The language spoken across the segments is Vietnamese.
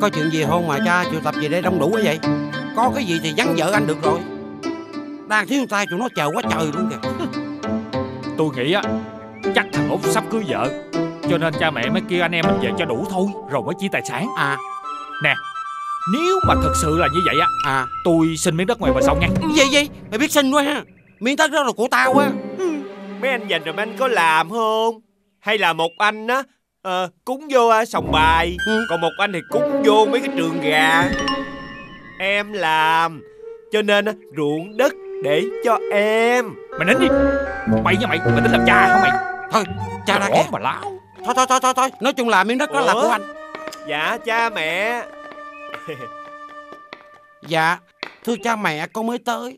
có chuyện gì không mà cha triệu tập về đây đông đủ quá vậy? Có cái gì thì vắng vợ anh được rồi. Đang thiếu tay tụi nó chờ quá trời luôn kìa. Tôi nghĩ á, chắc thằng Út sắp cưới vợ, cho nên cha mẹ mới kêu anh em mình về cho đủ thôi, rồi mới chia tài sản. Nè, nếu mà thật sự là như vậy á, tôi xin miếng đất ngoài bờ sông nha. Gì? Mày biết xin quá ha. Miếng đất đó là của tao á. Mấy anh dành rồi mấy anh có làm không? Hay là một anh á cúng vô sòng bài, còn một anh thì cúng vô mấy cái trường gà. Em làm, cho nên ruộng đất để cho em. Mày nín đi. Mày nha mày tính làm cha không mày? Thôi, cha ra kìa mà láo. Thôi. Nói chung là miếng đất đó là của anh. Dạ cha mẹ. Dạ, thưa cha mẹ, con mới tới.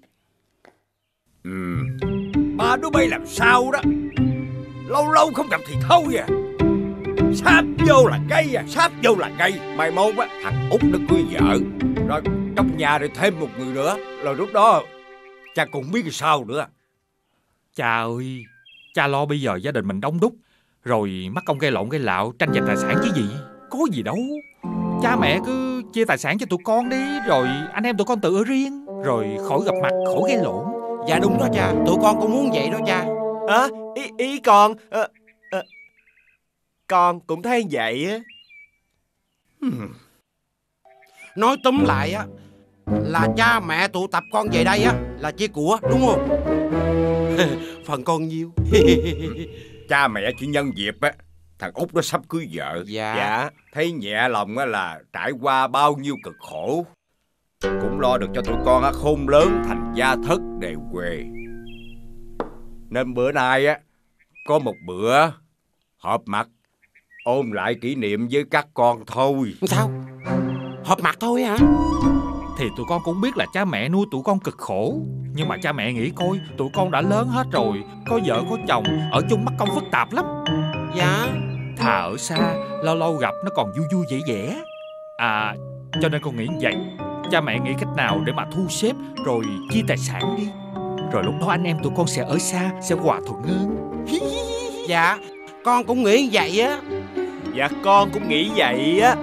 Ba đứa bay làm sao đó, lâu lâu không gặp thì thôi à. Sáp vô là gây sáp vô là gây. Mai mốt á, thằng Út nó cưới vợ rồi, trong nhà rồi thêm một người nữa, rồi lúc đó cha cũng biết sao nữa. Cha ơi, cha lo bây giờ gia đình mình đông đúc, rồi mắc công gây lộn gây lạo tranh giành tài sản chứ gì. Có gì đâu. Cha mẹ cứ chia tài sản cho tụi con đi, rồi anh em tụi con tự ở riêng, rồi khỏi gặp mặt, khỏi gây lộn. Dạ đúng đó cha, tụi con cũng muốn vậy đó cha. Ý con cũng thấy vậy á. Nói túm lại á, là cha mẹ tụ tập con về đây á là chia của, đúng không? Phần con nhiêu? Cha mẹ chỉ nhân dịp á, thằng Út nó sắp cưới vợ. Dạ. Thấy nhẹ lòng á là trải qua bao nhiêu cực khổ, cũng lo được cho tụi con á khôn lớn thành gia thất đều quê. Nên bữa nay á có một bữa họp mặt ôn lại kỷ niệm với các con thôi. Sao? Họp mặt thôi hả? Thì tụi con cũng biết là cha mẹ nuôi tụi con cực khổ, nhưng mà cha mẹ nghĩ coi, tụi con đã lớn hết rồi, có vợ có chồng, ở chung mắc công phức tạp lắm. Dạ. Thà ở xa, lâu lâu gặp nó còn vui vui vẻ vẻ. Cho nên con nghĩ vậy. Cha mẹ nghĩ cách nào để mà thu xếp rồi chia tài sản đi, rồi lúc đó anh em tụi con sẽ ở xa, sẽ hòa thuận hơn. Dạ, con cũng nghĩ vậy á. Dạ con cũng nghĩ vậy á.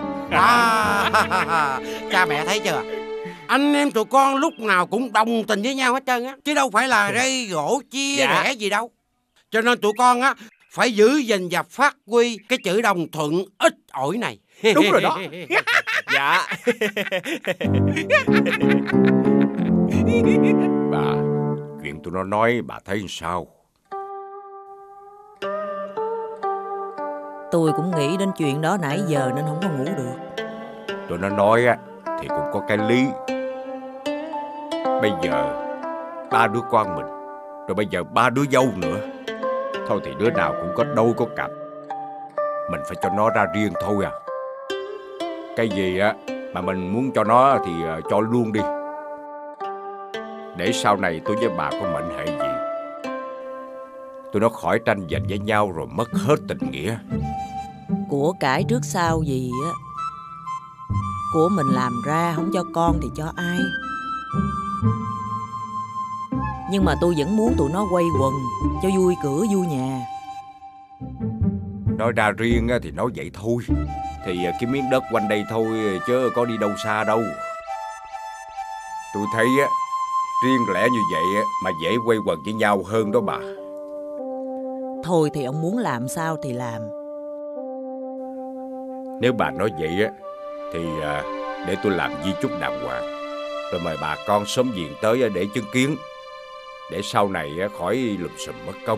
Cha mẹ thấy chưa? Anh em tụi con lúc nào cũng đồng tình với nhau hết trơn á, chứ đâu phải là gây gỗ chia rẽ gì đâu. Cho nên tụi con á phải giữ gìn và phát huy cái chữ đồng thuận ít ỏi này. Đúng rồi đó. Dạ. Bà, chuyện tụi nó nói bà thấy sao? Tôi cũng nghĩ đến chuyện đó nãy giờ nên không có ngủ được. Tụi nó nói á thì cũng có cái lý. Bây giờ 3 đứa con mình, rồi bây giờ 3 đứa dâu nữa, thôi thì đứa nào cũng có đôi có cặp. Mình phải cho nó ra riêng thôi à. Cái gì á mà mình muốn cho nó thì cho luôn đi, để sau này tôi với bà có mệnh hệ gì, tụi nó khỏi tranh giành với nhau rồi mất hết tình nghĩa. Của cải trước sau gì á, của mình làm ra không cho con thì cho ai. Nhưng mà tôi vẫn muốn tụi nó quây quần cho vui cửa vui nhà. Nói ra riêng thì nói vậy thôi, thì cái miếng đất quanh đây thôi chứ có đi đâu xa đâu. Tôi thấy á, riêng lẻ như vậy mà dễ quây quần với nhau hơn đó bà. Thôi thì ông muốn làm sao thì làm. Nếu bà nói vậy á thì để tôi làm di chúc đàng hoàng, rồi mời bà con xóm giềng tới để chứng kiến, để sau này khỏi lùm xùm mất công.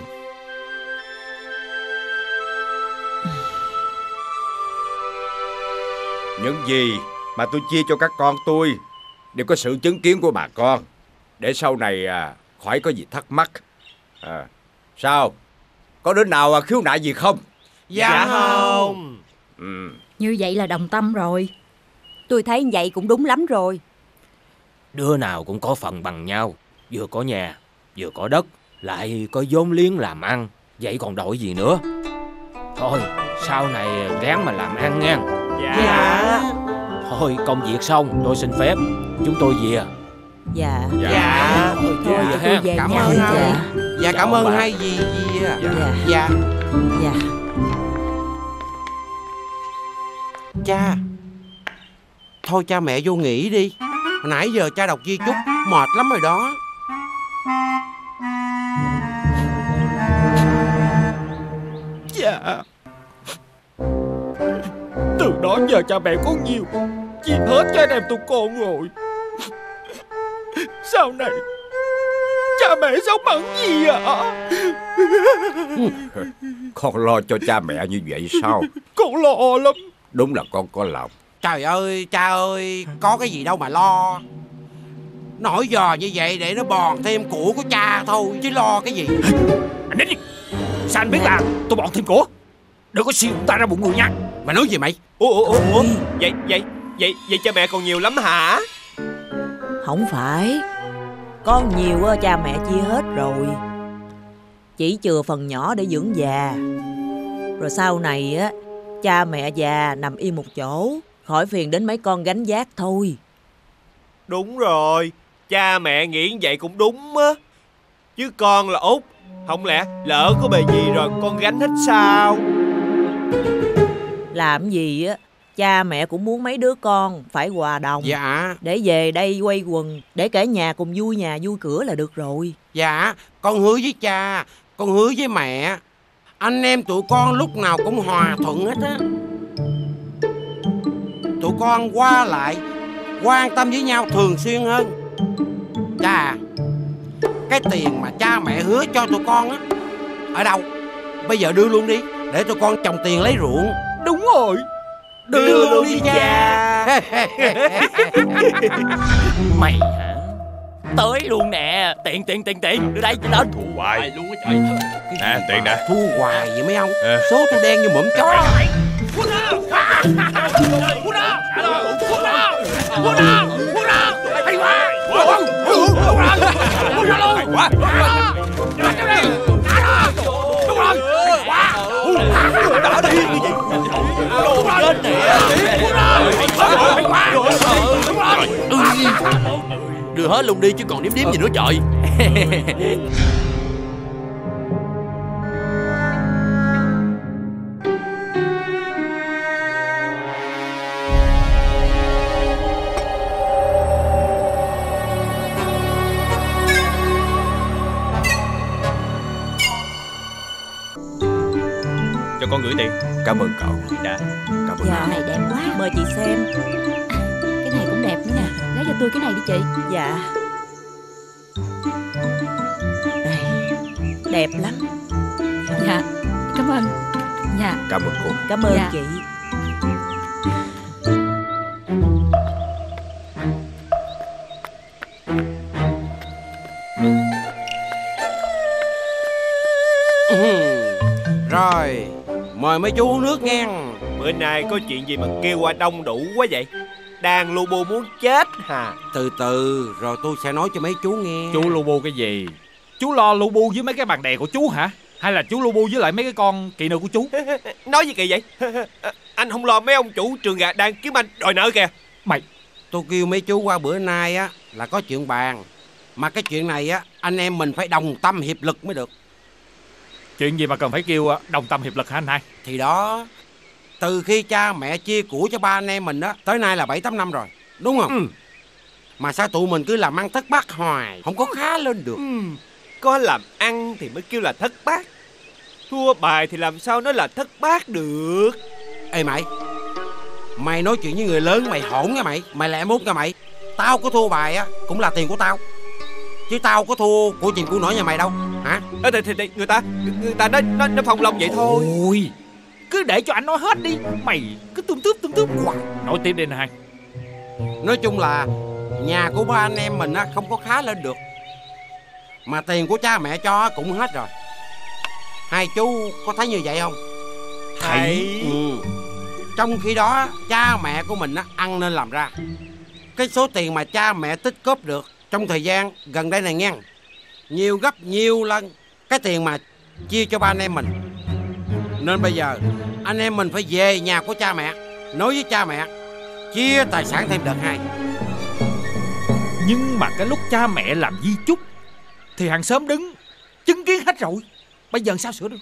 Những gì mà tôi chia cho các con tôi đều có sự chứng kiến của bà con, để sau này khỏi có gì thắc mắc. Sao? Có đứa nào khiếu nại gì không? Dạ không. Như vậy là đồng tâm rồi. Tôi thấy vậy cũng đúng lắm rồi. Đứa nào cũng có phần bằng nhau, vừa có nhà, vừa có đất, lại có vốn liếng làm ăn, vậy còn đổi gì nữa. Thôi, sau này ráng mà làm ăn nha. Dạ. Thôi, công việc xong, tôi xin phép, chúng tôi về. Dạ. Dạ. Thôi tôi về cảm nhà ơn dạ. hai. Dạ cảm ơn hai dì. Dạ. Dạ. Cha, Thôi cha mẹ vô nghỉ đi. Hồi nãy giờ cha đọc di chúc mệt lắm rồi đó. Dạ. Từ đó giờ cha mẹ có nhiều chia hết cho anh em tụi con rồi. Sau này cha mẹ sống bằng gì ạ? Con lo cho cha mẹ như vậy sao? Con lo lắm. Đúng là con có lòng. Trời ơi cha ơi, có cái gì đâu mà lo. Nó hỏi dò như vậy để nó bòn thêm của cha thôi, chứ lo cái gì. Anh đến đi. Sao anh biết là tôi bọn thêm của? Đừng có siêu ta ra bụng người nha. Mày nói gì mày? Ủa Vậy cha mẹ còn nhiều lắm hả? Không phải. Có nhiều cha mẹ chia hết rồi. Chỉ chừa phần nhỏ để dưỡng già. Rồi sau này á, cha mẹ già nằm yên một chỗ, khỏi phiền đến mấy con gánh vác thôi. Đúng rồi, cha mẹ nghĩ vậy cũng đúng á. Chứ con là út, không lẽ lỡ có bề gì rồi con gánh hết sao? Làm gì á, cha mẹ cũng muốn mấy đứa con phải hòa đồng. Dạ. Để về đây quây quần, để cả nhà cùng vui nhà vui cửa là được rồi. Dạ, con hứa với cha, con hứa với mẹ, anh em tụi con lúc nào cũng hòa thuận hết á. Tụi con qua lại quan tâm với nhau thường xuyên hơn. Cha, cái tiền mà cha mẹ hứa cho tụi con á, ở đâu? Bây giờ đưa luôn đi, để tụi con trồng tiền lấy ruộng. Đúng rồi. Đưa luôn đi cha. Mày hả? Tới luôn nè. Tiền đưa đây cho lên. Thu hoài luôn á trời. Nè tiền nè. Thu hoài vậy mấy ông. Số tôi đen như mõm chó. Hay quá. Đỡ đi cái gì? Lên nè. Đưa hết luôn đi chứ còn điếm gì nữa trời. Cho con gửi tiền. Cảm ơn cậu. Dạ. Cảm ơn. Dạ, này đẹp quá. Mời chị xem. Cái này cũng đẹp nữa nè. Lấy cho tôi cái này đi chị. Dạ. Đây, đẹp lắm. Dạ, cảm ơn. Dạ. Cảm ơn cô. Cảm ơn Dạ. chị. Rồi, mời mấy chú uống nước nghe. Bữa nay có chuyện gì mà kêu qua đông đủ quá vậy? Đang lu bu muốn chết hả? Từ từ, rồi tôi sẽ nói cho mấy chú nghe. Chú lu bu cái gì? Chú lo lu bu với mấy cái bàn đè của chú hả? Hay là chú lu bu với lại mấy cái con kỵ nữ của chú? Nói gì kỳ vậy? Anh không lo mấy ông chủ trường gà đang kiếm anh đòi nợ kìa. Mày, Tôi kêu mấy chú qua bữa nay á là có chuyện bàn. Mà cái chuyện này á, anh em mình phải đồng tâm hiệp lực mới được. chuyện gì mà cần phải kêu đồng tâm hiệp lực hả anh hai? Thì đó, từ khi cha mẹ chia của cho ba anh em mình á, tới nay là 7-8 năm rồi, đúng không? Mà sao tụi mình cứ làm ăn thất bát hoài, không có khá lên được. Có làm ăn thì mới kêu là thất bát. Thua bài thì làm sao nói là thất bát được. Ê mày nói chuyện với người lớn mày hỗn nha mày. Mày lẹ mốt nha mày. Tao có thua bài á cũng là tiền của tao, chứ tao có thua của chim của nổi nhà mày đâu hả? Thì người ta nói phòng lòng vậy thôi. Ôi, cứ để cho anh nói hết đi. Mày cứ tươm tướp hoài. Nói tiếp đi nè hai. Nói chung là nhà của ba anh em mình á không có khá lên được, mà tiền của cha mẹ cho cũng hết rồi. Hai chú có thấy như vậy không? Thấy. Trong khi đó cha mẹ của mình á ăn nên làm ra. Cái số tiền mà cha mẹ tích góp được trong thời gian gần đây này nghe, nhiều gấp nhiều lần cái tiền mà chia cho ba anh em mình. Nên bây giờ anh em mình phải về nhà của cha mẹ, nói với cha mẹ chia tài sản thêm đợt 2. Nhưng mà cái lúc cha mẹ làm di chúc thì hàng xóm đứng chứng kiến hết rồi. Bây giờ sao sửa được?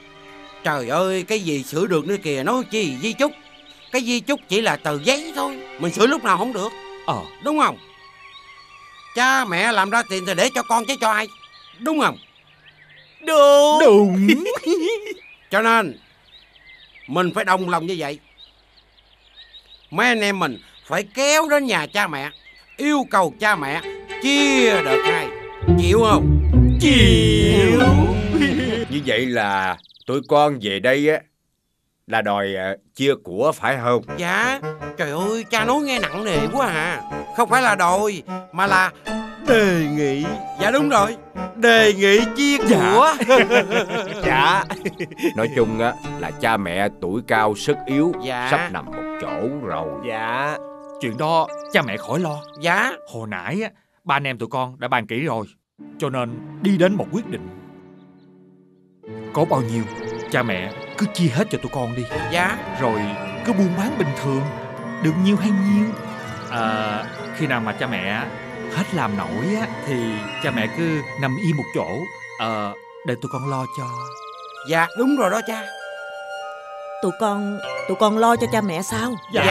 Trời ơi, cái gì sửa được nữa kìa. Nói chi di chúc. Cái di chúc chỉ là tờ giấy thôi. mình sửa lúc nào không được. Đúng không? Cha mẹ làm ra tiền thì để cho con chứ cho ai. Đúng không? Đúng. Cho nên mình phải đồng lòng như vậy. Mấy anh em mình phải kéo đến nhà cha mẹ, yêu cầu cha mẹ chia đợt 2. Chịu không? Chịu. Như vậy là tụi con về đây á là đòi chia của phải không? Dạ. Trời ơi, cha nói nghe nặng nề quá à. Không phải là đòi mà là đề nghị. Dạ đúng rồi, đề nghị chia của. Dạ. Nói chung á là cha mẹ tuổi cao sức yếu, dạ, sắp nằm một chỗ rồi. Dạ. Chuyện đó cha mẹ khỏi lo. Dạ. Hồi nãy á, ba anh em tụi con đã bàn kỹ rồi, cho nên đi đến một quyết định. Có bao nhiêu cha mẹ cứ chia hết cho tụi con đi. Dạ. Rồi cứ buôn bán bình thường, được nhiêu hay nhiêu. Khi nào mà cha mẹ hết làm nổi á, thì cha mẹ cứ nằm im một chỗ, để tụi con lo cho. Dạ đúng rồi đó cha. Tụi con lo cho cha mẹ sao? Dạ.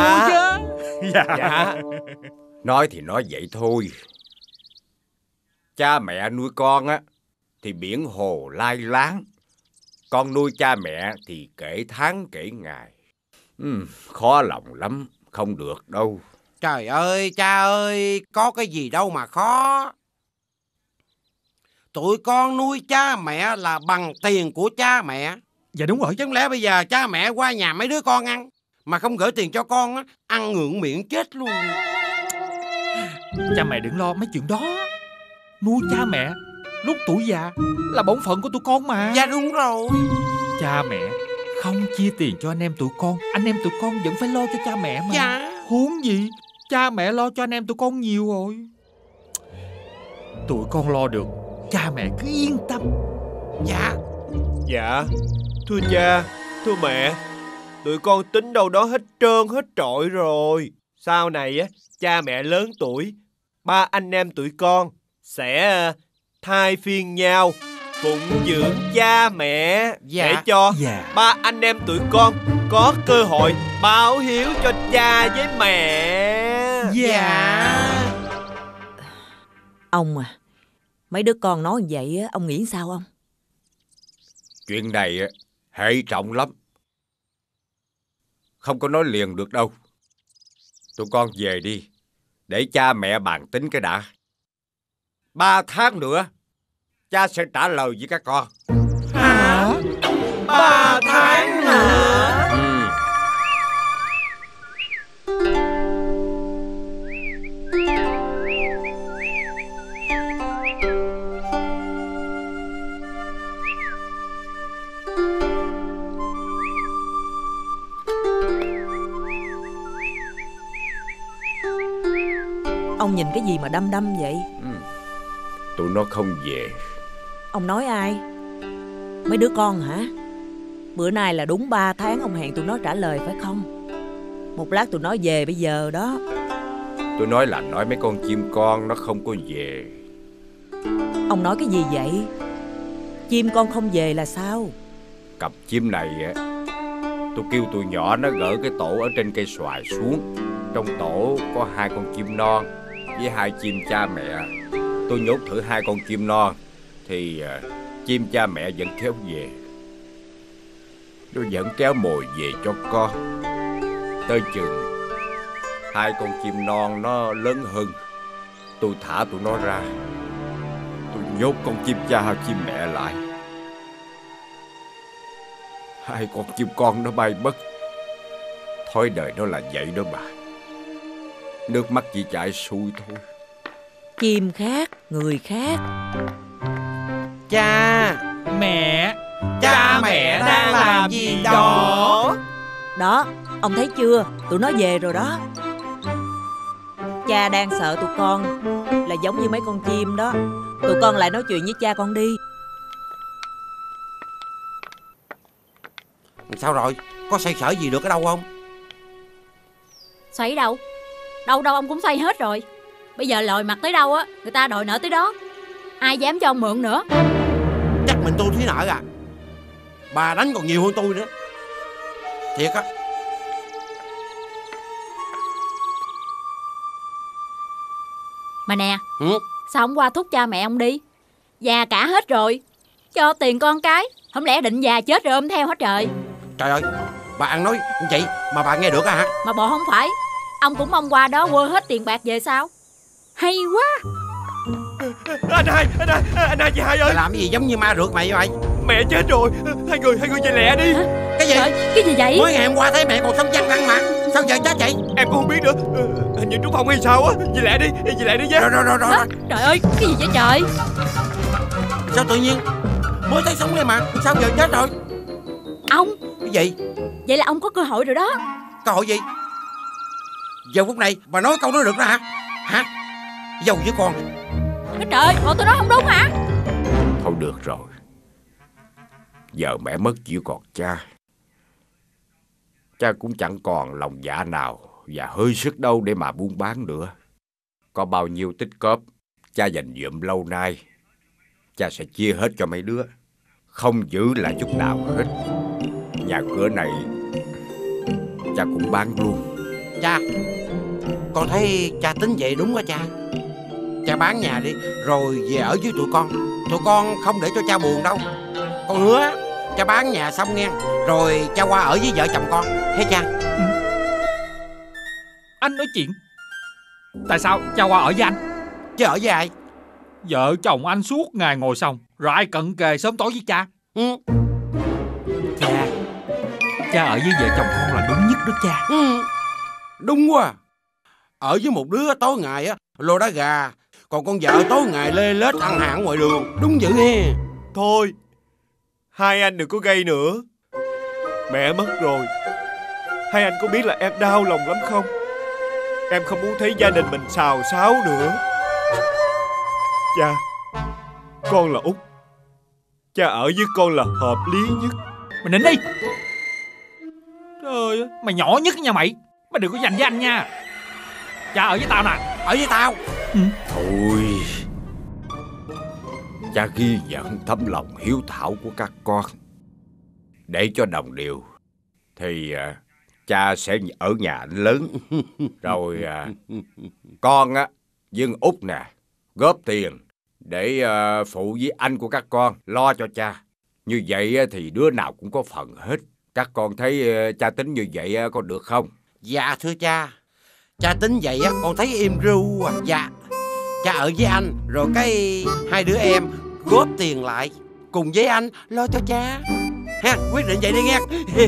Dạ. Nói thì nói vậy thôi. Cha mẹ nuôi con á thì biển hồ lai láng, con nuôi cha mẹ thì kể tháng kể ngày. Khó lòng lắm, không được đâu. Trời ơi cha ơi, có cái gì đâu mà khó. Tụi con nuôi cha mẹ là bằng tiền của cha mẹ. Dạ đúng rồi. Chứ không lẽ bây giờ cha mẹ qua nhà mấy đứa con ăn mà không gửi tiền cho con á, ăn ngượng miệng chết luôn. Cha mẹ đừng lo mấy chuyện đó. Nuôi cha mẹ lúc tuổi già là bổn phận của tụi con mà. Dạ đúng rồi. Cha mẹ không chia tiền cho anh em tụi con, anh em tụi con vẫn phải lo cho cha mẹ mà. Dạ. Huống gì cha mẹ lo cho anh em tụi con nhiều rồi. Tụi con lo được, cha mẹ cứ yên tâm. Dạ. Dạ. Thưa cha, thưa mẹ, tụi con tính đâu đó hết trơn hết trọi rồi. Sau này á, cha mẹ lớn tuổi, ba anh em tụi con sẽ thay phiên nhau phụng dưỡng cha mẹ, dạ, để cho ba anh em tụi con có cơ hội báo hiếu cho cha với mẹ. Dạ. Ông à, mấy đứa con nói như vậy á, ông nghĩ sao ông? Chuyện này hệ trọng lắm, không có nói liền được đâu. Tụi con về đi, để cha mẹ bàn tính cái đã. 3 tháng nữa cha sẽ trả lời với các con. Hả? 3 tháng hả? Ông nhìn cái gì mà đăm đăm vậy? Tụi nó không về. Ông nói ai? Mấy đứa con hả? Bữa nay là đúng 3 tháng ông hẹn tụi nó trả lời phải không? Một lát tụi nó về bây giờ đó. Tôi nói là nói mấy con chim con nó không có về. Ông nói cái gì vậy? Chim con không về là sao? Cặp chim này tôi kêu tụi nhỏ nó gỡ cái tổ ở trên cây xoài xuống. Trong tổ có 2 con chim non với 2 chim cha mẹ. Tôi nhốt thử 2 con chim non thì chim cha mẹ vẫn kéo về. Nó vẫn kéo mồi về cho con. Tới chừng 2 con chim non nó lớn hơn, tôi thả tụi nó ra. Tôi nhốt con chim cha chim mẹ lại. 2 con chim con nó bay mất. Thói đời nó là vậy đó bà. Nước mắt chỉ chảy xuôi thôi. Chim khác, người khác. Cha mẹ, cha mẹ đang làm gì đó? Đó, ông thấy chưa? Tụi nó về rồi đó. Cha đang sợ tụi con là giống như mấy con chim đó. Tụi con lại nói chuyện với cha con đi. Sao rồi? Có xoay sở gì được ở đâu không? Xoay đâu? Đâu đâu ông cũng xoay hết rồi. Bây giờ lòi mặt tới đâu á, người ta đòi nợ tới đó. Ai dám cho ông mượn nữa? Chắc mình tôi thiếu nợ à? Bà đánh còn nhiều hơn tôi nữa. Thiệt á. Mà nè, sao hôm qua thúc cha mẹ ông đi? Già cả hết rồi, cho tiền con cái, không lẽ định già chết rồi ôm theo hết trời. Trời ơi, bà ăn nói vậy mà bà nghe được hả? Mà bộ không phải ông cũng mong qua đó quơ hết tiền bạc về sao? Hay quá. Anh hai chị Hai ơi. Mày làm cái gì giống như ma rượt mày vậy? Mẹ chết rồi. Hai người về lẹ đi. Hả? Cái gì? Cái gì vậy? Mới ngày hôm qua thấy mẹ còn sống văng răng mà. Sao giờ chết vậy? Em cũng không biết nữa. Hình như trúng phong hay sao á. Về lẹ đi nhé. Rồi. Trời ơi, cái gì vậy trời? Sao tự nhiên mới thấy sống đây mà sao giờ chết rồi? Ông. Cái gì? Vậy là ông có cơ hội rồi đó. Cơ hội gì? Giờ phút này bà nói câu đó được đó hả? Hả? Giàu với con. Trời ơi, bộ tôi nói không đúng hả? Thôi được rồi. Giờ mẹ mất chỉ còn cha. Cha cũng chẳng còn lòng dạ nào và hơi sức đâu để mà buôn bán nữa. Có bao nhiêu tích cóp cha dành dụm lâu nay, cha sẽ chia hết cho mấy đứa, không giữ lại chút nào hết. Nhà cửa này cha cũng bán luôn. Cha, con thấy cha tính vậy đúng hả cha? Cha bán nhà đi rồi về ở với tụi con không để cho cha buồn đâu. Con hứa cha bán nhà xong nghe, rồi cha qua ở với vợ chồng con, thấy cha? Anh nói chuyện. Tại sao cha qua ở với anh? Chứ ở với ai? Vợ chồng anh suốt ngày ngồi xong, rồi ai cận kề sớm tối với cha? Cha ở với vợ chồng con là đúng nhất đó cha. Đúng quá. Ở với một đứa tối ngày á lô đá gà, còn con vợ tối ngày lê lết ăn hàng ngoài đường. Đúng dữ he. Thôi, hai anh đừng có gây nữa. Mẹ mất rồi. Hai anh có biết là em đau lòng lắm không? Em không muốn thấy gia đình mình xào xáo nữa. Cha, con là út. Cha ở với con là hợp lý nhất. Mày nín đi. Trời ơi, mày nhỏ nhất nha mày. Mày đừng có giành với anh nha. Cha ở với tao nè. Ở với tao. Thôi, cha ghi nhận tấm lòng hiếu thảo của các con. Để cho đồng đều thì cha sẽ ở nhà anh lớn. Rồi con á với út nè góp tiền để phụ với anh của các con lo cho cha. Như vậy thì đứa nào cũng có phần hết. Các con thấy cha tính như vậy có được không? Dạ thưa cha, cha tính vậy á con thấy im ru à. Dạ, cha ở với anh, rồi cái hai đứa em góp tiền lại cùng với anh lo cho cha ha. Quyết định vậy đi nghe.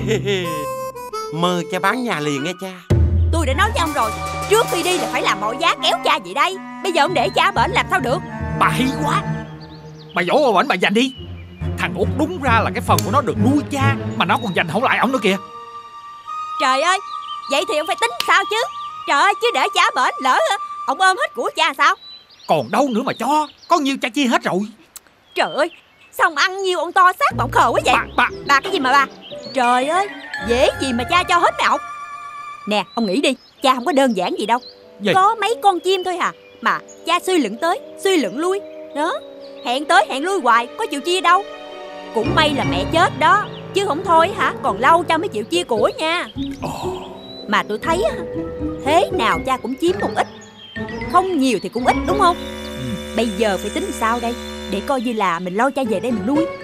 Mơ cha bán nhà liền nghe cha. Tôi đã nói với ông rồi, trước khi đi là phải làm mọi giá kéo cha về đây. Bây giờ ông để cha bển làm sao được? Bà hay quá. Bà dỗ bà bển bà giành đi. Thằng Út đúng ra là cái phần của nó được nuôi cha, mà nó còn giành không lại ổng nữa kìa. Trời ơi, vậy thì ông phải tính sao chứ? Trời ơi, chứ để cha bển lỡ ông ôm hết của cha sao? Còn đâu nữa mà cho. Có nhiêu cha chia hết rồi. Trời ơi, sao ông ăn nhiêu ông to xác mà ông khờ quá vậy? Bà cái gì mà bà? Trời ơi, dễ gì mà cha cho hết mấy ông. Nè, ông nghĩ đi, cha không có đơn giản gì đâu. Gì? Có mấy con chim thôi hả? Mà cha suy luận tới, suy luận lui. Đó, hẹn tới hẹn lui hoài, có chịu chia đâu. Cũng may là mẹ chết đó, chứ không thôi hả, còn lâu cha mới chịu chia của nha. Mà tôi thấy thế nào cha cũng chiếm một ít. Không nhiều thì cũng ít đúng không? Bây giờ phải tính sao đây, để coi như là mình lo cha về đây mình nuôi.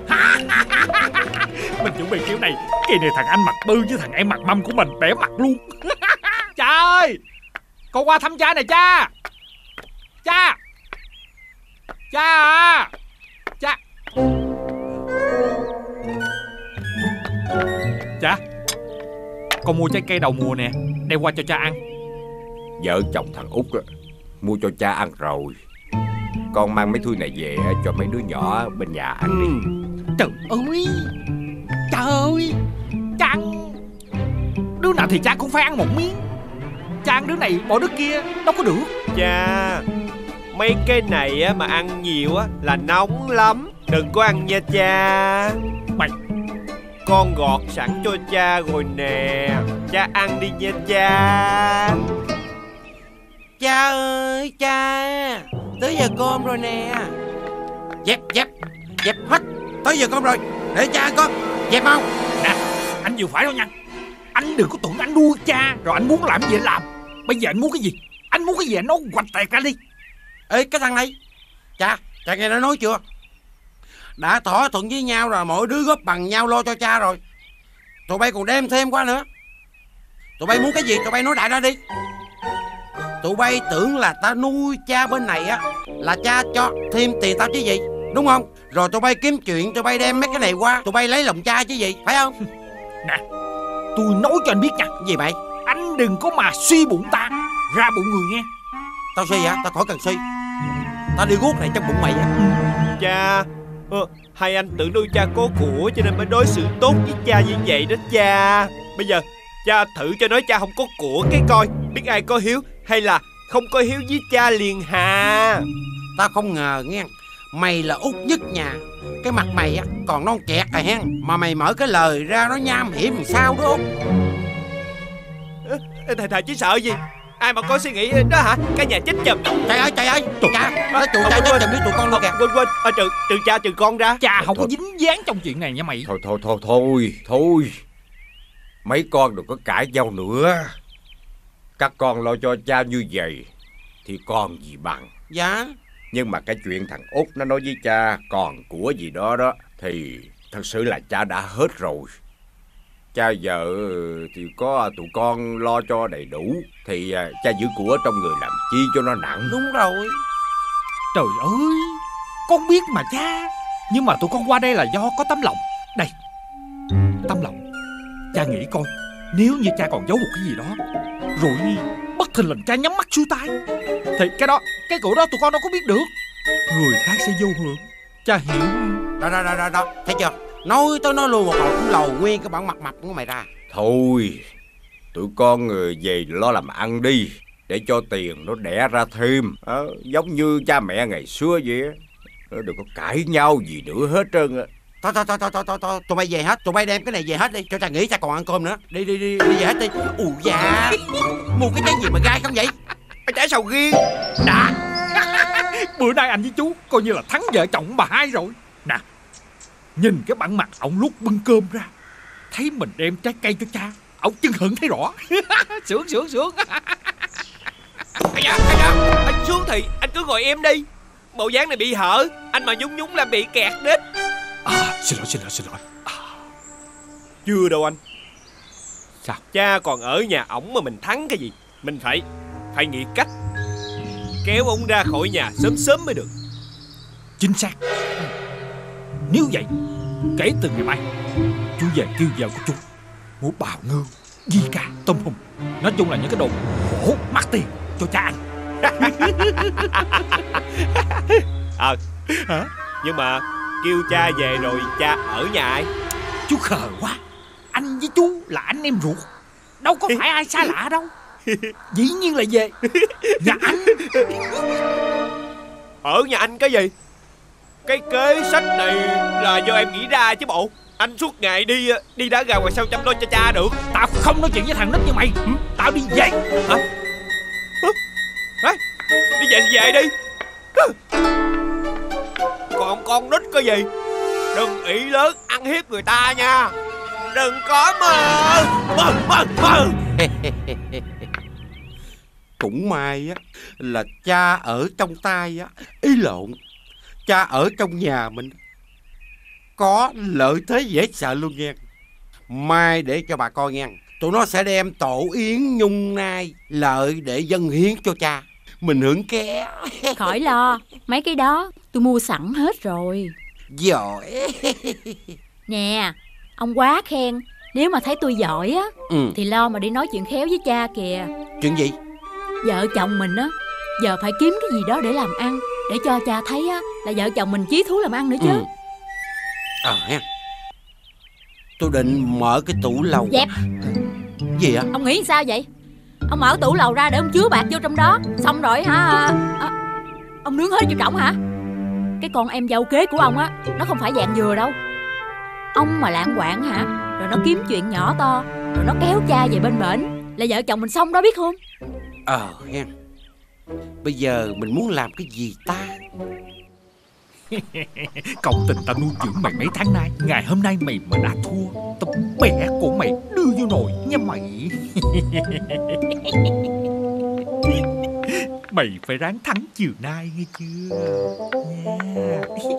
Mình chuẩn bị kiểu này. Kỳ này thằng anh mặt bư với thằng em mặt mâm của mình bẻ mặt luôn. Cha ơi, con qua thăm cha nè cha. Cha. Cha à. Cha. Cha, con mua trái cây đầu mùa nè, đem qua cho cha ăn. Vợ chồng thằng Út mua cho cha ăn rồi. Con mang mấy thứ này về cho mấy đứa nhỏ bên nhà ăn đi. Trời ơi, cha ơi, cha ăn đứa nào thì cha cũng phải ăn một miếng. Cha ăn đứa này bỏ đứa kia đâu có được. Cha, mấy cái này mà ăn nhiều là nóng lắm. Đừng có ăn nha cha. Mày, con gọt sẵn cho cha rồi nè. Cha ăn đi nha cha. Cha ơi cha, tới giờ cơm rồi nè. Dẹp hết. Tới giờ cơm rồi, để cha ăn con. Dẹp không? Nè, anh vừa phải đâu nha. Anh đừng có tưởng anh nuôi cha rồi anh muốn làm gì anh làm. Bây giờ anh muốn cái gì? Anh muốn cái gì anh nói quạch tẹt ra đi. Ê cái thằng này, cha nghe nó nói chưa? Đã thỏa thuận với nhau rồi, mỗi đứa góp bằng nhau lo cho cha rồi. Tụi bay còn đem thêm quá nữa. Tụi bay muốn cái gì tụi bay nói đại ra đi. Tụi bay tưởng là ta nuôi cha bên này á là cha cho thêm tiền tao chứ gì, đúng không? Rồi tụi bay kiếm chuyện, tụi bay đem mấy cái này qua, tụi bay lấy lòng cha chứ gì, phải không? Nè, tôi nói cho anh biết nha. Gì mày? Anh đừng có mà suy bụng ta ra bụng người nghe. Tao suy hả? Tao khỏi cần suy. Tao đi guốc này trong bụng mày á. Cha, hai anh tưởng đâu cha có của cho nên mới đối xử tốt với cha như vậy đó cha. Bây giờ cha thử cho nói cha không có của cái coi biết ai có hiếu hay là không có hiếu với cha liền hà. Tao không ngờ nghe, mày là út nhất nhà. Cái mặt mày á còn non kẹt rồi hen, mà mày mở cái lời ra nó nham hiểm làm sao đó Út. Thầy chứ sợ gì? Ai mà có suy nghĩ đó hả? Cả nhà chết chùm. Trời ơi cha, nói tụi cha chết chùm với tụi con luôn kìa. Quên trừ cha trừ con ra. Cha không có dính dáng trong chuyện này nha mày. Thôi. Mấy con đừng có cãi nhau nữa. Các con lo cho cha như vậy thì còn gì bằng. Dạ. Nhưng mà cái chuyện thằng Út nó nói với cha còn của gì đó thì thật sự là cha đã hết rồi. Cha vợ thì có tụi con lo cho đầy đủ, thì cha giữ của trong người làm chi cho nó nặng. Đúng rồi. Trời ơi, con biết mà cha. Nhưng mà tụi con qua đây là do có tấm lòng. Đây, tấm lòng. Cha nghĩ coi, nếu như cha còn giấu một cái gì đó, rồi bất thình lình cha nhắm mắt xuôi tay, thì cái của đó tụi con đâu có biết được. Người khác sẽ vô hưởng. Cha hiểu. Đó, thấy chưa? Nói tới nó luôn một hồi cũng lầu nguyên cái bản mặt của mày ra. Thôi, tụi con về lo làm ăn đi, để cho tiền nó đẻ ra thêm. Giống như cha mẹ ngày xưa vậy. Đừng có cãi nhau gì nữa hết trơn. Thôi, tụi bay về hết, tụi bay đem cái này về hết đi, cho cha nghĩ cha còn ăn cơm nữa. Đi về hết đi. Dạ, mua cái trái gì mà gai không vậy? Cái trái sầu riêng. Đã. Bữa nay anh với chú coi như là thắng vợ chồng bà hai rồi. Nè, nhìn cái bản mặt ổng lúc bưng cơm ra, thấy mình đem trái cây cho cha, ổng chưng hửng thấy rõ. Sướng. Anh sướng thì anh cứ ngồi em đi. Bộ dáng này bị hở, anh mà nhúng là bị kẹt đít. Xin lỗi. Chưa đâu anh. Sao? Cha còn ở nhà ổng mà mình thắng cái gì? Mình phải nghĩ cách kéo ông ra khỏi nhà sớm mới được. Chính xác. Nếu vậy, kể từ ngày mai chú về kêu vợ của chú mua bào ngư, di ca, tôm hùm, nói chung là những cái đồ khổ mắc tiền cho cha ăn. Hả? Nhưng mà kêu cha về rồi cha ở nhà ai? Chú khờ quá. Anh với chú là anh em ruột, đâu có phải ai xa lạ đâu. Dĩ nhiên là về nhà anh. Ở nhà anh cái gì? Cái kế sách này là do em nghĩ ra chứ bộ. Anh suốt ngày đi đá gà ngoài sao chăm lo cho cha được. Tao không nói chuyện với thằng nít như mày. Tao đi về. Hả? Đi về thì về đi. Còn con nít có gì? Đừng ỷ lớn ăn hiếp người ta nha. Đừng có mơ. Cũng may á là cha ở trong tay á, ý lộn, cha ở trong nhà mình có lợi thế dễ sợ luôn nha. Mai để cho bà coi nha, tụi nó sẽ đem tổ yến nhung nai lợi để dâng hiến cho cha, mình hưởng ké. Khỏi lo, mấy cái đó tôi mua sẵn hết rồi. Giỏi. Nè, ông quá khen. Nếu mà thấy tôi giỏi á thì lo mà đi nói chuyện khéo với cha kìa. Chuyện gì? Vợ chồng mình á giờ phải kiếm cái gì đó để làm ăn, để cho cha thấy á là vợ chồng mình chí thú làm ăn nữa chứ. Ha. Tôi định mở cái tủ lầu. Dẹp. Gì ạ? Ông nghĩ sao vậy? Ông mở tủ lầu ra để ông chứa bạc vô trong đó, xong rồi hả? Ông nướng hết vô trọng hả? Cái con em dâu kế của ông á, nó không phải dạng dừa đâu. Ông mà lạng quạng hả, rồi nó kiếm chuyện nhỏ to, rồi nó kéo cha về bên bển, là vợ chồng mình xong đó biết không? Ha. Bây giờ mình muốn làm cái gì ta? Công tình tao nuôi dưỡng mày mấy tháng nay, ngày hôm nay mày mà đã thua, tao bẻ của mày đưa vô nồi nha mày. Mày phải ráng thắng chiều nay nghe chưa nha.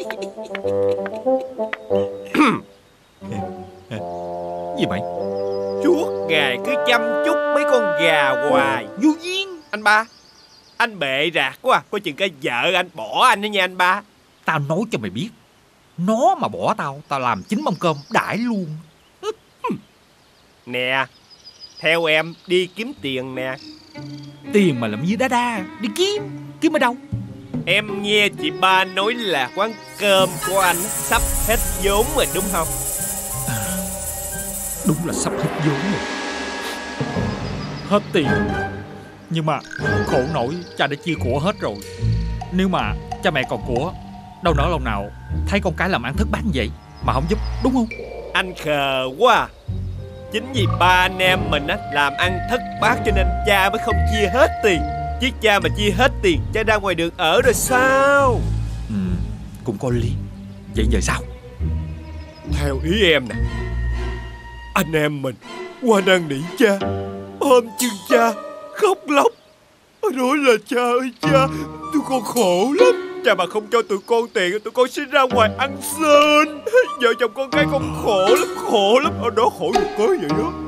Gì mày? Suốt ngày cứ chăm chút mấy con gà hoài. Vô duyên. Anh ba, anh bệ rạc quá, coi chừng cái vợ anh bỏ anh đó nha anh ba. Tao nói cho mày biết, nó mà bỏ tao, tao làm 9 mâm cơm đãi luôn. Nè, theo em đi kiếm tiền nè. Tiền mà làm như đa đi kiếm ở đâu? Em nghe chị ba nói là quán cơm của anh sắp hết vốn rồi đúng không? Đúng là sắp hết vốn rồi. Hết tiền. Nhưng mà khổ nổi cha đã chia của hết rồi. Nếu mà cha mẹ còn của, đâu nỡ lòng nào thấy con cái làm ăn thất bát như vậy mà không giúp, đúng không? Anh khờ quá à. Chính vì ba anh em mình á làm ăn thất bát cho nên cha mới không chia hết tiền. Chứ cha mà chia hết tiền, cha ra ngoài đường ở rồi sao? Cũng có lý. Vậy giờ sao? Theo ý em nè, anh em mình qua năn nỉ cha, ôm chân cha, khóc lóc, nói là cha ơi cha, tụi con khổ lắm. Cha mà không cho tụi con tiền, tụi con sẽ ra ngoài ăn xin. Vợ chồng con cái con khổ lắm. Ở đó khổ một cớ vậy đó.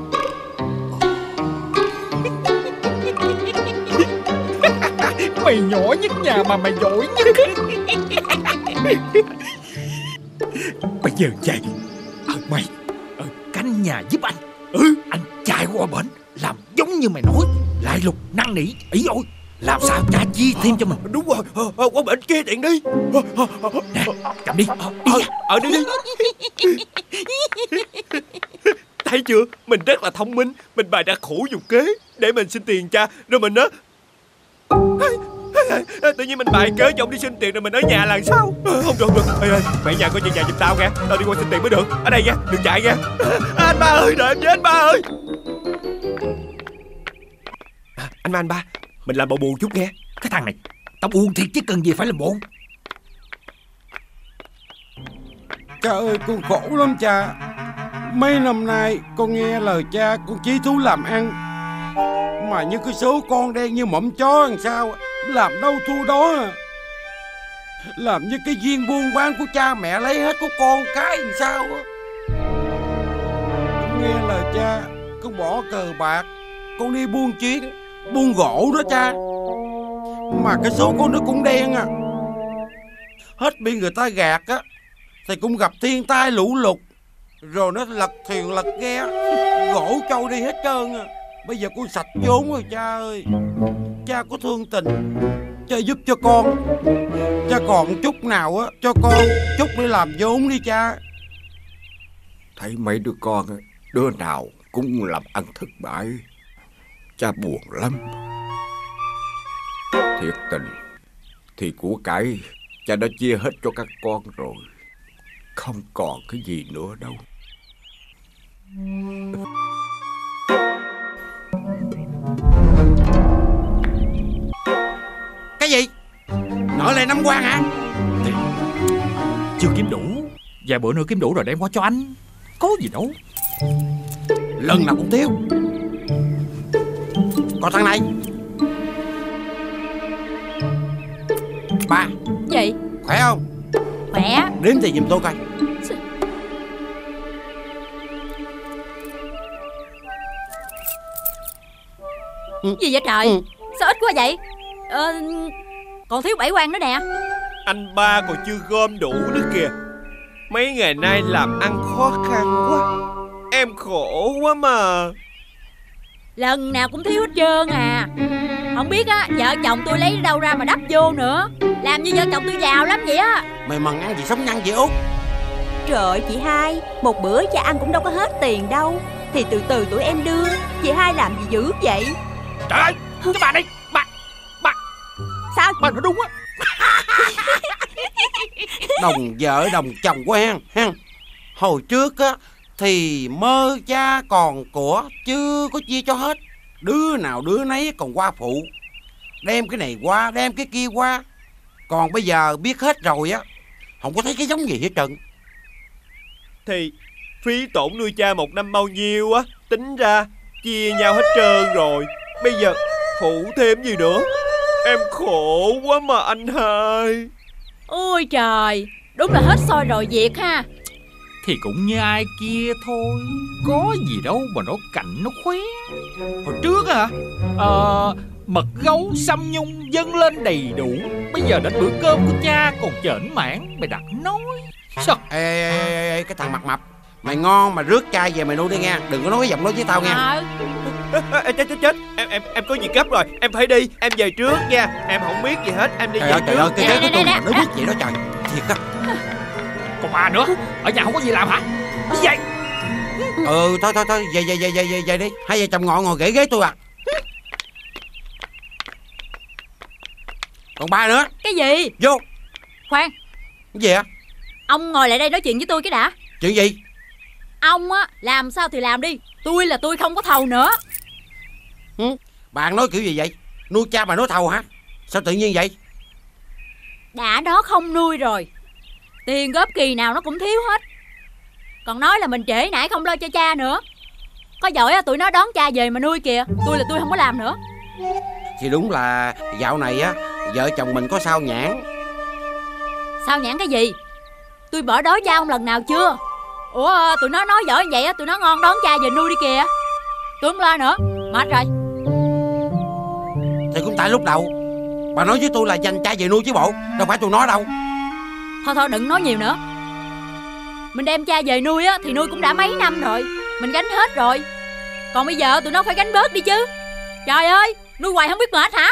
Mày nhỏ nhất nhà mà mày giỏi nhất. Bây giờ vậy, mày canh nhà giúp anh. Anh chạy qua bển làm giống như mày nói, lại lục năn nỉ ý ôi, làm sao cha chia thêm cho mình. Đúng rồi, qua bển kia tiền đi. Nè, cầm đi. Đi. Thấy chưa, mình rất là thông minh. Mình bày ra khổ dùng kế để mình xin tiền cha. Rồi mình á, tự nhiên mình bày kế cho ông đi xin tiền rồi mình ở nhà làm sao? Không được. Ê, mẹ nhà coi chuyện nhà giùm tao nghe. Tao đi qua xin tiền mới được. Ở đây nha, đừng chạy nha. Anh ba ơi, đợi em với anh ba ơi. Anh ba, mình làm bộ buồn chút nghe. Cái thằng này, tao buồn thiệt chứ cần gì phải làm bộ. Cha ơi, con khổ lắm cha. Mấy năm nay con nghe lời cha, con chí thú làm ăn. Mà như cái số con đen như mộng chó làm sao, làm đâu thua đó à. Làm như cái duyên buôn bán của cha mẹ lấy hết của con cái làm sao á. Nghe lời cha, con bỏ cờ bạc, con đi buôn chuyến, buôn gỗ đó cha. Mà cái số con nó cũng đen à. Hết bị người ta gạt á, thì cũng gặp thiên tai lũ lụt, rồi nó lật thuyền lật ghe, gỗ trôi đi hết trơn à. Bây giờ con sạch vốn rồi cha ơi. Cha có thương tình, cha giúp cho con. Cha còn chút nào á, cho con chút để làm vốn đi cha. Thấy mấy đứa con đứa nào cũng làm ăn thất bại, cha buồn lắm. Thiệt tình thì của cải cha đã chia hết cho các con rồi, không còn cái gì nữa đâu. Cái gì? Nợ lại 5 quan hả? Thì chưa kiếm đủ, vài bữa nữa kiếm đủ rồi đem qua cho anh. Có gì đâu. Lần nào cũng thiếu. Còn thằng này. Ba. Gì? Khỏe không? Khỏe. Đếm tiền giùm tôi coi. Gì vậy trời? Sao ít quá vậy? Còn thiếu 7 quan nữa nè. Anh ba còn chưa gom đủ nữa kìa. Mấy ngày nay làm ăn khó khăn quá, em khổ quá mà. Lần nào cũng thiếu hết trơn à. Không biết á, vợ chồng tôi lấy đâu ra mà đắp vô nữa. Làm như vợ chồng tôi giàu lắm vậy á. Mày mần ăn gì sống nhăn vậy Út? Trời ơi chị hai, một bữa cha ăn cũng đâu có hết tiền đâu. Thì từ từ tụi em đưa. Chị hai làm gì dữ vậy? Trời ơi, cái bà này, bà Sao? bà nói đúng á. Đồng vợ đồng chồng quá ha. Hồi trước á thì mơ cha còn của, chưa có chia cho hết. Đứa nào đứa nấy còn qua phụ, đem cái này qua, đem cái kia qua. Còn bây giờ biết hết rồi á, không có thấy cái giống gì hết trơn. Thì phí tổn nuôi cha một năm bao nhiêu á, tính ra chia nhau hết trơn rồi. Bây giờ phụ thêm gì nữa. Em khổ quá mà anh hai. Ôi trời, đúng là hết xôi rồi việc ha. Thì cũng như ai kia thôi, có gì đâu mà nó cạnh nó khóe. Hồi trước hả, mật gấu xăm nhung dâng lên đầy đủ. Bây giờ đến bữa cơm của cha còn chểnh mảng mày đặt nói sao? Ê, cái thằng mặt mập, mày ngon mà rước cha về mày nuôi đi nha. Đừng có nói cái giọng đó với tao nha. Chết. Em có việc gấp rồi, em phải đi. Em về trước nha. Em không biết gì hết. Em đi về trước. Trời ơi, cái ghế của tôi mà nó biết vậy đó trời. Thiệt á. Còn bà nữa, ở nhà không có gì làm hả? Đi vậy. Thôi về đi. Hai vợ chồng ngồi ghế ghế tôi à. Còn ba nữa. Cái gì? Vô. Khoan. Cái gì á? Ông ngồi lại đây nói chuyện với tôi cái đã. Chuyện gì? Ông á, làm sao thì làm đi. Tôi không có thầu nữa. Bạn nói kiểu gì vậy? Nuôi cha mà nói thầu hả? Sao tự nhiên vậy? Đã đó không nuôi rồi, tiền góp kỳ nào nó cũng thiếu hết. Còn nói là mình trễ nải không lo cho cha nữa. Có giỏi tụi nó đón cha về mà nuôi kìa. Tôi không có làm nữa. Thì đúng là dạo này á, vợ chồng mình có sao nhãn. Sao nhãn cái gì? Tôi bỏ đói cha ông lần nào chưa? Ủa tụi nó nói giỏi vậy á, tụi nó ngon đón cha về nuôi đi kìa. Tôi không lo nữa, mệt rồi. Thì cũng tại lúc đầu bà nói với tôi là dành cha về nuôi chứ bộ. Đâu phải tôi nói đâu. Thôi đừng nói nhiều nữa. Mình đem cha về nuôi á thì nuôi cũng đã mấy năm rồi. Mình gánh hết rồi. Còn bây giờ tụi nó phải gánh bớt đi chứ. Trời ơi, nuôi hoài không biết mệt hả?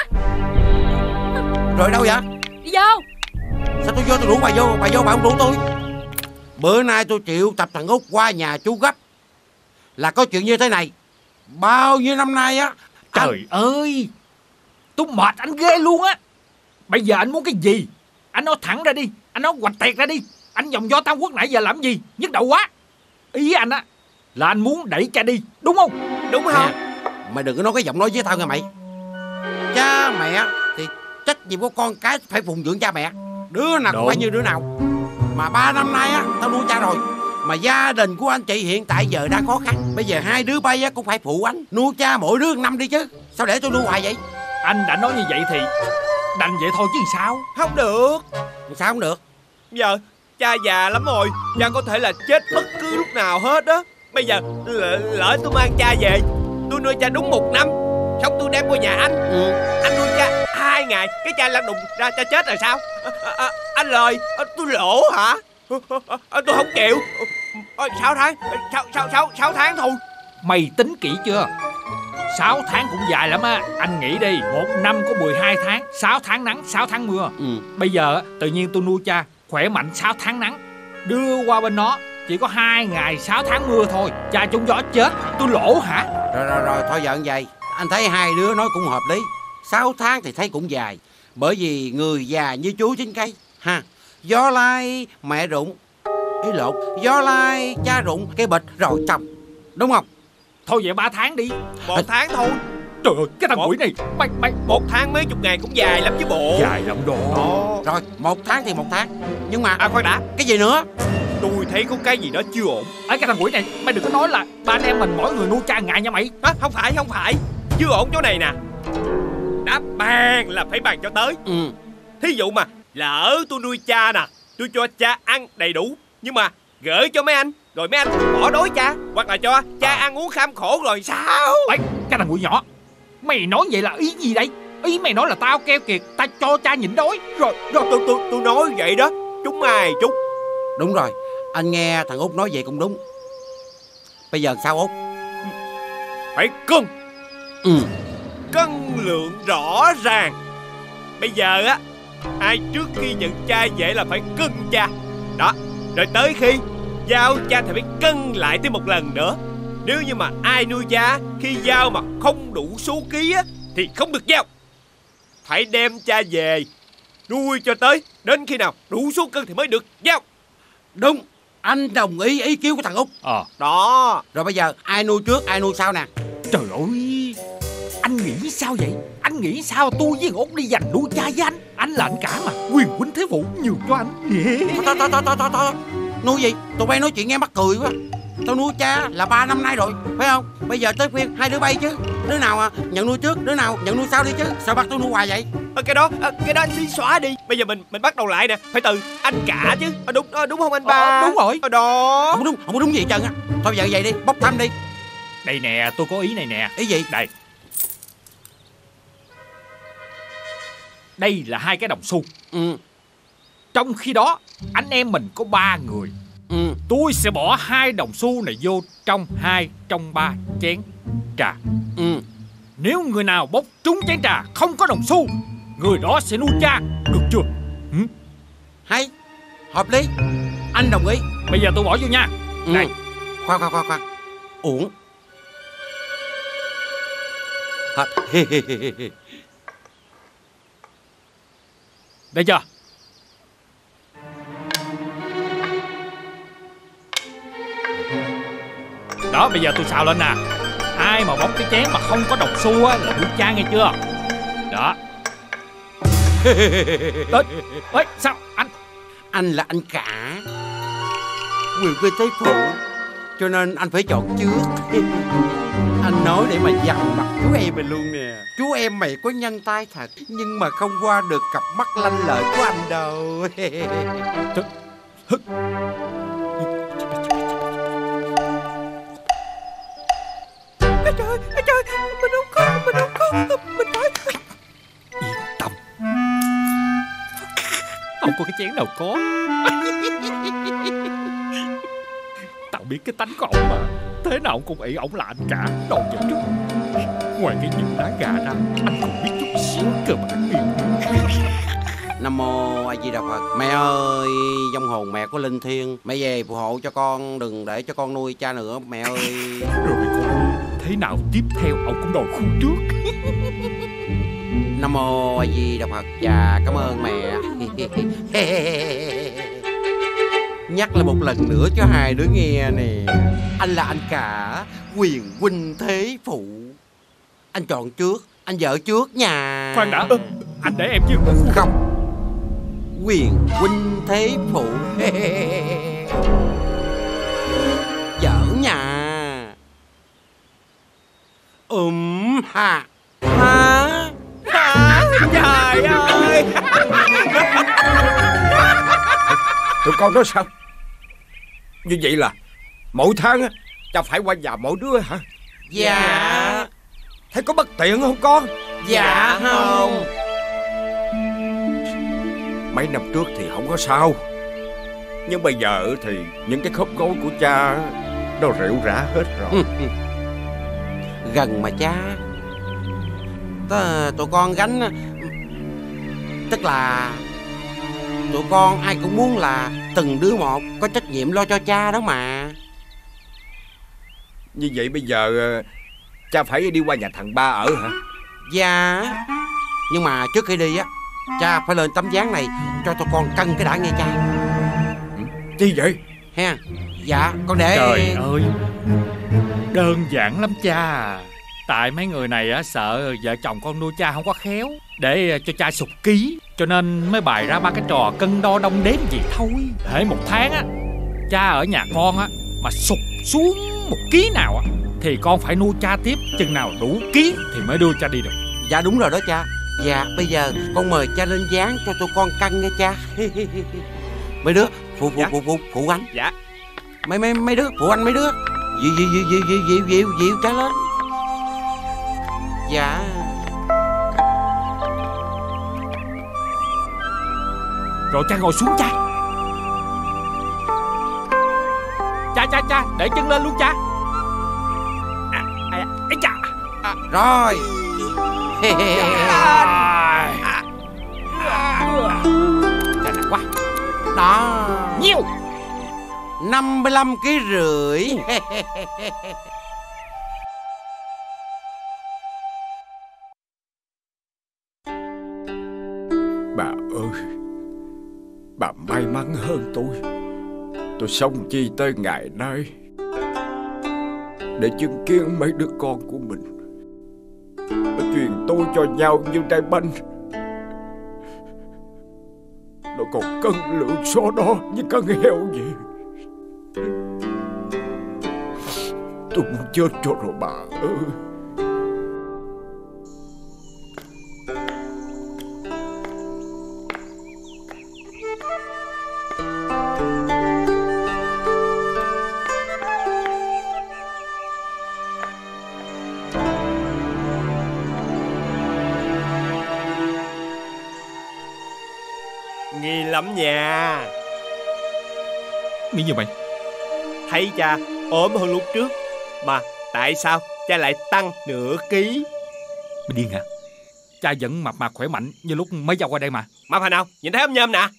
Rồi đâu vậy? Đi vô. Sao tôi vô tôi rủ bà vô bà không rủ tôi? Bữa nay tôi triệu tập thằng Út qua nhà chú gấp. Là có chuyện như thế này. Bao nhiêu năm nay á. Trời ơi, tôi mệt anh ghê luôn á. Bây giờ anh muốn cái gì? Anh nói thẳng ra đi. Anh nói hoạch tiệt ra đi. Anh vòng vo Tam Quốc nãy giờ làm gì? Nhức đầu quá. Ý anh á là anh muốn đẩy cha đi, đúng không? Đúng không? Mày đừng có nói cái giọng nói với tao nghe mày. Cha mẹ thì trách nhiệm của con cái phải phụng dưỡng cha mẹ. Đứa nào cũng phải như đứa nào. Mà 3 năm nay á tao nuôi cha rồi. Mà gia đình của anh chị hiện tại giờ đang khó khăn. Bây giờ hai đứa bay á cũng phải phụ anh. Nuôi cha mỗi đứa 1 năm đi chứ. Sao để tôi nuôi hoài vậy? Anh đã nói như vậy thì đành vậy thôi chứ sao? Không được. Sao không được? Giờ cha già lắm rồi. Cha có thể là chết bất cứ lúc nào hết á. Bây giờ lỡ tôi mang cha về, tôi nuôi cha đúng 1 năm, xong tôi đem qua nhà anh. Anh nuôi cha 2 ngày, cái cha lăn đùng ra cha chết rồi sao? Anh lời tôi lỗ hả? Tôi không chịu. 6 tháng 6 tháng thôi. Mày tính kỹ chưa? 6 tháng cũng dài lắm á. Anh nghĩ đi, 1 năm có 12 tháng, 6 tháng nắng, 6 tháng mưa. Bây giờ tự nhiên tôi nuôi cha khỏe mạnh 6 tháng nắng, đưa qua bên nó chỉ có 2 ngày 6 tháng mưa thôi, cha trúng gió chết, tôi lỗ hả? Rồi thôi giận vậy. Anh thấy hai đứa nói cũng hợp lý. 6 tháng thì thấy cũng dài. Bởi vì người già như chú chín cây ha. Gió lai mẹ rụng, ý lộn, gió lai cha rụng cái bịch rồi xong, đúng không? Thôi vậy 3 tháng đi. 1 tháng thôi. Trời ơi, cái thằng quỷ này. Mày 1 tháng mấy chục ngày cũng dài lắm chứ bộ. Dài lắm đó. Rồi 1 tháng thì 1 tháng. Nhưng mà khoan đã. Cái gì nữa? Tôi thấy có cái gì đó chưa ổn. Cái thằng quỷ này, mày đừng có nói là ba anh em mình mỗi người nuôi cha ngày nha mày. Không phải. Chưa ổn chỗ này nè. Đã bàn là phải bàn cho tới. Thí dụ mà lỡ tôi nuôi cha nè, tôi cho cha ăn đầy đủ, nhưng mà gửi cho mấy anh, rồi mấy anh bỏ đói cha, hoặc là cho cha ăn uống kham khổ rồi sao? Cái thằng quỷ nhỏ, mày nói vậy là ý gì đây? Ý mày nói là tao keo kiệt, tao cho cha nhịn đói. Rồi tôi nói vậy đó. Chúng ai chút. Đúng rồi, anh nghe thằng Út nói vậy cũng đúng. Bây giờ sao Út? Phải cân. Cân lượng rõ ràng. Bây giờ á, ai trước khi nhận cha về là phải cân cha. Đó, rồi tới khi giao cha thì phải cân lại thêm 1 lần nữa. Nếu như mà ai nuôi cha khi giao mà không đủ số ký á thì không được giao. Phải đem cha về nuôi cho tới đến khi nào đủ số cân thì mới được giao. Đúng, anh đồng ý ý kiến của thằng Út. Đó. Rồi bây giờ ai nuôi trước ai nuôi sau nè? Trời ơi, anh nghĩ sao vậy? Anh nghĩ sao tôi với Út đi giành nuôi cha với anh? Anh là anh cả mà, quyền huynh thế phụ nhường cho anh. Thôi. Nuôi gì? Tụi bay nói chuyện nghe mắc cười quá. Tao nuôi cha là 3 năm nay rồi, phải không? Bây giờ tới phiên hai đứa bay chứ. Đứa nào nhận nuôi trước, đứa nào nhận nuôi sau đi chứ. Sao bắt tôi nuôi hoài vậy? Cái đó anh đi xóa đi. Bây giờ mình bắt đầu lại nè. Phải từ anh cả chứ. Đúng không anh ba? Đúng rồi. Đó. Không có đúng gì hết trơn á. Thôi giờ vậy đi, bốc thăm đi. Đây nè, tôi có ý này nè. Ý gì? Đây. Đây là 2 cái đồng xu. Trong khi đó anh em mình có 3 người. Tôi sẽ bỏ 2 đồng xu này vô trong 2 trong 3 chén trà. Nếu người nào bốc trúng chén trà không có đồng xu, người đó sẽ nuôi cha. Được chưa? Hay, hợp lý. Anh đồng ý. Bây giờ tôi bỏ vô nha. Đây. Khoan. Uổng. Đây chưa? Đó, bây giờ tôi xào lên nè. Ai mà bóc cái chén mà không có đồng xu á là nuôi cha, nghe chưa? Đó. Ê, sao Anh là anh cả, quyền viên thế phụ, cho nên anh phải chọn trước. Anh nói để mà dằn mặt chú em mình luôn nè. Chú em mày có nhanh tay thật, nhưng mà không qua được cặp mắt lanh lợi của anh đâu. Trời, mình không có, mình phải. Yên tâm, không có cái chén nào có. Tao biết cái tánh của ổng mà, thế nào cũng ỷ ổng là anh cả. Đồ vật trước, ngoài cái những đá gà ra, anh còn biết chút xíu cơ bản miệng. Nam mô A Di Đà Phật. Mẹ ơi, vong hồn mẹ của linh thiêng, mẹ về phù hộ cho con, đừng để cho con nuôi cha nữa mẹ ơi. Rồi con, thế nào tiếp theo ông cũng đòi khu trước. Nam mô A Di Đà Phật. Dạ cảm ơn mẹ. Nhắc lại một lần nữa cho 2 đứa nghe nè. Anh là anh cả, quyền huynh thế phụ. Anh chọn trước, anh vợ trước nha. Khoan đã, anh để em chứ. Không, quyền huynh thế phụ. Vợ nha. Ha. Trời ơi. Tụi con nói sao? Như vậy là mỗi tháng á, cha phải qua nhà mỗi đứa hả? Dạ. Thấy có bất tiện không con? Dạ không. Mấy năm trước thì không có sao, nhưng bây giờ thì những cái khớp gối của cha nó rệu rã hết rồi. Gần mà cha. Tụi con gánh, tức là tụi con ai cũng muốn là từng đứa một có trách nhiệm lo cho cha đó mà. Như vậy bây giờ cha phải đi qua nhà thằng Ba ở hả? Dạ. Nhưng mà trước khi đi á, cha phải lên tấm ván này cho tụi con cân cái đã nghe cha. Chi vậy? Ha. Dạ con để. Trời ơi, đơn giản lắm cha. Tại mấy người này á sợ vợ chồng con nuôi cha không có khéo, để cho cha sụt ký, cho nên mới bày ra 3 cái trò cân đo đong đếm vậy thôi. Hễ 1 tháng á, cha ở nhà con á mà sụt xuống 1 ký nào á thì con phải nuôi cha tiếp, chừng nào đủ ký thì mới đưa cha đi được. Dạ đúng rồi đó cha. Dạ bây giờ con mời cha lên ván cho tụi con cân nghe cha. Mấy đứa phụ anh. Dạ. Mấy đứa phụ anh mấy đứa. Dịu cha lên. Dạ. Rồi cha ngồi xuống cha. Cha để chân lên luôn cha. Cha. Rồi. Cha nặng quá. Đó. Nhiêu? 55,5 kg. Bà ơi, bà may mắn hơn tôi sống chi tới ngày nay để chứng kiến mấy đứa con của mình nó truyền tôi cho nhau như trái banh. Nó còn cân lượng so đo với con heo vậy. Tôi muốn chết cho rồi bà ơi. nghi lắm nha. Nghĩ như mày. Thấy cha ốm hơn lúc trước, mà tại sao cha lại tăng nửa ký? Mày điên hả? Cha vẫn mập mạp khỏe mạnh như lúc mới giao qua đây mà. Mập hồi nào? Nhìn thấy ốm nhôm nè.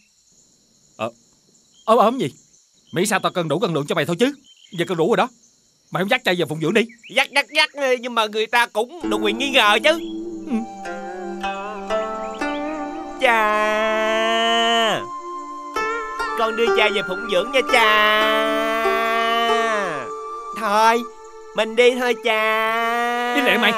Ốm gì? Mày sao tao cân đủ cân lượng cho mày thôi chứ. Giờ cân đủ rồi đó. Mày không dắt cha về phụng dưỡng đi. Dắt nhưng mà người ta cũng đủ quyền nghi ngờ chứ. Cha, con đưa cha về phụng dưỡng nha cha. Thôi mình đi thôi cha. Đi lẹ mày.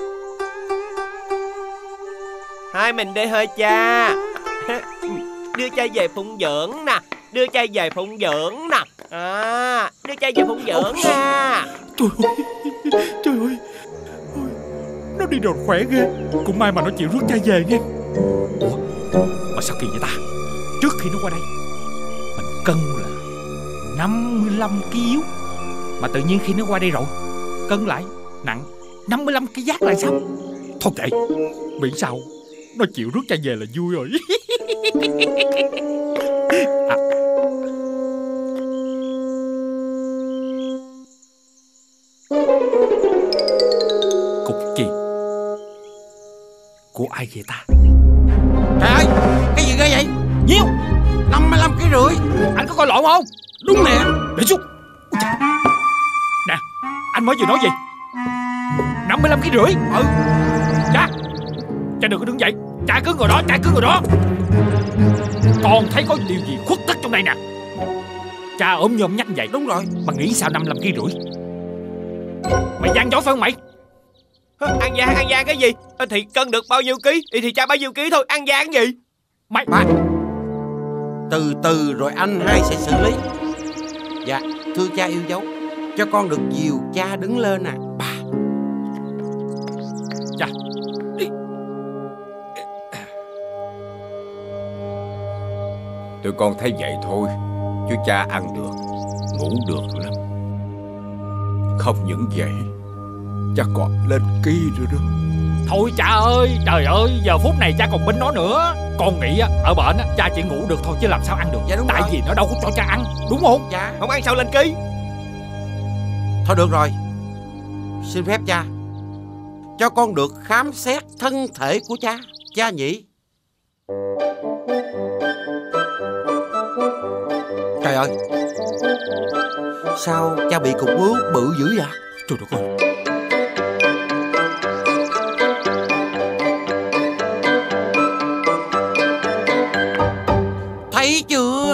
Thôi mình đi thôi cha. Đưa cha về phụng dưỡng nè. Đưa cha về phụng dưỡng nè. Đưa cha về phụng dưỡng nha. Trời ơi, nó đi đồn khỏe ghê. Cũng may mà nó chịu rước cha về nghe. Ủa, mà sao kỳ vậy ta? Trước khi nó qua đây mình cân là 55 kg, mà tự nhiên khi nó qua đây rồi cân lại nặng 55 kg giác lại sao? Thôi kệ, miễn sao nó chịu rước cha về là vui rồi. Cục chì của ai vậy ta? Trời ơi, cái gì ghê vậy? Nhiêu? 55,5 kg. Anh có coi lộn không? Đúng nè. Để xuống. Nè, anh mới vừa nói gì? 55,5 kg. Cha đừng có đứng dậy. Cha cứ ngồi đó, cha cứ ngồi đó. Còn thấy có điều gì khuất tất trong đây nè. Cha ốm nhôm nhách vậy. Đúng rồi. Mà nghĩ sao 55,5 kg? Mày gian dối phải không mày? Ăn gian cái gì? Thì cân được bao nhiêu ký thì cha bao nhiêu ký thôi. Ăn gian cái gì? Mày từ từ rồi anh hai sẽ xử lý. Dạ, thưa cha yêu dấu, cho con được dìu cha đứng lên nè. Cha đi. Tụi con thấy vậy thôi, chứ cha ăn được, ngủ được lắm. Không những vậy, cha còn lên ký rồi đó. Thôi cha ơi, trời ơi, giờ phút này cha còn binh nó nữa. Con nghĩ ở bệnh cha chỉ ngủ được thôi chứ làm sao ăn được. Dạ đúng tại rồi. vì nó đâu có cho cha ăn, đúng không? Dạ. Không ăn sao lên ký? Thôi được rồi, xin phép cha, cho con được khám xét thân thể của cha nhỉ. Trời ơi, sao cha bị cục bướu bự dữ vậy? Trời đất ơi. Thấy chưa?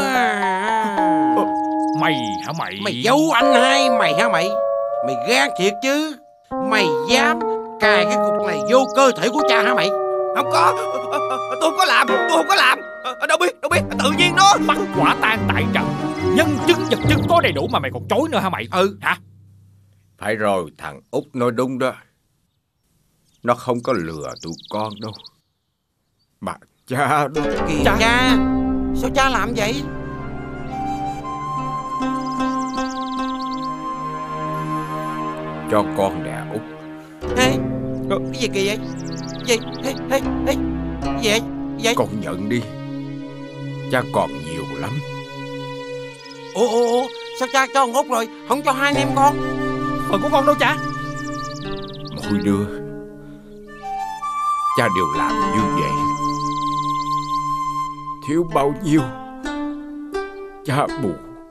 Mày hả mày? Mày giấu anh hai mày hả mày? Mày gan thiệt chứ? Mày dám cài cái cục này vô cơ thể của cha hả mày? Không có. Tôi không có làm. Đâu biết. Tự nhiên nó. Bắt quả tang tại trận, nhân chứng vật chứng có đầy đủ mà mày còn chối nữa hả mày? Hả? Phải rồi, thằng Út nói đúng đó. Nó không có lừa tụi con đâu, mà cha đó. Kìa cha, sao cha làm vậy? Cho con nè Út. Ê, cái gì kỳ vậy? Gì? Ê, gì vậy? Con nhận đi, cha còn nhiều lắm. Ủa, sao cha cho Út rồi, không cho hai anh em con? Phần của con đâu cha? Mỗi đứa cha đều làm như vậy. Thiếu bao nhiêu cha bù.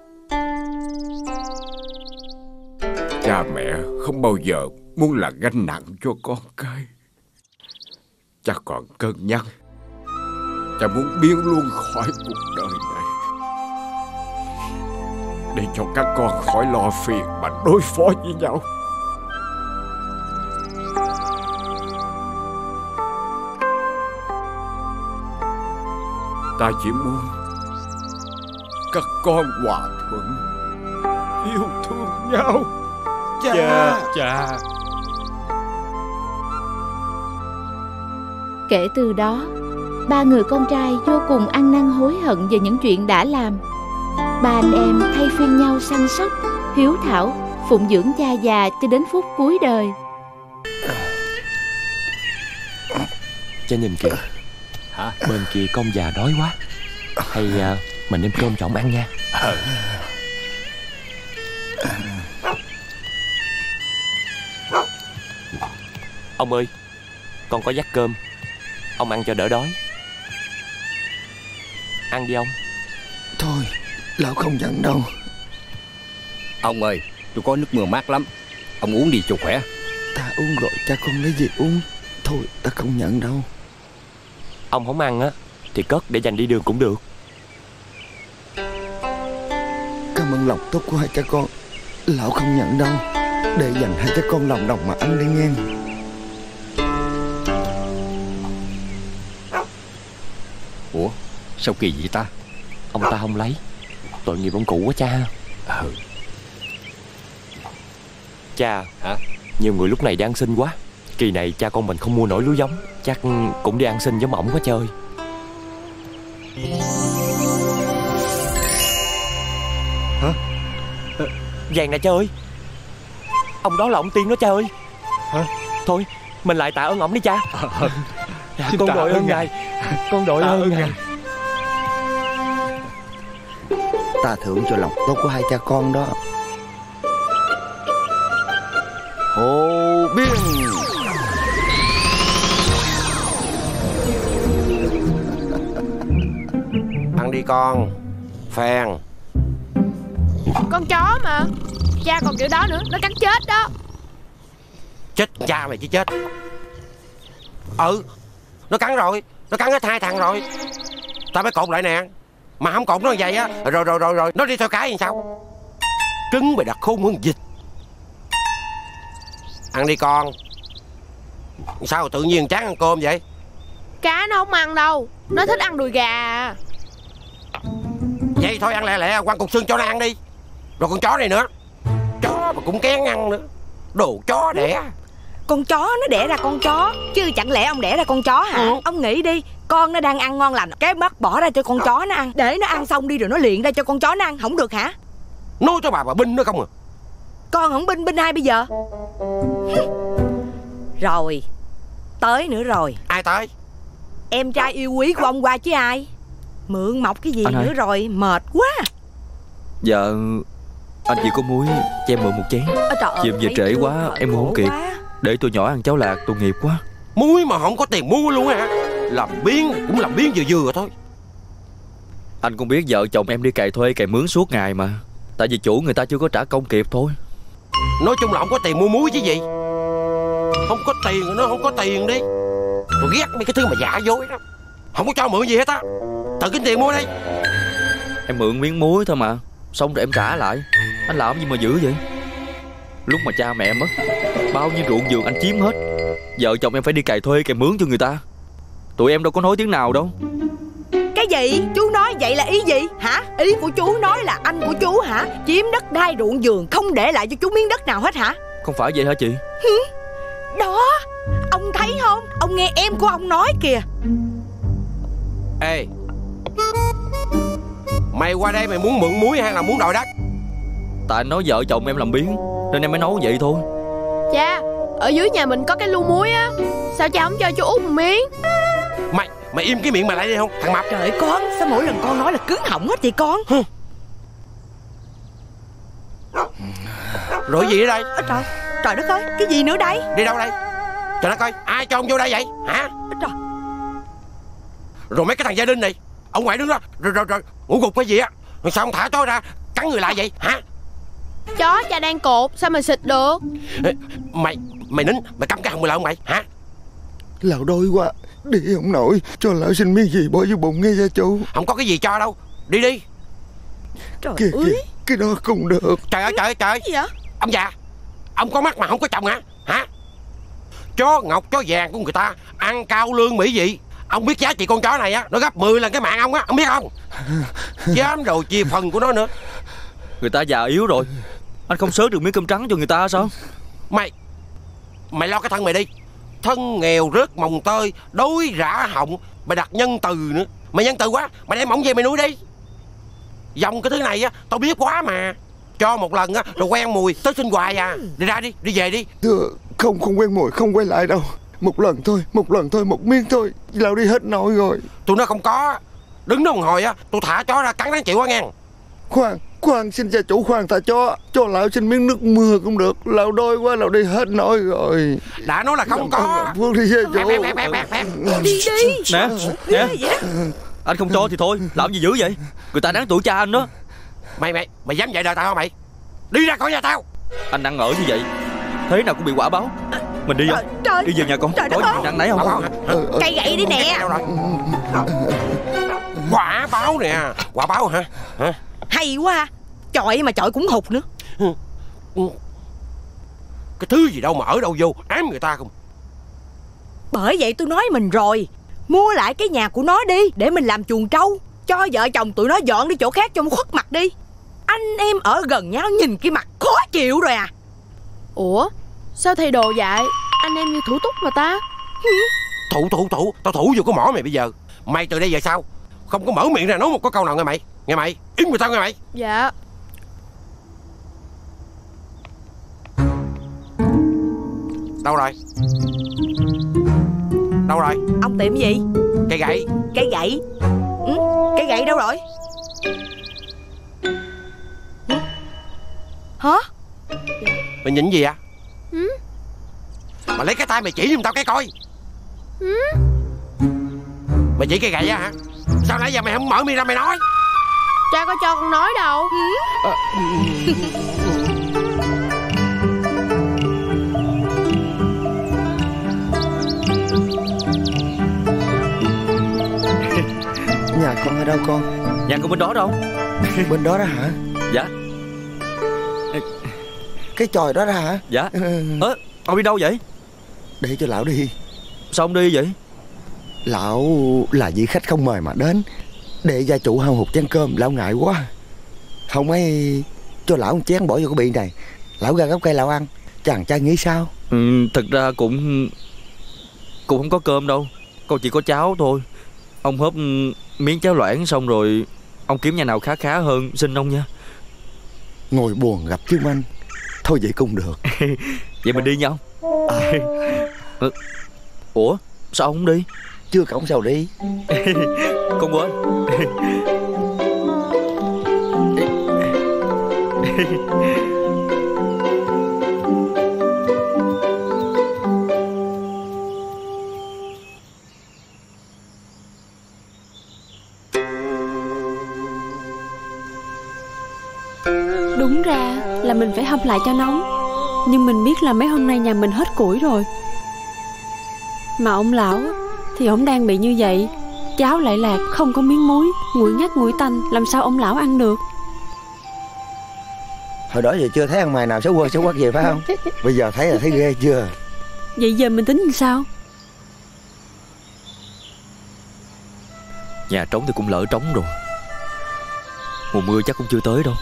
Cha mẹ không bao giờ muốn là gánh nặng cho con cái. Cha còn cân nhắc, cha muốn biến luôn khỏi cuộc đời này, để cho các con khỏi lo phiền mà đối phó với nhau. Ta chỉ muốn các con hòa thuận, yêu thương nhau. Cha. Kể từ đó, ba người con trai vô cùng ăn năn hối hận về những chuyện đã làm. Ba anh em thay phiên nhau săn sóc, hiếu thảo, phụng dưỡng cha già cho đến phút cuối đời. Cha nhìn kìa. Hả? Bên kia con già đói quá. Hay mình đem cơm cho ông ăn nha. Ông ơi, con có dắt cơm, ông ăn cho đỡ đói. Ăn đi ông. Thôi, lão không nhận đâu. Ông ơi, tôi có nước mưa mát lắm, ông uống đi cho khỏe. Ta uống rồi, cha con lấy gì uống. Thôi, ta không nhận đâu. Ông không ăn á thì cất để dành đi đường cũng được. Cảm ơn lòng tốt của hai cha con. Lão không nhận đâu. Để dành hai cha con lòng đồng mà ăn đi nghe. Ủa, sao kỳ vậy ta? Ông ta không lấy. Tội nghiệp ông cụ quá cha. Cha hả? Nhiều người lúc này đi ăn xin quá. Kỳ này cha con mình không mua nổi lúa giống, chắc cũng đi ăn xin giống ổng quá chơi. Hả? Vàng nè cha ơi. Ông đó là ông Tiên đó cha ơi. Hả? Thôi mình lại tạ ơn ổng đi cha. Con đội ơn ngài. Con đội ơn ngài. Ta thưởng cho lòng tốt của hai cha con đó. Hồ Biên. Ăn đi con. Phèn. Con chó mà. Cha còn kiểu đó nữa, nó cắn chết đó. Chết cha mày chứ chết. Nó cắn rồi. Nó cắn hết 2 thằng rồi. Tao mới cột lại nè. Mà không cột nó như vậy á. Rồi nó đi theo cái thì sao? Trứng mày đặt khôn hơn vịt. Ăn đi con. Sao tự nhiên chán ăn cơm vậy? Cá nó không ăn đâu. Nó thích ăn đùi gà. Vậy thôi ăn lẹ lẹ quăng cục xương cho nó ăn đi. Rồi con chó này nữa. Chó mà cũng kén ăn nữa. Đồ chó đẻ. Con chó nó đẻ ra con chó, chứ chẳng lẽ ông đẻ ra con chó hả? Ông nghĩ đi, con nó đang ăn ngon lành, cái bắt bỏ ra cho con chó nó ăn. Để nó ăn xong đi rồi nó liền ra cho con chó nó ăn, không được hả? Nói cho bà binh nữa không à? Con không binh ai bây giờ? Rồi, tới nữa rồi. Ai tới? Em trai yêu quý của ông qua chứ ai. Mượn mọc cái gì anh nữa rồi, mệt quá. Dạ, anh chỉ có muối cho em mượn một chén. Chị em về trễ quá, em mua không kịp. Để tôi nhỏ ăn cháo lạc, tội nghiệp quá. Muối mà không có tiền mua luôn hả? Làm biếng cũng làm biếng vừa thôi. Anh cũng biết vợ chồng em đi cày thuê cày mướn suốt ngày mà. Tại vì chủ người ta chưa có trả công kịp thôi. Nói chung là không có tiền mua muối chứ gì. Không có tiền nó không có tiền đi. Tôi ghét mấy cái thứ mà giả dối đó. Không có cho mượn gì hết á. Tự kiếm tiền mua đi. Em mượn miếng muối thôi mà. Xong rồi em trả lại. Anh làm gì mà dữ vậy? Lúc mà cha mẹ mất, bao nhiêu ruộng vườn anh chiếm hết. Vợ chồng em phải đi cày thuê cày mướn cho người ta. Tụi em đâu có nói tiếng nào đâu. Cái gì? Chú nói vậy là ý gì? Hả? Ý của chú nói là anh của chú hả? Chiếm đất đai ruộng vườn, không để lại cho chú miếng đất nào hết hả? Không phải vậy hả chị? Đó, ông thấy không? Ông nghe em của ông nói kìa. Ê, mày qua đây mày muốn mượn muối hay là muốn đòi đất? Tại anh nói vợ chồng em làm biếng nên em mới nói vậy thôi. Cha, ở dưới nhà mình có cái lu muối á. Sao cha không cho chú út một miếng? Mày im cái miệng mày lại đi không thằng mập. Trời ơi con, sao mỗi lần con nói là cứng họng hết vậy con? Rồi gì ở đây? Trời đất ơi, cái gì nữa đây? Đi đâu đây? Trời đất ơi, ai cho ông vô đây vậy hả? Trời. Rồi mấy cái thằng gia đình này, ông ngoại đứng đó rồi ngủ gục cái gì á? Rồi sao ông thả chó ra cắn người lại vậy hả? Chó cha đang cột, sao mà xịt được? Mày nín, mày cắm cái hông mày lại ông mày hả? Lão đói quá, đi không nổi. Cho lão xin miếng gì bỏ vô bụng nghe ra chú. Không có cái gì cho đâu. Đi. Trời kìa, ơi, cái đó không được. Trời ơi. gì vậy? Ông già, ông có mắt mà không có chồng hả? Chó ngọc chó vàng của người ta ăn cao lương mỹ vị. Ông biết giá trị con chó này á, nó gấp 10 lần cái mạng ông á, ông biết không? Dám đồ chia phần của nó nữa. Người ta già yếu rồi, anh không sớt được miếng cơm trắng cho người ta sao? Mày lo cái thân mày đi. Thân nghèo rớt mồng tơi, đói rã họng. Mày đặt nhân từ nữa. Mày nhân từ quá, mày đem ổng về mày nuôi đi. Dòng cái thứ này á, tao biết quá mà. Cho một lần á, rồi quen mùi, tới sinh hoài à. Đi ra đi, đi về đi. Thưa, không quen mùi, không quay lại đâu. Một lần thôi, một miếng thôi. Lão đi hết nổi rồi. Tụi nó không có. Đứng đó một hồi á, tôi thả chó ra cắn đáng chịu quá nghe. Khoan, xin gia chủ khoan thả chó. Cho lão xin miếng nước mưa cũng được. Lão đói quá, lão đi hết nổi rồi. Đã nói là không có. Phương đi gia chủ. Đi. Nè, anh không cho thì thôi, làm gì dữ vậy? Người ta đáng tuổi cha anh đó. Mày dám dạy đời tao hả mày? Đi ra khỏi nhà tao. Anh ăn ở như vậy, thế nào cũng bị quả báo. Mình đi không? Đi về nhà con. Có gì ăn nấy không? Cây gậy đi nè. Quả báo nè. Quả báo hả? Hay quá ha. Chọi mà chọi cũng hụt nữa. Cái thứ gì đâu mà ở đâu vô ám người ta không. Bởi vậy tôi nói mình rồi, mua lại cái nhà của nó đi, để mình làm chuồng trâu. Cho vợ chồng tụi nó dọn đi chỗ khác cho nó khuất mặt đi. Anh em ở gần nhau nhìn cái mặt khó chịu rồi à. Ủa sao thay đồ vậy? Anh em như thủ túc mà ta. Tao thủ vô cái mỏ mày bây giờ. Mày từ đây về sau không có mở miệng ra nói một cái câu nào nghe mày. Nghe mày, im người tao nghe mày. Dạ. Đâu rồi? Ông tìm gì? Cây gậy. Cây gậy đâu rồi? Hả? Mày nhìn gì vậy? Mày lấy cái tay mày chỉ giùm tao cái coi. Mày chỉ cây gậy á hả? Sao nãy giờ mày không mở miệng ra mày nói? Cha có cho con nói đâu. Nhà con ở đâu con? Nhà con bên đó đâu? Bên đó đó hả? Dạ. Cái chòi đó đó hả? Dạ. Ông đi đâu vậy? Để cho lão đi. Sao ông đi vậy? Lão là vị khách không mời mà đến. Để gia chủ hao hụt chén cơm, lão ngại quá. Không ấy cho lão một chén bỏ vô cái bị này. Lão ra gốc cây lão ăn. Chàng trai nghĩ sao? Thực ra cũng không có cơm đâu. Con chỉ có cháo thôi. Ông húp miếng cháo loãng xong rồi ông kiếm nhà nào khá hơn xin ông nha. Ngồi buồn gặp chứ anh. Thôi vậy cũng được. Vậy mình đi nhau. Ủa sao ông không đi? Chưa cổng sao đi. Con quên. Đúng ra là mình phải hâm lại cho nóng. Nhưng mình biết là mấy hôm nay nhà mình hết củi rồi. Mà ông lão thì ông đang bị như vậy. Cháo lại lạc, không có miếng muối, nguội ngắt nguội tanh, làm sao ông lão ăn được? Hồi đó giờ chưa thấy ăn mày nào xấu quắc về phải không? Bây giờ thấy là thấy ghê chưa? Vậy giờ mình tính làm sao? Nhà trống thì cũng lỡ trống rồi. Mùa mưa chắc cũng chưa tới đâu.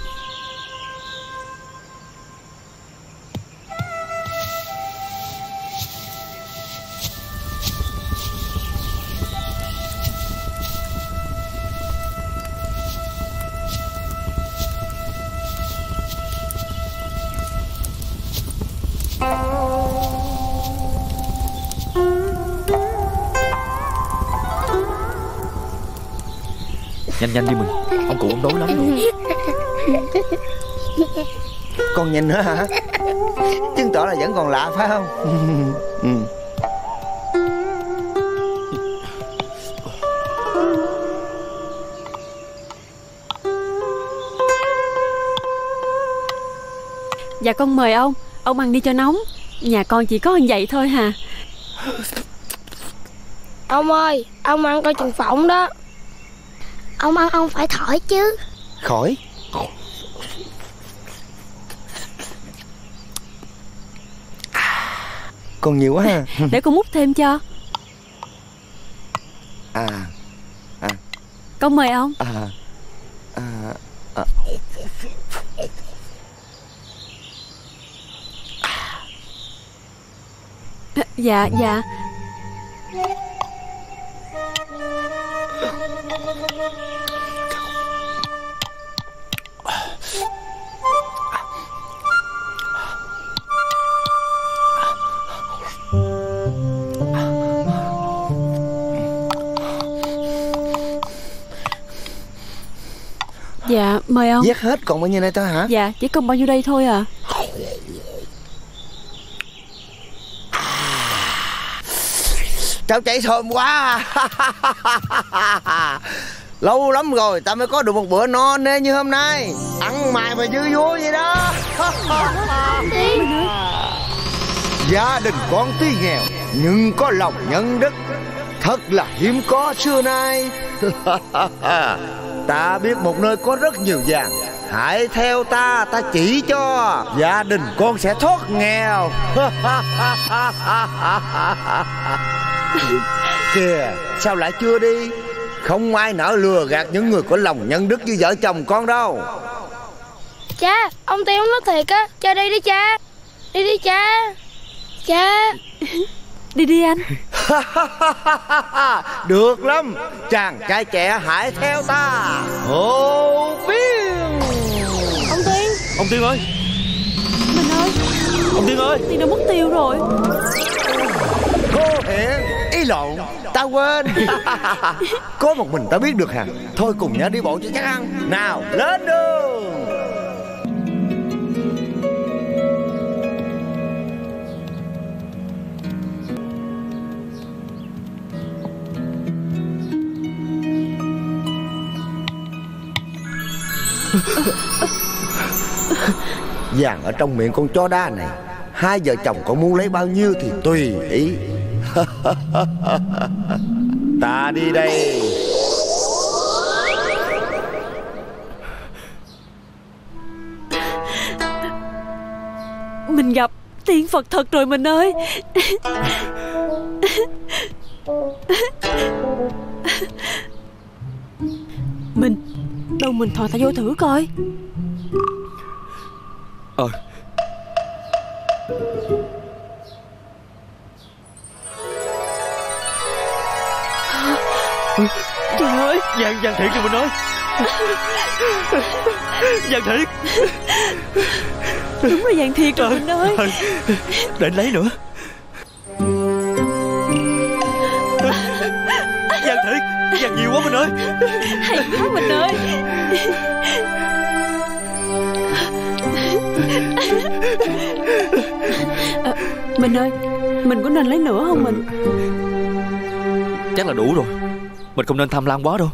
Nhanh đi mình. Ông cụ ông đói lắm rồi. Còn nhìn nữa hả? Chứng tỏ là vẫn còn lạ phải không? Dạ con mời ông. Ông ăn đi cho nóng. Nhà con chỉ có như vậy thôi hà. Ông ơi, ông ăn coi chừng phỏng đó. Ông ăn ông phải thổi chứ. Khỏi. Còn nhiều quá ha. Để con múc thêm cho. Con mời ông. Dạ. Dạ mời ông. Vét hết còn bao nhiêu đây thôi hả? Dạ chỉ còn bao nhiêu đây thôi à. Cháu chạy thơm quá. Lâu lắm rồi ta mới có được một bữa no nê như hôm nay. Ăn mày mà dư vua vậy đó. Gia đình con tuy nghèo nhưng có lòng nhân đức, thật là hiếm có xưa nay. Ta biết một nơi có rất nhiều vàng, hãy theo ta, ta chỉ cho. Gia đình con sẽ thoát nghèo. Kìa, sao lại chưa đi? Không ai nỡ lừa gạt những người có lòng nhân đức như vợ chồng con đâu. Cha, ông Tiên nói thiệt á. Cha đi đi cha. Đi đi cha. Cha. Đi đi anh. Được lắm. Chàng trai trẻ hãy theo ta. Hô biên. Ông Tiên. Ông Tiên ơi. Mình ơi. Ông Tiên ơi. Tiên đã mất tiêu rồi. Cô Hiền. Ý lộn, ta quên. Có một mình ta biết được hả? Thôi cùng nhau đi bộ cho chắc ăn. Nào lên đường. Vàng ở trong miệng con chó đa này. Hai vợ chồng con muốn lấy bao nhiêu thì tùy ý. Ta đi đây. Mình gặp tiên Phật thật rồi mình ơi. Đâu mình thò ta vô thử coi. Trời ơi, Vàng thiệt rồi mình ơi. Vàng thiệt. Đúng là vàng thiệt rồi mình ơi. Để anh lấy nữa. Vàng thiệt, vàng nhiều quá mình ơi. Hay quá mình ơi. Mình ơi, mình có nên lấy nữa không mình? Chắc là đủ rồi. Mình không nên tham lam quá đâu.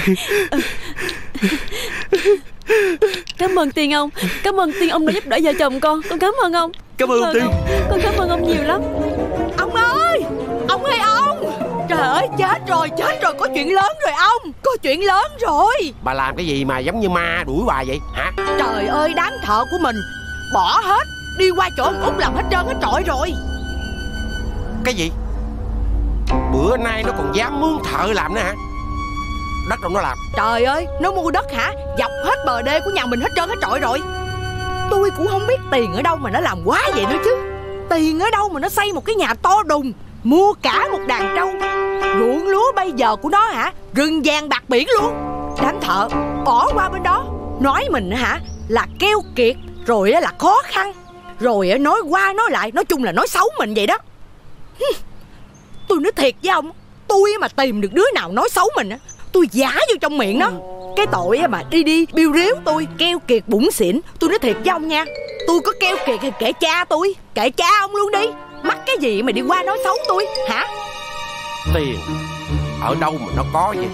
Cảm ơn Tiên ông. Cảm ơn Tiên ông đã giúp đỡ vợ chồng con. Con cảm ơn ông. Cảm ơn Tiên. Con cảm ơn ông nhiều lắm. Ông ơi. Ông ơi ông. Trời ơi chết rồi. Có chuyện lớn rồi ông. Có chuyện lớn rồi. Bà làm cái gì mà giống như ma đuổi bà vậy hả? Trời ơi đám thợ của mình bỏ hết, đi qua chỗ ông Út làm hết trơn hết trọi rồi. Cái gì? Bữa nay nó còn dám mướn thợ làm nữa hả? Đất đâu nó làm? Trời ơi, nó mua đất hả? Dọc hết bờ đê của nhà mình hết trơn hết trọi rồi. Tôi cũng không biết tiền ở đâu mà nó làm quá vậy nữa chứ. Tiền ở đâu mà nó xây một cái nhà to đùng, mua cả một đàn trâu. Ruộng lúa bây giờ của nó hả? Rừng vàng bạc biển luôn. Đám thợ bỏ qua bên đó nói mình hả là keo kiệt, rồi là khó khăn, rồi nói qua nói lại, nói chung là nói xấu mình vậy đó. Tôi nói thiệt với ông, tôi mà tìm được đứa nào nói xấu mình, tôi giả vô trong miệng nó. Cái tội mà đi biêu riếu tôi keo kiệt bủn xỉn. Tôi nói thiệt với ông nha, tôi có keo kiệt thì kể cha tôi, kể cha ông luôn đi. Mắc cái gì mà đi qua nói xấu tôi hả? Tiền ở đâu mà nó có vậy?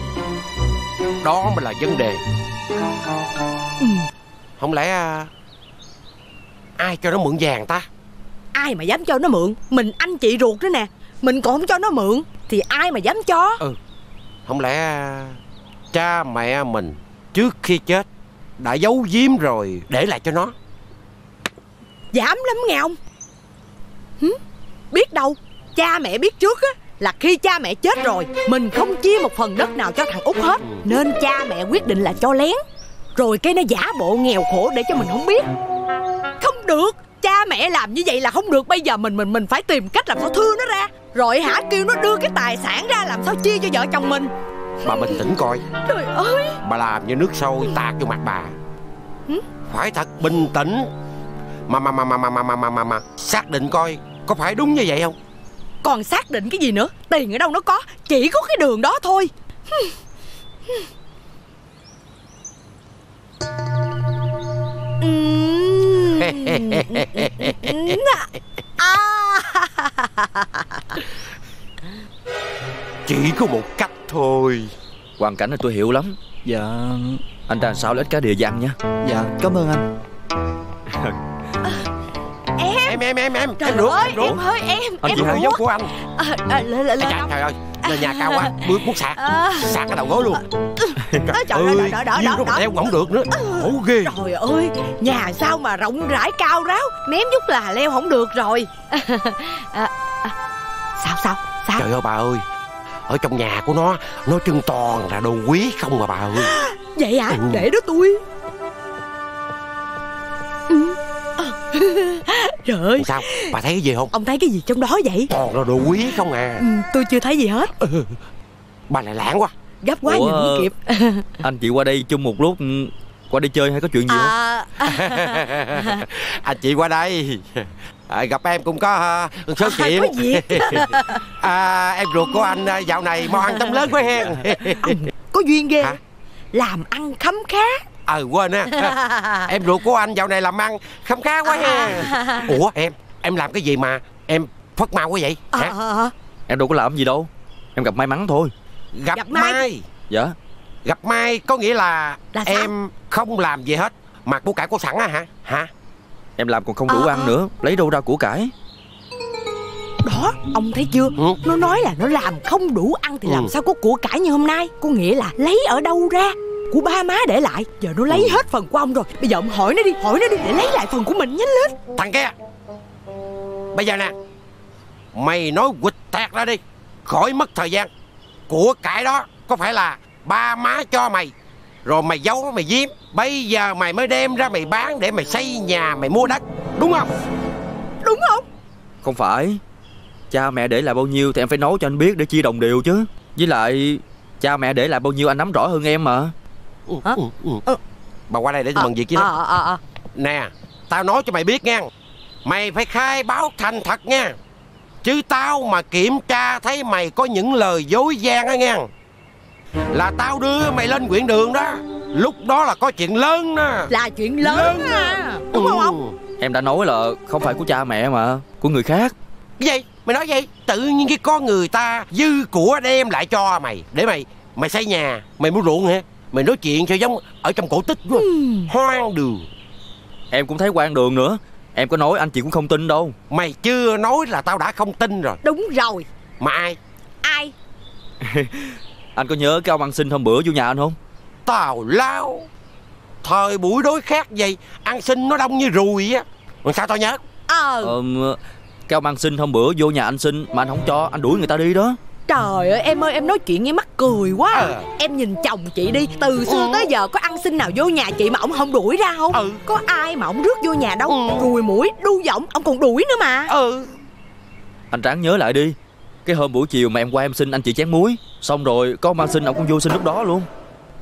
Đó mới là vấn đề. Không lẽ ai cho nó mượn vàng ta? Ai mà dám cho nó mượn? Mình anh chị ruột đó nè, mình còn không cho nó mượn thì ai mà dám cho? Không lẽ cha mẹ mình trước khi chết đã giấu giếm rồi để lại cho nó? Dám lắm nghe ông. Biết đâu cha mẹ biết trước á là khi cha mẹ chết rồi mình không chia một phần đất nào cho thằng Út hết, nên cha mẹ quyết định là cho lén, rồi cái nó giả bộ nghèo khổ để cho mình không biết. Không được, cha mẹ làm như vậy là không được. Bây giờ mình phải tìm cách làm sao thưa nó ra, rồi hả kêu nó đưa cái tài sản ra làm sao chia cho vợ chồng mình. Bà bình tĩnh coi. Trời ơi, bà làm như nước sôi tạt vô mặt bà. Phải thật bình tĩnh mà xác định coi có phải đúng như vậy không? Còn xác định cái gì nữa? Tiền ở đâu nó có, chỉ có cái đường đó thôi. Chỉ có một cách thôi. Hoàn cảnh này tôi hiểu lắm. Dạ. Anh ra sao lấy cá địa giang nha. Dạ cảm ơn anh. Em Trời ruột, ơi, ruột. em ơi em. Anh Em chị ruột. dốc của anh. Trời ơi, lên nhà cao quá, bước muốn sạc cái đầu gối luôn. Trời ơi, đỡ. Leo không được nữa. Khổ ghê. Trời ơi, nhà sao mà rộng rãi cao ráo, ném chút là leo không được rồi. Sao? Trời ơi bà ơi, ở trong nhà của nó trưng toàn là đồ quý không mà bà ơi. Vậy hả? Để đó tôi. Trời ơi. Sao? Bà thấy cái gì không? Ông thấy cái gì trong đó vậy? Toàn là đồ quý không à. Tôi chưa thấy gì hết. Bà lại lãng quá. Gấp quá nhìn không kịp. Anh chị qua đây chung một lúc, qua đây chơi hay có chuyện gì không? Anh chị qua đây gặp em cũng có số chuyện. Có việc. Em ruột của anh dạo này mau ăn tấm lớn quá hen. Có duyên ghê. Làm ăn khấm khá. Quên á. Em ruột của anh dạo này làm ăn khấm khá quá hen. Ủa em làm cái gì mà em phất mau quá vậy hả? Em đâu có làm gì đâu, em gặp may mắn thôi. Gặp may? Dạ. Gặp may có nghĩa là em không làm gì hết mà của cải có sẵn á hả? Em làm còn không đủ ăn nữa, lấy đâu ra của cải? Đó, ông thấy chưa? Nó nói là nó làm không đủ ăn thì làm sao có của cải như hôm nay. Có nghĩa là lấy ở đâu ra? Của ba má để lại. Giờ nó lấy hết phần của ông rồi. Bây giờ ông hỏi nó đi để lấy lại phần của mình nhanh lên. Thằng kia, bây giờ nè, mày nói quịch tẹt ra đi, khỏi mất thời gian. Của cải đó có phải là ba má cho mày rồi mày giấu mày giếm, bây giờ mày mới đem ra mày bán để mày xây nhà, mày mua đất, đúng không? Đúng không? Không phải. Cha mẹ để lại bao nhiêu thì em phải nói cho anh biết để chia đồng đều chứ. Với lại cha mẹ để lại bao nhiêu anh nắm rõ hơn em mà. Bà qua đây để tôi mừng việc chứ đó. Nè, tao nói cho mày biết nha, mày phải khai báo thành thật nha, chứ tao mà kiểm tra thấy mày có những lời dối gian á nha, là tao đưa mày lên huyện đường đó. Lúc đó là có chuyện lớn đó. Là chuyện lớn à. Đúng không ông? Em đã nói là không phải của cha mẹ mà, của người khác. Cái gì? Mày nói gì? Tự nhiên cái con người ta dư của đem lại cho mày để mày xây nhà, mày mua ruộng hả? Mày nói chuyện cho giống ở trong cổ tích quá. Hoang đường. Em cũng thấy hoang đường nữa. Em có nói anh chị cũng không tin đâu. Mày chưa nói là tao đã không tin rồi. Đúng rồi. Mà ai? Ai? Anh có nhớ cái ông ăn xin hôm bữa vô nhà anh không? Tào lao. Thời buổi đối khác vậy, ăn xin nó đông như ruồi á. Còn sao tao nhớ? Cái ông ăn xin hôm bữa vô nhà anh xin mà anh không cho, anh đuổi người ta đi đó. Trời ơi em ơi, em nói chuyện nghe mắc cười quá. Em nhìn chồng chị đi, từ xưa tới giờ có ăn xin nào vô nhà chị mà ông không đuổi ra không? Có ai mà ông rước vô nhà đâu. Ruồi mũi, đu giọng, ông còn đuổi nữa mà. Anh ráng nhớ lại đi. Cái hôm buổi chiều mà em qua em xin anh chị chén muối, xong rồi có ông ăn xin ông cũng vô xin lúc đó luôn.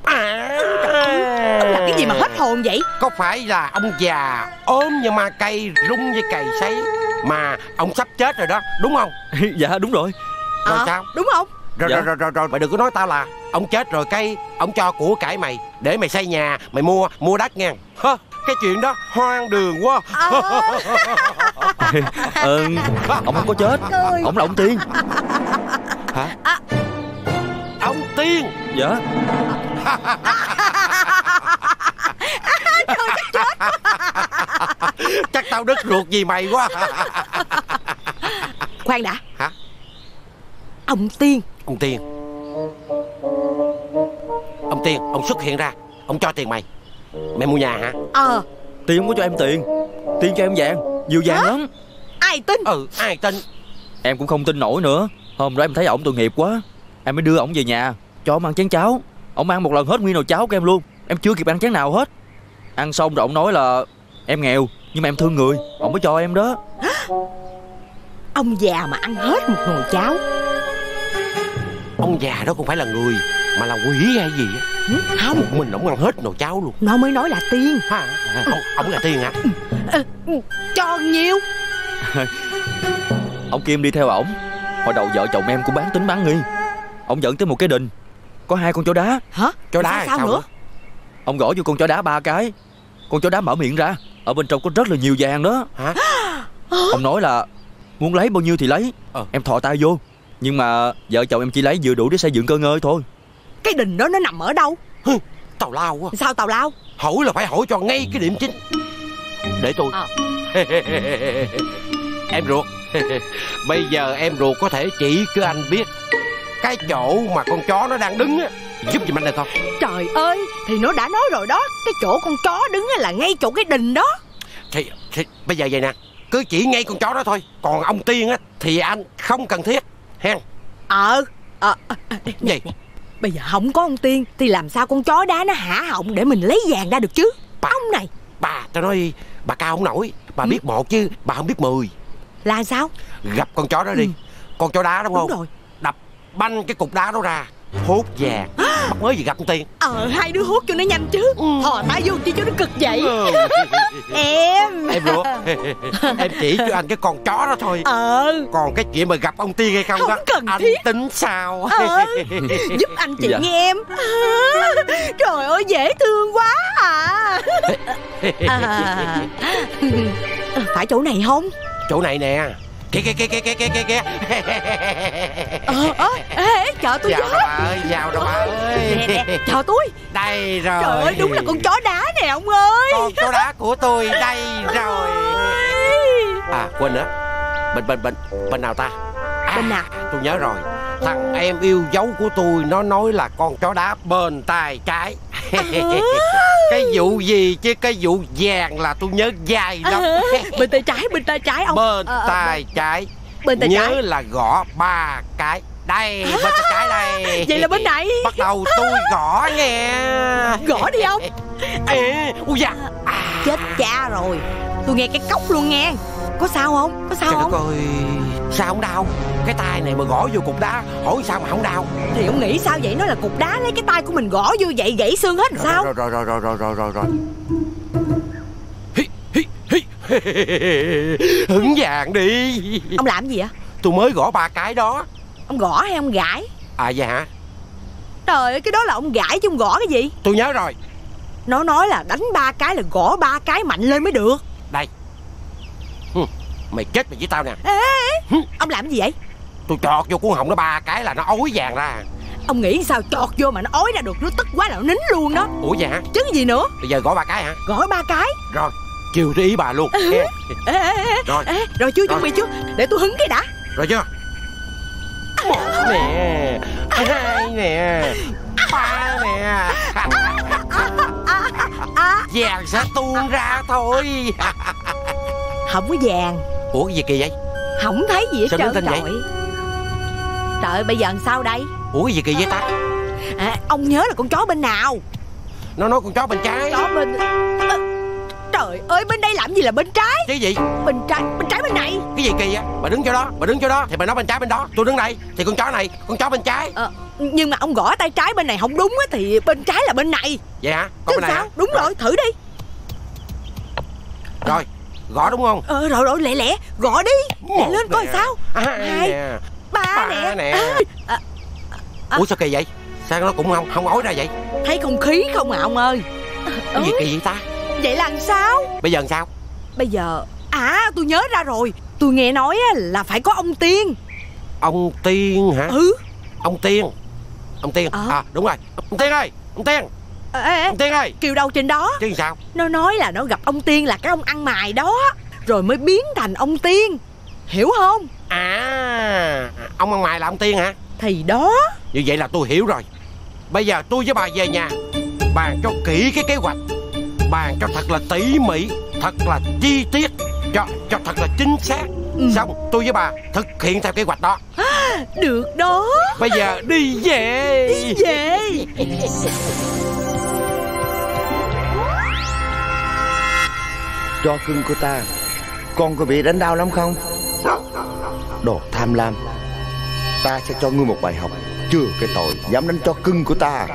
Ông làm cái gì mà hết hồn vậy? Có phải là ông già ốm như ma cây, rung như cày sấy mà ông sắp chết rồi đó, đúng không? Dạ đúng rồi. Rồi sao? Đúng không? Rồi mày đừng có nói tao là ông chết rồi cái ông cho của cải mày để mày xây nhà, mày mua đất nha. Cái chuyện đó hoang đường quá. Ông không có chết. Ông là ông Tiên. Hả? Ông Tiên? Dạ. Trời chết. Chắc tao đứt ruột vì mày quá. Khoan đã. Hả? Ông Tiên. Ông Tiên. Ông Tiên, ông xuất hiện ra, ông cho tiền mày. Mày mua nhà hả? Tiên không có cho em tiền. Tiên cho em vàng, nhiều vàng lắm. Ai tin? Ai tin? Em cũng không tin nổi nữa. Hôm đó em thấy ổng tội nghiệp quá, em mới đưa ổng về nhà cho ổng ăn chén cháo. Ổng ăn một lần hết nguyên nồi cháo của em luôn. Em chưa kịp ăn chén nào hết. Ăn xong rồi ổng nói là em nghèo nhưng mà em thương người, ổng mới cho em đó. Ông già mà ăn hết một nồi cháo. Ông già đó không phải là người mà là quỷ hay gì á? Không. Một mình ổng ăn hết nồi cháo luôn. Nó mới nói là tiên. Ông là tiên hả? Cho nhiêu? Ông Kim đi theo ổng. Hồi đầu vợ chồng em cũng bán tính bán nghi. Ông dẫn tới một cái đình có 2 con chó đá. Hả? Chó đá sao nữa? Ông gõ vô con chó đá 3 cái. Con chó đá mở miệng ra. ở bên trong có rất là nhiều vàng đó. Hả? Ông nói là muốn lấy bao nhiêu thì lấy. Em thò tay vô. Nhưng mà vợ chồng em chỉ lấy vừa đủ để xây dựng cơ ngơi thôi. Cái đình đó nó nằm ở đâu? Tào lao quá. Sao tào lao? Hỏi là phải hỏi cho ngay cái điểm chính. Để tôi. Em ruột. Bây giờ em ruột có thể chỉ cho anh biết cái chỗ mà con chó nó đang đứng á, giúp giùm anh được không? Trời ơi, thì nó đã nói rồi đó, cái chỗ con chó đứng là ngay chỗ cái đình đó. Thì bây giờ vậy nè, cứ chỉ ngay con chó đó thôi. Còn ông Tiên á thì anh không cần thiết hen. Gì? Bây giờ không có ông Tiên thì làm sao con chó đá nó hả họng để mình lấy vàng ra được chứ? Ông này. Bà, tao nói bà cao không nổi. Bà biết một chứ bà không biết 10. Là sao? Gặp con chó đó đi. Con chó đá đúng không? Đúng rồi. Đập banh cái cục đá đó ra, hốt vàng. Bắt mới gì gặp con Tiên. Hai đứa hốt cho nó nhanh chứ. Thò tay vô chi cho nó cực vậy. Em ruột. Em chỉ cho anh cái con chó đó thôi. Còn cái chuyện mà gặp ông Tiên hay không, không đó cần anh thiết. tính sao? Giúp anh chị Dạ. nghe em. Trời ơi dễ thương quá phải chỗ này không? Chỗ này nè. Kìa. Chờ tôi Vào với. đâu bà ơi, vào đâu bà ơi. Nè, chờ tôi. Đây rồi. Trời ơi đúng là con chó đá nè ông ơi. Con chó đá của tôi đây rồi. À quên nữa. Bên nào ta? Bên nào? Tôi nhớ rồi. Thằng em yêu dấu của tôi nó nói là con chó đá bên tay trái. Cái vụ gì chứ cái vụ vàng là tôi nhớ dài lắm. Bên tay trái ông. Bên tay trái. Bên tay nhớ trái là gõ 3 cái. Đây, bên tay trái đây. Vậy là bên này. Bắt đầu tôi gõ nghe. Gõ đi ông. Ui da. Chết cha rồi. Tôi nghe cái cốc luôn nghe. Có sao không? Có sao Trời không? đất ơi, sao không đau? Cái tay này mà gõ vô cục đá, hỏi sao mà không đau? Thì ông nghĩ sao vậy? Nó là cục đá, lấy cái tay của mình gõ vô vậy gãy xương hết sao? Rồi. Hứng vàng đi. Ông làm gì vậy? Tôi mới gõ 3 cái đó. Ông gõ hay ông gãi? À vậy hả? Trời ơi, cái đó là ông gãi chứ ông gõ cái gì? Tôi nhớ rồi. Nó nói là đánh 3 cái là gõ 3 cái mạnh lên mới được. Đây. Mày chết mày với tao nè. Ông làm gì vậy? Tôi chọt vô cuốn họng nó 3 cái là nó ói vàng ra. Ông nghĩ sao chọt vô mà nó ói ra được? Nó tức quá là nó nín luôn đó. Ủa vậy hả? Chứ gì nữa? Bây giờ gõ 3 cái hả? Gõ 3 cái. Rồi, chiều tôi ý bà luôn. Rồi. Rồi chưa chuẩn bị chưa? Để tôi hứng cái đã. Rồi chưa? 1 nè, 2 nè, 3 nè. Vàng sẽ tuôn ra thôi. Không có vàng. Ủa cái gì kỳ vậy? Không thấy gì hết sao trơn vậy? Trời ơi, bây giờ làm sao đây? Ủa cái gì kỳ vậy ta? Ông nhớ là con chó bên nào? Nó nói con chó bên trái. Chó bên... Trời ơi, bên đây làm gì là bên trái? Cái gì? Bên trái bên này. Cái gì kỳ vậy? Bà đứng chỗ đó thì bà nói bên trái bên đó. Tôi đứng đây thì con chó này, con chó bên trái. Nhưng mà ông gõ tay trái bên này không đúng á, thì bên trái là bên này. Vậy hả? Còn bên này sao? hả? Đúng rồi, thử đi. Rồi, gõ đúng không? Rồi, lẹ, gõ đi. Lẹ lên coi sao. 2, 3 nè. Ủa sao kỳ vậy? Sao nó cũng không ói ra vậy? Thấy không khí không à ông ơi? Cái gì kỳ vậy ta? Vậy là làm sao? Bây giờ làm sao? Bây giờ... tôi nhớ ra rồi. Tôi nghe nói là phải có ông Tiên. Ông Tiên hả? Ông Tiên. Đúng rồi. Ông Tiên ơi. Ông Tiên ơi. Kêu đâu trên đó. Chứ sao? Nó nói là nó gặp ông Tiên là cái ông ăn mày đó, rồi mới biến thành ông Tiên. Hiểu không? Ông ăn mày là ông Tiên hả? Thì đó. Như vậy là tôi hiểu rồi. Bây giờ tôi với bà về nhà bàn cho kỹ cái kế hoạch, bàn cho thật là tỉ mỉ, thật là chi tiết, cho thật là chính xác. Xong tôi với bà thực hiện theo kế hoạch đó. Được đó. Bây giờ đi về. Cho cưng của ta. Con có bị đánh đau lắm không? Đồ tham lam. Ta sẽ cho ngươi một bài học. Chừa cái tội dám đánh chó cưng của ta.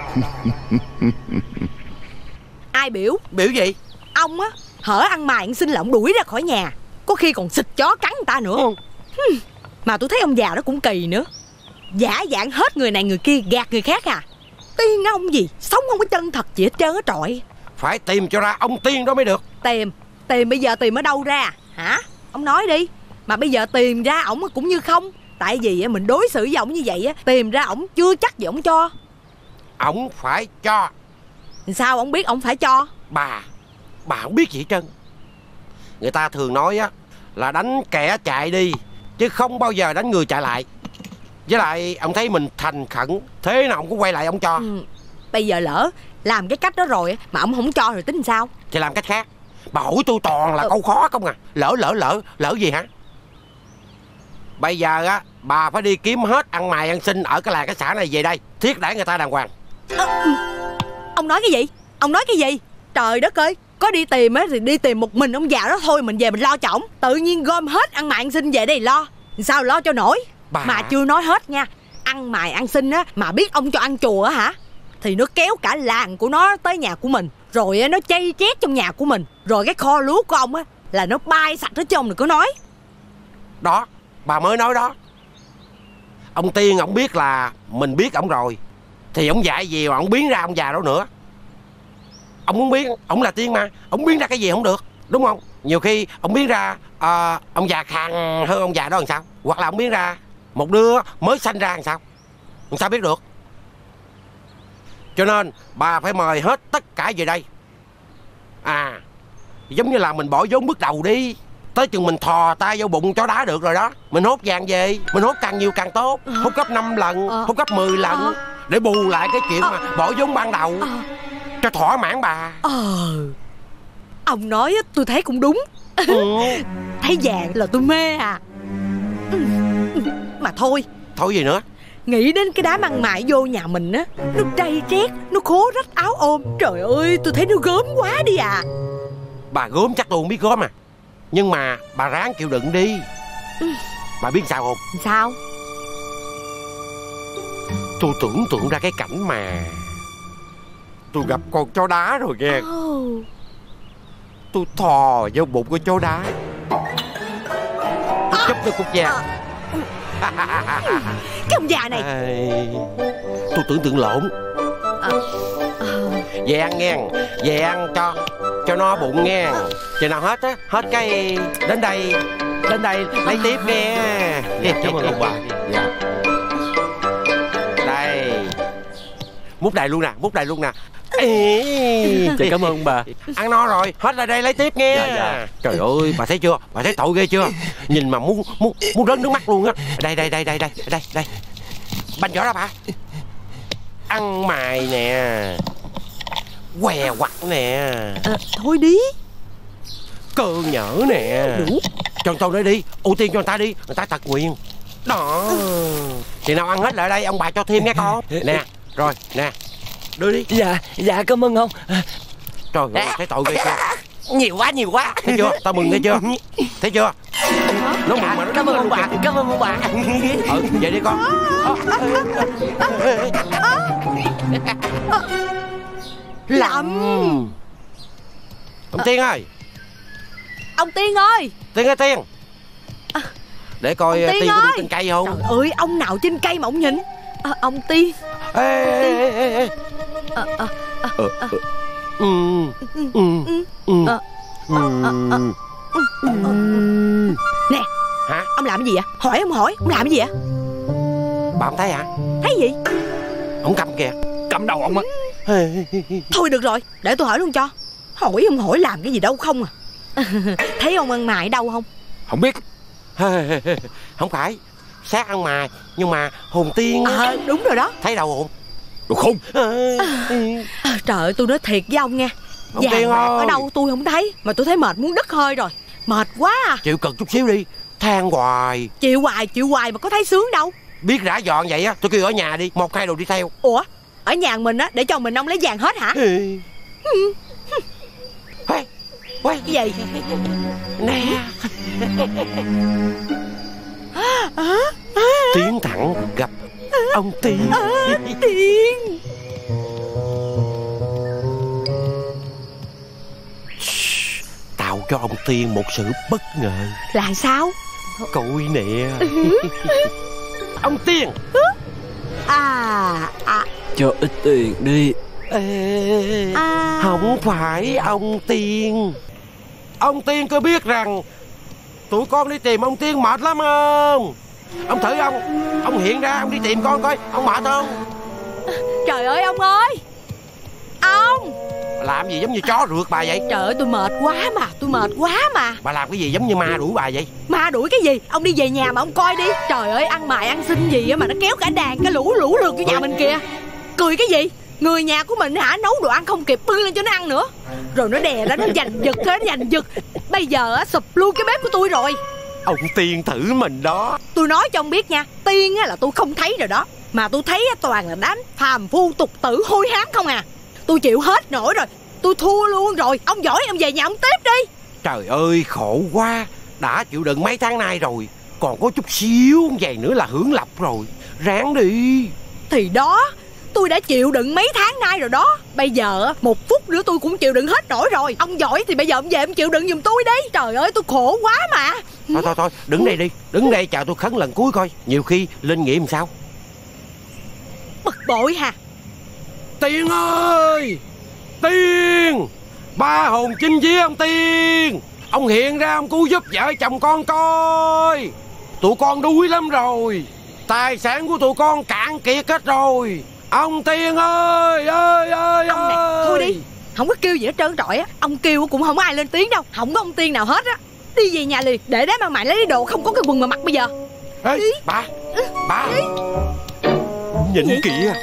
Ai biểu? Biểu gì? Ông á, hở ăn mày ăn xin là ông đuổi ra khỏi nhà. Có khi còn xịt chó cắn người ta nữa. Mà tôi thấy ông già đó cũng kỳ nữa. Giả dạng hết người này người kia, gạt người khác à. Tiên ông gì, sống không có chân thật gì hết trơn á trọi. Phải tìm cho ra ông Tiên đó mới được. tìm bây giờ tìm ở đâu ra hả? Ông nói đi. Mà bây giờ tìm ra ổng cũng như không. Tại vì mình đối xử với ổng như vậy á, tìm ra ổng chưa chắc gì ổng cho. Ổng phải cho. Sao ổng biết ổng phải cho? Bà không biết gì hết trơn. Người ta thường nói á là đánh kẻ chạy đi, chứ không bao giờ đánh người chạy lại. Với lại ông thấy mình thành khẩn, thế nào ông cũng quay lại ông cho. Bây giờ lỡ làm cái cách đó rồi mà ông không cho rồi tính sao? Thì làm cách khác. Bà hỏi tôi toàn là câu khó không à. Lỡ gì hả? Bây giờ á bà phải đi kiếm hết ăn mày ăn xin ở cái làng cái xã này về đây, thiết đãi người ta đàng hoàng. Ông nói cái gì? Ông nói cái gì? Trời đất ơi, có đi tìm á thì đi tìm một mình ông già đó thôi, mình về mình lo cho ổng. Tự nhiên gom hết ăn mày ăn xin về đây lo, sao lo cho nổi? Mà chưa nói hết nha. Ăn mày ăn xin á mà biết ông cho ăn chùa á hả, thì nó kéo cả làng của nó tới nhà của mình, rồi nó chay chét trong nhà của mình, rồi cái kho lúa của ông á là nó bay sạch hết chứ ông đừng có nói. Đó, bà mới nói đó. Ông Tiên ổng biết là mình biết ổng rồi, thì ổng dạy gì mà ổng biến ra ông già đâu nữa. Ông muốn biến, ổng là Tiên mà, ổng biến ra cái gì không được, đúng không? Nhiều khi ổng biến ra ông già khàn hơn ông già đó làm sao? Hoặc là ổng biến ra một đứa mới sanh ra làm sao? Làm sao biết được? Cho nên bà phải mời hết tất cả về đây. Giống như là mình bỏ vốn bước đầu đi, tới chừng mình thò tay vô bụng chó đá được rồi đó. Mình hốt vàng về, mình hốt càng nhiều càng tốt. Hốt gấp 5 lần, hốt gấp 10 lần, để bù lại cái chuyện mà bỏ vốn ban đầu, cho thỏa mãn bà. Ông nói tôi thấy cũng đúng. Thấy vàng là tôi mê à. Mà thôi. Thôi gì nữa? Nghĩ đến cái đám ăn mày vô nhà mình á, nó trây trét, nó khố rách áo ôm. Trời ơi, tôi thấy nó gớm quá đi à. Bà gớm chắc tôi không biết gớm à, nhưng mà bà ráng chịu đựng đi. Bà biết sao không? Sao? Tôi tưởng tượng ra cái cảnh mà tôi gặp con chó đá rồi nghe. Tôi thò vô bụng con chó đá, tôi chúc nó cục vàng. Cái ông già này. Tôi tưởng tượng lộn. Về ăn nghe, về ăn cho no bụng nghe. Chừng nào hết á, hết cái đến đây lấy tiếp nghe. Cảm ơn ông bà. Đây, múc đầy luôn nè. Chị cảm ơn ông bà. Ăn no rồi, hết ra đây lấy tiếp nghe. Trời ơi, bà thấy chưa? Bà thấy tội ghê chưa? Nhìn mà muốn rớt nước mắt luôn á. Đây. Banh vỏ ra bà. Ăn mày nè, què quặt nè. Thôi đi. Cơ nhở nè. Đủ. Cho tôi nói đi, ưu tiên cho người ta đi, người ta tật nguyện. Đó. Thì nào ăn hết lại đây, ông bà cho thêm nghe con. Nè, rồi, nè. Đưa đi. Dạ cảm ơn ông. Trời ơi, thấy tội ghê chưa? Nhiều quá. Thấy chưa? Tao mừng nghe chưa? Thấy chưa? Nó mừng mà nó cảm ơn ông bà. Vậy đi con. Lậm. Ông Tiên ơi. Ông Tiên ơi. Tiên. Để coi Tiên có được trên cây không? Trời ơi, ông nào trên cây mà ông nhìn? Ông Tiên. Ê. Nè. Hả? Ông làm cái gì vậy? Hỏi ông làm cái gì vậy? Bà không thấy hả? Thấy gì? Ông cầm kìa. Cầm đầu ông á. Thôi được rồi, để tôi hỏi luôn cho. Hỏi ông hỏi làm cái gì đâu không à. Thấy ông ăn mày đâu không? Không biết. Không phải xác ăn mày, nhưng mà hồn tiên. Đúng rồi đó. Thấy đâu hồn? Đồ khùng. Trời ơi, tôi nói thiệt với ông nha, ông Tiên ơi, ở đâu tôi không thấy, mà tôi thấy mệt muốn đứt hơi rồi. Mệt quá à. Chịu cực chút xíu đi. Than hoài. Chịu hoài mà có thấy sướng đâu. Biết rã dọn vậy á, tôi kêu ở nhà đi, 1-2 đồ đi theo. Ủa, ở nhà mình á, để cho mình ông lấy vàng hết hả? Cái gì? Nè. Tiến thẳng gặp ông Tiên. Tiên. Tạo cho ông Tiên một sự bất ngờ. Là sao? Coi nè. Ông Tiên. Cho ít tiền đi. Không phải ông Tiên. Ông Tiên có biết rằng tụi con đi tìm ông Tiên mệt lắm không? Ông thử ông hiện ra, ông đi tìm con coi, ông mệt không? Trời ơi ông ơi! Ông làm gì giống như chó rượt bà vậy? Trời ơi tôi mệt quá mà. Bà làm cái gì giống như ma đuổi bà vậy? Ma đuổi cái gì? Ông đi về nhà mà ông coi đi. Trời ơi, ăn mày ăn xin gì mà nó kéo cả đàn cái lũ lượt vô nhà mình kìa. Cười cái gì? Người nhà của mình hả, nấu đồ ăn không kịp bưng lên cho nó ăn nữa. Rồi nó đè ra, nó giành giật. Bây giờ sụp luôn cái bếp của tôi rồi. Ông Tiên thử mình đó. Tôi nói cho ông biết nha, Tiên là tôi không thấy rồi đó. Mà tôi thấy toàn là đám phàm phu tục tử hôi hám không à. Tôi chịu hết nổi rồi, tôi thua luôn rồi. Ông giỏi ông về nhà ông tiếp đi. Trời ơi khổ quá. Đã chịu đựng mấy tháng nay rồi, còn có chút xíu vậy nữa là hưởng lộc rồi. Ráng đi. Thì đó, tôi đã chịu đựng mấy tháng nay rồi đó. Bây giờ 1 phút nữa tôi cũng chịu đựng hết nổi rồi. Ông giỏi thì bây giờ ông về ông chịu đựng giùm tôi đi. Trời ơi tôi khổ quá mà. Thôi đứng đây đi. Đứng đây chờ tôi khấn lần cuối coi. Nhiều khi linh nghiệm sao. Bực bội hả? Tiên ơi, Tiên, ba hồn chinh với ông Tiên. Ông hiện ra ông cứu giúp vợ chồng con coi. Tụi con đuối lắm rồi, tài sản của tụi con cạn kiệt hết rồi. Ông Tiên ơi, ơi. Ông này, thôi đi, không có kêu gì hết trơn trọi á. Ông kêu cũng không có ai lên tiếng đâu. Không có ông Tiên nào hết á. Đi về nhà liền, để đám ăn mày lấy đồ không có cái quần mà mặc bây giờ. Ê, bà nhìn kìa.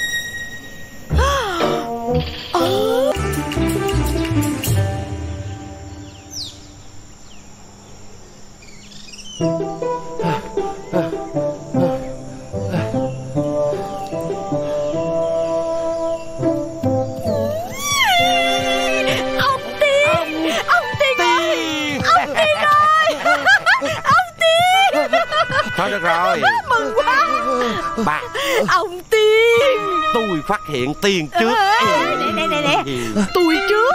Thôi được rồi. Mừng quá. Bà, ông Tiên. Tôi phát hiện Tiên trước. Nè. Tôi trước.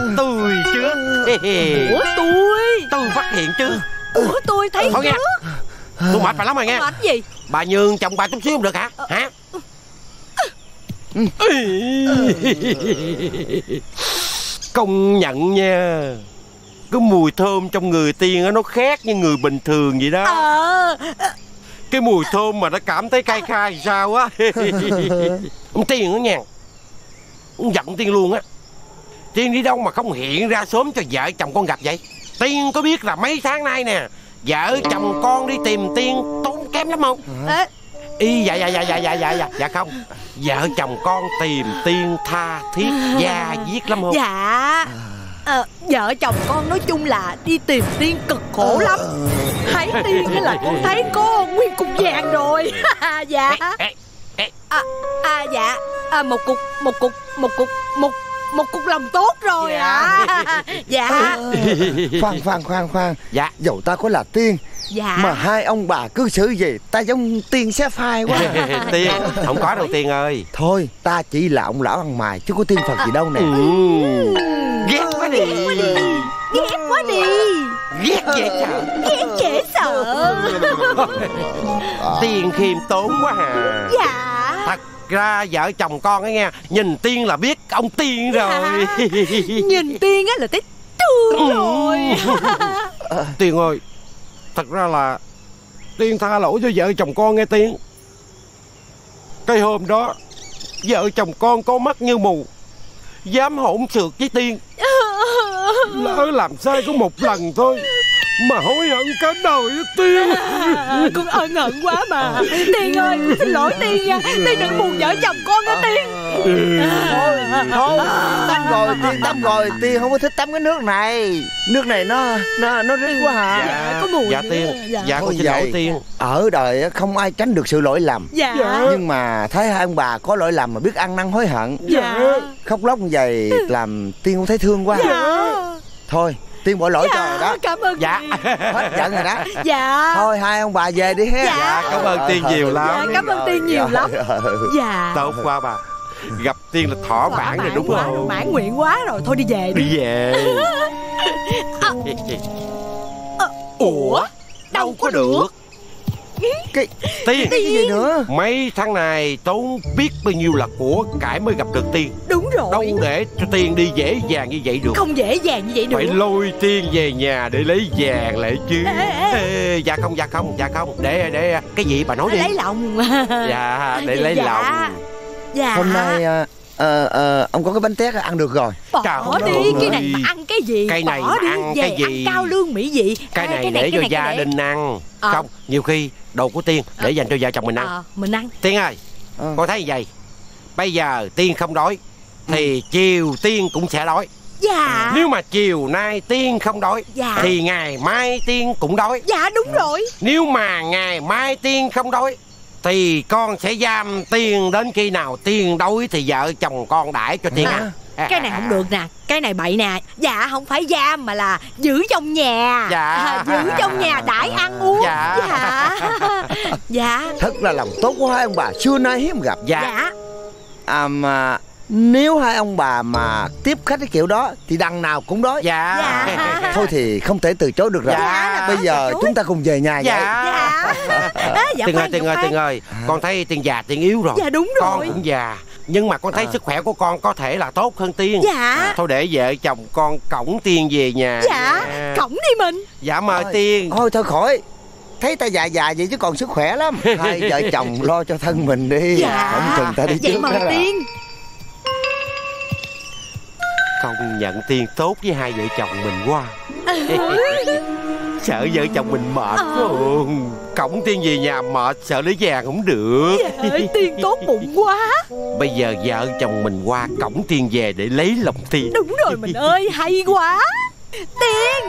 Ủa tôi phát hiện trước. Ủa tôi thấy thôi trước. Nghe. Tôi mệt bà lắm rồi nghe. Mệt gì? Bà nhường chồng bà chút xíu không được hả? Hả? Công nhận nha, cái mùi thơm trong người Tiên nó khác như người bình thường vậy đó. Cái mùi thơm mà nó cảm thấy cay khai sao á. Ông Tiên đó nha, ông giận Tiên luôn á. Tiên đi đâu mà không hiện ra sớm cho vợ chồng con gặp vậy? Tiên có biết là mấy tháng nay nè, vợ chồng con đi tìm Tiên tốn kém lắm không? Dạ không. Vợ chồng con tìm Tiên tha thiết da diết lắm không? Dạ. Vợ chồng con nói chung là đi tìm Tiên cực khổ lắm. Thấy Tiên là con thấy có nguyên cục vàng rồi. Dạ. Dạ. Một cục lòng tốt rồi ạ. Dạ. Khoan. Dạ. Dẫu ta có là Tiên, dạ, mà hai ông bà cư xử gì ta giống Tiên xé phai quá. Tiên không có đâu Tiên ơi. Thôi ta chỉ là ông lão ăn mày chứ có tiên Phật gì đâu nè. Ghét quá đi. Ghét dễ sợ. Tiên khiêm tốn quá hà. Dạ. Thật ra vợ chồng con ấy nghe, nhìn Tiên là biết ông Tiên rồi. Nhìn Tiên á là thấy thương rồi. Tiên ơi, thật ra là Tiên tha lỗi cho vợ chồng con nghe Tiên. Cái hôm đó vợ chồng con có mắt như mù, dám hỗn xược với Tiên. Lỡ làm sai có một lần thôi mà hối hận cả đời đó Tiên. Con ân hận quá mà. Tiên ơi, xin lỗi Tiên nha. Tiên đừng buồn vợ chồng con đó Tiên. Thôi tắm rồi. Tiên không có thích tắm cái nước này. Nước này nó rít quá hả? Dạ, có mùi. Dạ Tiên. Dạ con xin lỗi Tiên. Ở đời không ai tránh được sự lỗi lầm. Dạ. Nhưng mà thấy hai ông bà có lỗi lầm mà biết ăn năn hối hận. Dạ. Khóc lóc như vậy làm Tiên cũng thấy thương quá. Dạ. Thôi Tiên bỏ lỗi cho rồi đó. Cảm ơn. Dạ. Hết giận rồi đó. Dạ. Thôi hai ông bà về đi ha. Dạ. Cảm ơn Tiên nhiều lắm. Dạ, cảm ơn Tiên nhiều lắm. Dạ. Tốt quá bà. Gặp Tiên là thỏa mãn rồi đúng không? Mãn nguyện quá rồi. Thôi đi về đi. Đi về. Ủa? Đâu có được. Tiên cái gì nữa? Mấy tháng này tốn biết bao nhiêu là của cải mới gặp được Tiên. Đúng đúng rồi. Đâu để cho Tiên đi dễ dàng như vậy được. Không dễ dàng như vậy được. Phải lôi Tiên về nhà để lấy vàng lại chứ. Dạ không. Để cái gì bà nói đi. Lấy lòng. Dạ, để lấy lòng. Dạ. Hôm nay ông có cái bánh tét ăn được rồi. Bỏ đi, cái này mà ăn cái gì? Cái này bỏ mà đi, ăn về cái gì? ăn cao lương mỹ vị. Cái này để cho gia đình ăn. Không, nhiều khi đồ của Tiên để dành cho vợ chồng mình ăn. Mình ăn. Tiên ơi, con thấy vậy? Bây giờ Tiên không đói thì chiều Tiên cũng sẽ đói. Dạ. Nếu mà chiều nay Tiên không đói thì ngày mai Tiên cũng đói. Dạ đúng rồi. Nếu mà ngày mai Tiên không đói thì con sẽ giam Tiên đến khi nào Tiên đói thì vợ chồng con đãi cho Tiên ăn. Cái này không được nè, cái này bậy nè. Dạ không phải giam mà là giữ trong nhà. Dạ. Giữ trong nhà đãi ăn uống. Dạ. Dạ. Thật là lòng tốt của hai ông bà xưa nay hiếm gặp. Dạ. Mà nếu hai ông bà mà tiếp khách cái kiểu đó thì đằng nào cũng đói. Dạ. Thôi thì không thể từ chối được rồi. Bây giờ chúng ta cùng về nhà vậy. Tiên ơi, con thấy Tiên già Tiên yếu rồi. Dạ đúng rồi. Con cũng già, nhưng mà con thấy sức khỏe của con có thể là tốt hơn Tiên. Dạ. Thôi để vợ chồng con cõng Tiên về nhà. Dạ. Cõng đi mình. Dạ mời Tiên. Thôi khỏi. Thấy ta già vậy chứ còn sức khỏe lắm. Hai vợ chồng lo cho thân mình đi. Dạ. Không chừng ta đi vậy trước mời đó. Tiên. Công nhận Tiên tốt với hai vợ chồng mình quá. Sợ vợ chồng mình mệt luôn. Cõng Tiên về nhà mệt, sợ lấy vàng không được. Trời, Tiên tốt bụng quá. Bây giờ vợ chồng mình qua cõng Tiên về để lấy lòng Tiên. Đúng rồi mình ơi, hay quá. Tiên.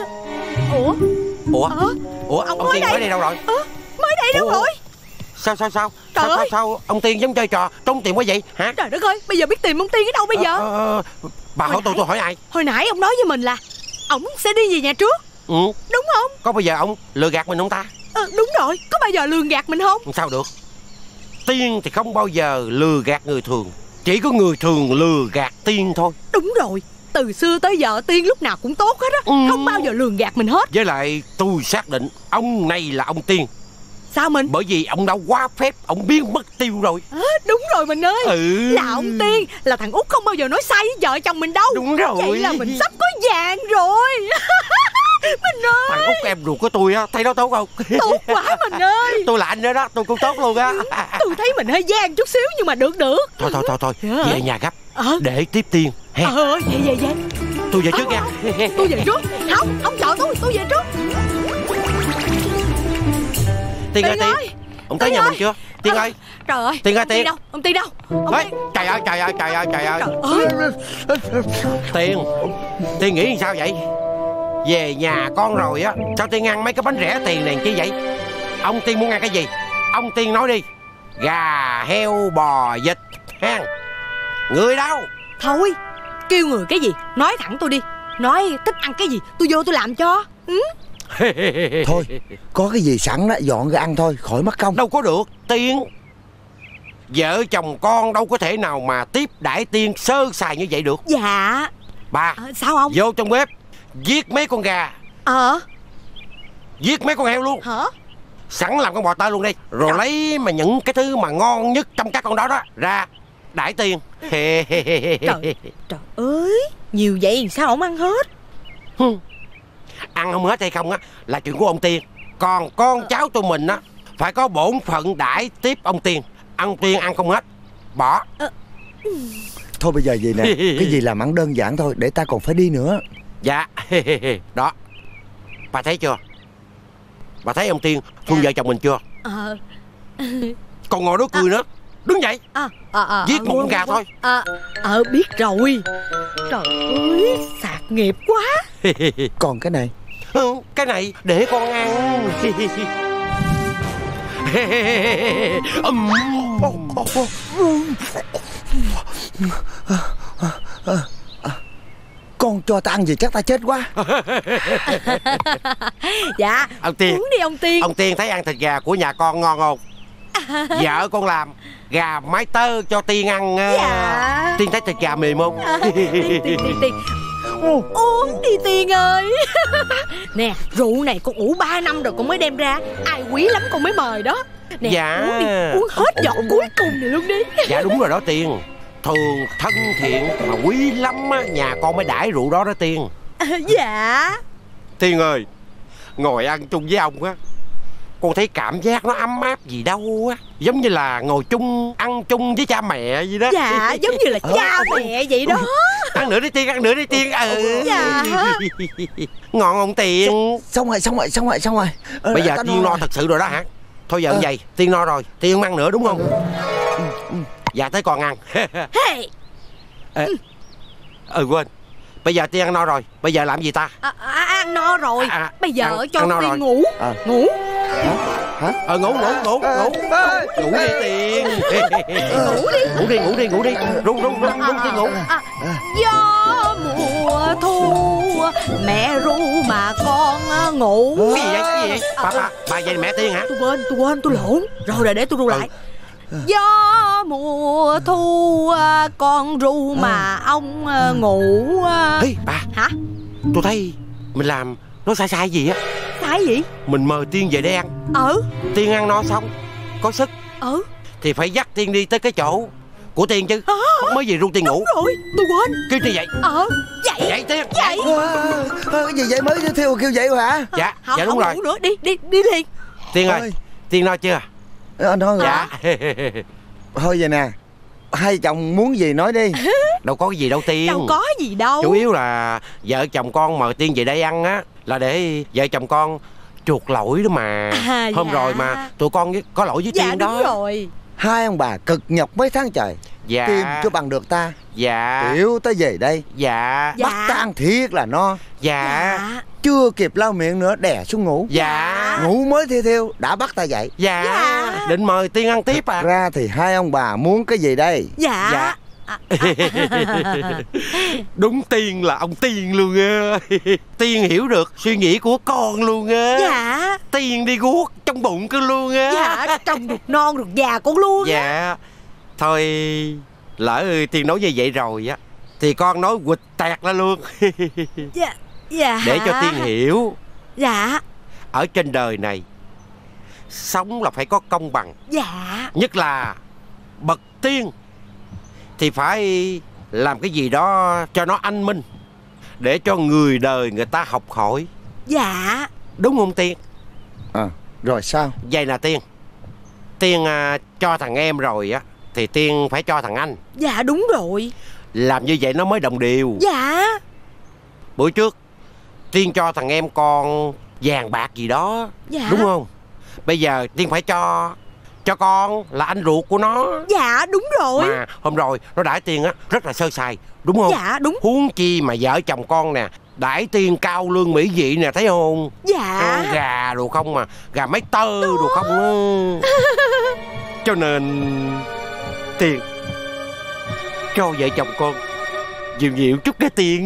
Ủa ông Tiên mới đây đâu rồi? Mới đây đâu rồi? Sao ông Tiên giống chơi trò trốn tìm quá vậy hả? Trời đất ơi, bây giờ biết tìm ông Tiên ở đâu bây giờ? Bà hỏi tôi hỏi ai? Hồi nãy ông nói với mình là ổng sẽ đi về nhà trước. Đúng không? Có bao giờ ông lừa gạt mình không ta? Đúng rồi, có bao giờ lừa gạt mình không? Sao được? Tiên thì không bao giờ lừa gạt người thường. Chỉ có người thường lừa gạt Tiên thôi. Đúng rồi, từ xưa tới giờ Tiên lúc nào cũng tốt hết á. Không bao giờ lừa gạt mình hết. Với lại tôi xác định ông này là ông Tiên. Sao mình? Bởi vì ông đã quá phép, ông biến mất tiêu rồi. Đúng rồi mình ơi. Là ông Tiên, là thằng Út không bao giờ nói sai với vợ chồng mình đâu. Đúng rồi. Vậy là mình sắp có vàng rồi. Mình ơi. Thằng Út em ruột của tôi á, thấy nó tốt không? Tốt quá mình ơi. Tôi là anh nữa đó, tôi cũng tốt luôn á. Tôi thấy mình hơi gian chút xíu nhưng mà được. Thôi về nhà gấp để tiếp Tiên. Vậy Tôi về trước nha. Tôi về trước. Không chờ tôi về trước. Tiên ơi, ông tới nhà mình chưa? Tiên ơi. Trời ơi. Tiên ơi, Tiên. Ông Tiên đâu? Trời ơi. Tiên nghĩ sao vậy? Về nhà con rồi á, sao Tiên ăn mấy cái bánh rẻ tiền này chứ vậy? Ông Tiên muốn ăn cái gì? Ông Tiên nói đi. Gà, heo, bò, vịt, hang. Người đâu? Thôi, kêu người cái gì? Nói thẳng tôi đi. Nói thích ăn cái gì, tôi vô tôi làm cho. Thôi, có cái gì sẵn đó dọn ra ăn thôi, khỏi mất công. Đâu có được, Tiên. Vợ chồng con đâu có thể nào mà tiếp đãi Tiên sơ sài như vậy được. Dạ. Bà, sao ông? vô trong bếp giết mấy con gà. Giết mấy con heo luôn. Hả? Sẵn làm con bò tơ luôn đi. Rồi lấy mà những cái thứ mà ngon nhất trong các con đó ra đãi Tiên. Trời ơi, nhiều vậy sao ổng ăn hết? Ăn không hết hay không á là chuyện của ông Tiên. Còn con cháu tụi mình á phải có bổn phận đãi tiếp ông Tiên. Ông Tiên ăn không hết, bỏ. Thôi bây giờ vậy nè, cái gì làm ăn đơn giản thôi, để ta còn phải đi nữa. Dạ. Đó, bà thấy chưa? Bà thấy ông Tiên thương vợ chồng mình chưa? Còn ngồi đó cười nữa. Đứng dậy. Giết một con gà thôi. Biết rồi. Trời ơi, sạc nghiệp quá. Còn cái này? Cái này để con ăn. Con cho ta ăn gì chắc ta chết quá. Dạ, ông Tiên, uống đi ông Tiên. Ông Tiên thấy ăn thịt gà của nhà con ngon không? Vợ con làm gà mái tơ cho Tiên ăn. Dạ. Tiên thấy thịt gà mềm không? Tiên. Uống đi Tiên ơi. Nè, rượu này con ủ 3 năm rồi con mới đem ra. Ai quý lắm con mới mời đó. Nè, dạ. Uống đi, uống hết giọt cuối cùng này luôn đi. Dạ đúng rồi đó Tiên. thường, thân thiện mà quý lắm á, nhà con mới đãi rượu đó đó Tiên. Dạ. Tiên ơi, ngồi ăn chung với ông á, con thấy cảm giác nó ấm áp gì đâu á. Giống như là ngồi chung, ăn chung với cha mẹ vậy đó. Dạ, giống như là cha mẹ vậy đó. Ăn nữa đi Tiên, ăn nữa đi Tiên. Dạ. Ngon không Tiên? Xong rồi. Bây giờ Tiên no thật sự rồi đó hả? Thôi giờ vậy, Tiên no rồi, Tiên không ăn nữa đúng không? Dạ tới còn ăn. Quên. Bây giờ Tiên ăn no rồi, bây giờ làm gì ta? Ăn no rồi. Bây giờ cho no Tiên rồi. ngủ. Ngủ. Hả? Ngủ đi Tiên. Ngủ đi. Rung Tiên ngủ. Gió mùa thu mẹ ru mà con ngủ. Cái gì vậy? Bà vậy mẹ Tiên hả? Tôi quên, tôi lộn. Rồi để tôi ru lại. Gió mùa thu con ru mà ông ngủ. Ê bà. Hả? Tôi thấy mình làm nó sai gì á. Sai gì? Mình mời Tiên về đây ăn. Tiên ăn no xong có sức thì phải dắt Tiên đi tới cái chỗ của Tiên chứ. Mới về ru Tiên ngủ. Đúng rồi, tôi quên. Kêu như vậy. Vậy Tiên. Cái gì vậy, mới theo kêu vậy hả? Dạ đúng rồi. Nữa. Đi liền. Tiên ơi, Tiên no chưa? Anh nói rồi. Dạ. Thôi vậy nè, hai chồng muốn gì nói đi. Đâu có gì đâu Tiên. Đâu có gì đâu. Chủ yếu là vợ chồng con mời Tiên về đây ăn á, là để vợ chồng con chuộc lỗi đó mà. Hôm rồi mà tụi con có lỗi với Tiên đó. Dạ đúng rồi. Hai ông bà cực nhọc mấy tháng trời, tìm cho bằng được ta. Dạ. Tiểu tới về đây. Dạ. Bắt ta ăn thiệt là no. Dạ. Chưa kịp lau miệng nữa đè xuống ngủ. Dạ. Ngủ mới theo đã bắt ta dậy. Dạ. Định mời Tiên ăn tiếp à? Ra thì hai ông bà muốn cái gì đây? Dạ. Đúng Tiên là ông Tiên luôn á. Tiên hiểu được suy nghĩ của con luôn á. Dạ. Tiên đi guốc trong bụng con luôn á. Dạ, trong ruột non ruột già con luôn. Dạ. Thôi lỡ Tiên nói như vậy rồi á thì con nói quịch tẹt ra luôn. Dạ. Để cho Tiên hiểu. Dạ. Ở trên đời này sống là phải có công bằng. Dạ. Nhất là bậc tiên thì phải làm cái gì đó cho nó anh minh, để cho người đời người ta học hỏi. Dạ. Đúng không Tiên? Rồi sao? Vậy nè Tiên, Tiên cho thằng em rồi á thì Tiên phải cho thằng anh. Dạ đúng rồi. Làm như vậy nó mới đồng đều. Dạ. Bữa trước Tiên cho thằng em con vàng bạc gì đó. Dạ. Đúng không? Bây giờ Tiên phải cho con là anh ruột của nó. Dạ đúng rồi. Mà hôm rồi nó đãi Tiên á rất là sơ sài, đúng không? Dạ đúng. Huống chi mà vợ chồng con nè, đãi Tiên cao lương mỹ vị nè, thấy không? Dạ. Ăn gà đồ không mà, gà mấy tơ đồ không á. Cho nên Tiên cho vợ chồng con nhiều chút cái Tiên.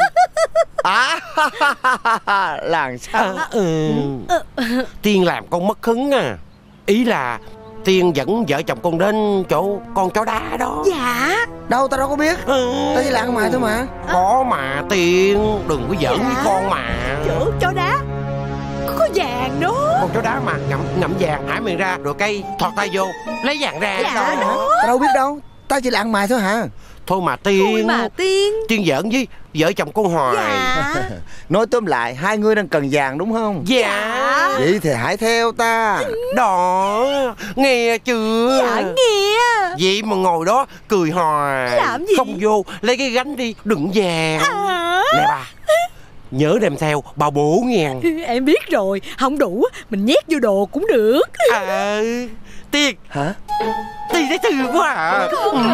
Làm sao? Tiên làm con mất hứng à. Ý là Tiên dẫn vợ chồng con đến chỗ con chó đá đó. Dạ. Đâu ta đâu có biết. Ta chỉ là ăn mày thôi mà. Có mà Tiên, đừng có giỡn với con mà. Chỗ chó đá có vàng đó. Con chó đá mà ngậm vàng, hái miệng ra rồi cây thọt tay vô lấy vàng ra. Dạ đó. Ta đâu biết đâu, ta chỉ là ăn mày thôi hả? Thôi mà Tiên. Tiên giỡn với vợ chồng con hoài. Dạ. Nói tóm lại, hai người đang cần vàng đúng không? Dạ. Vậy thì hãy theo ta. Đó, nghe chưa? Dạ nghe. Vậy mà ngồi đó cười hoài. Làm gì? Không vô, lấy cái gánh đi, đựng vàng. Nè bà, nhớ đem theo bao bố ngàn. Em biết rồi, không đủ mình nhét vô đồ cũng được. Tiên. Hả? Tiên thấy thương quá à.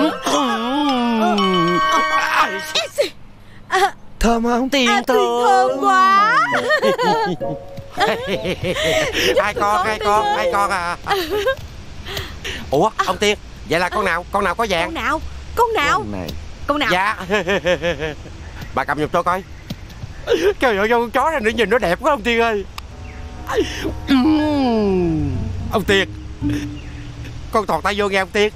Thơm không? Tiên thơm quá. Hai con à. Ủa ông Tiên, vậy là con nào có vàng? Con nào? Dạ. Bà cầm giùm tôi coi. Trời ơi, con chó này nhìn nó đẹp quá ông Tiên ơi. Ông Tiên, con thọt tay vô nghe ông Tiên.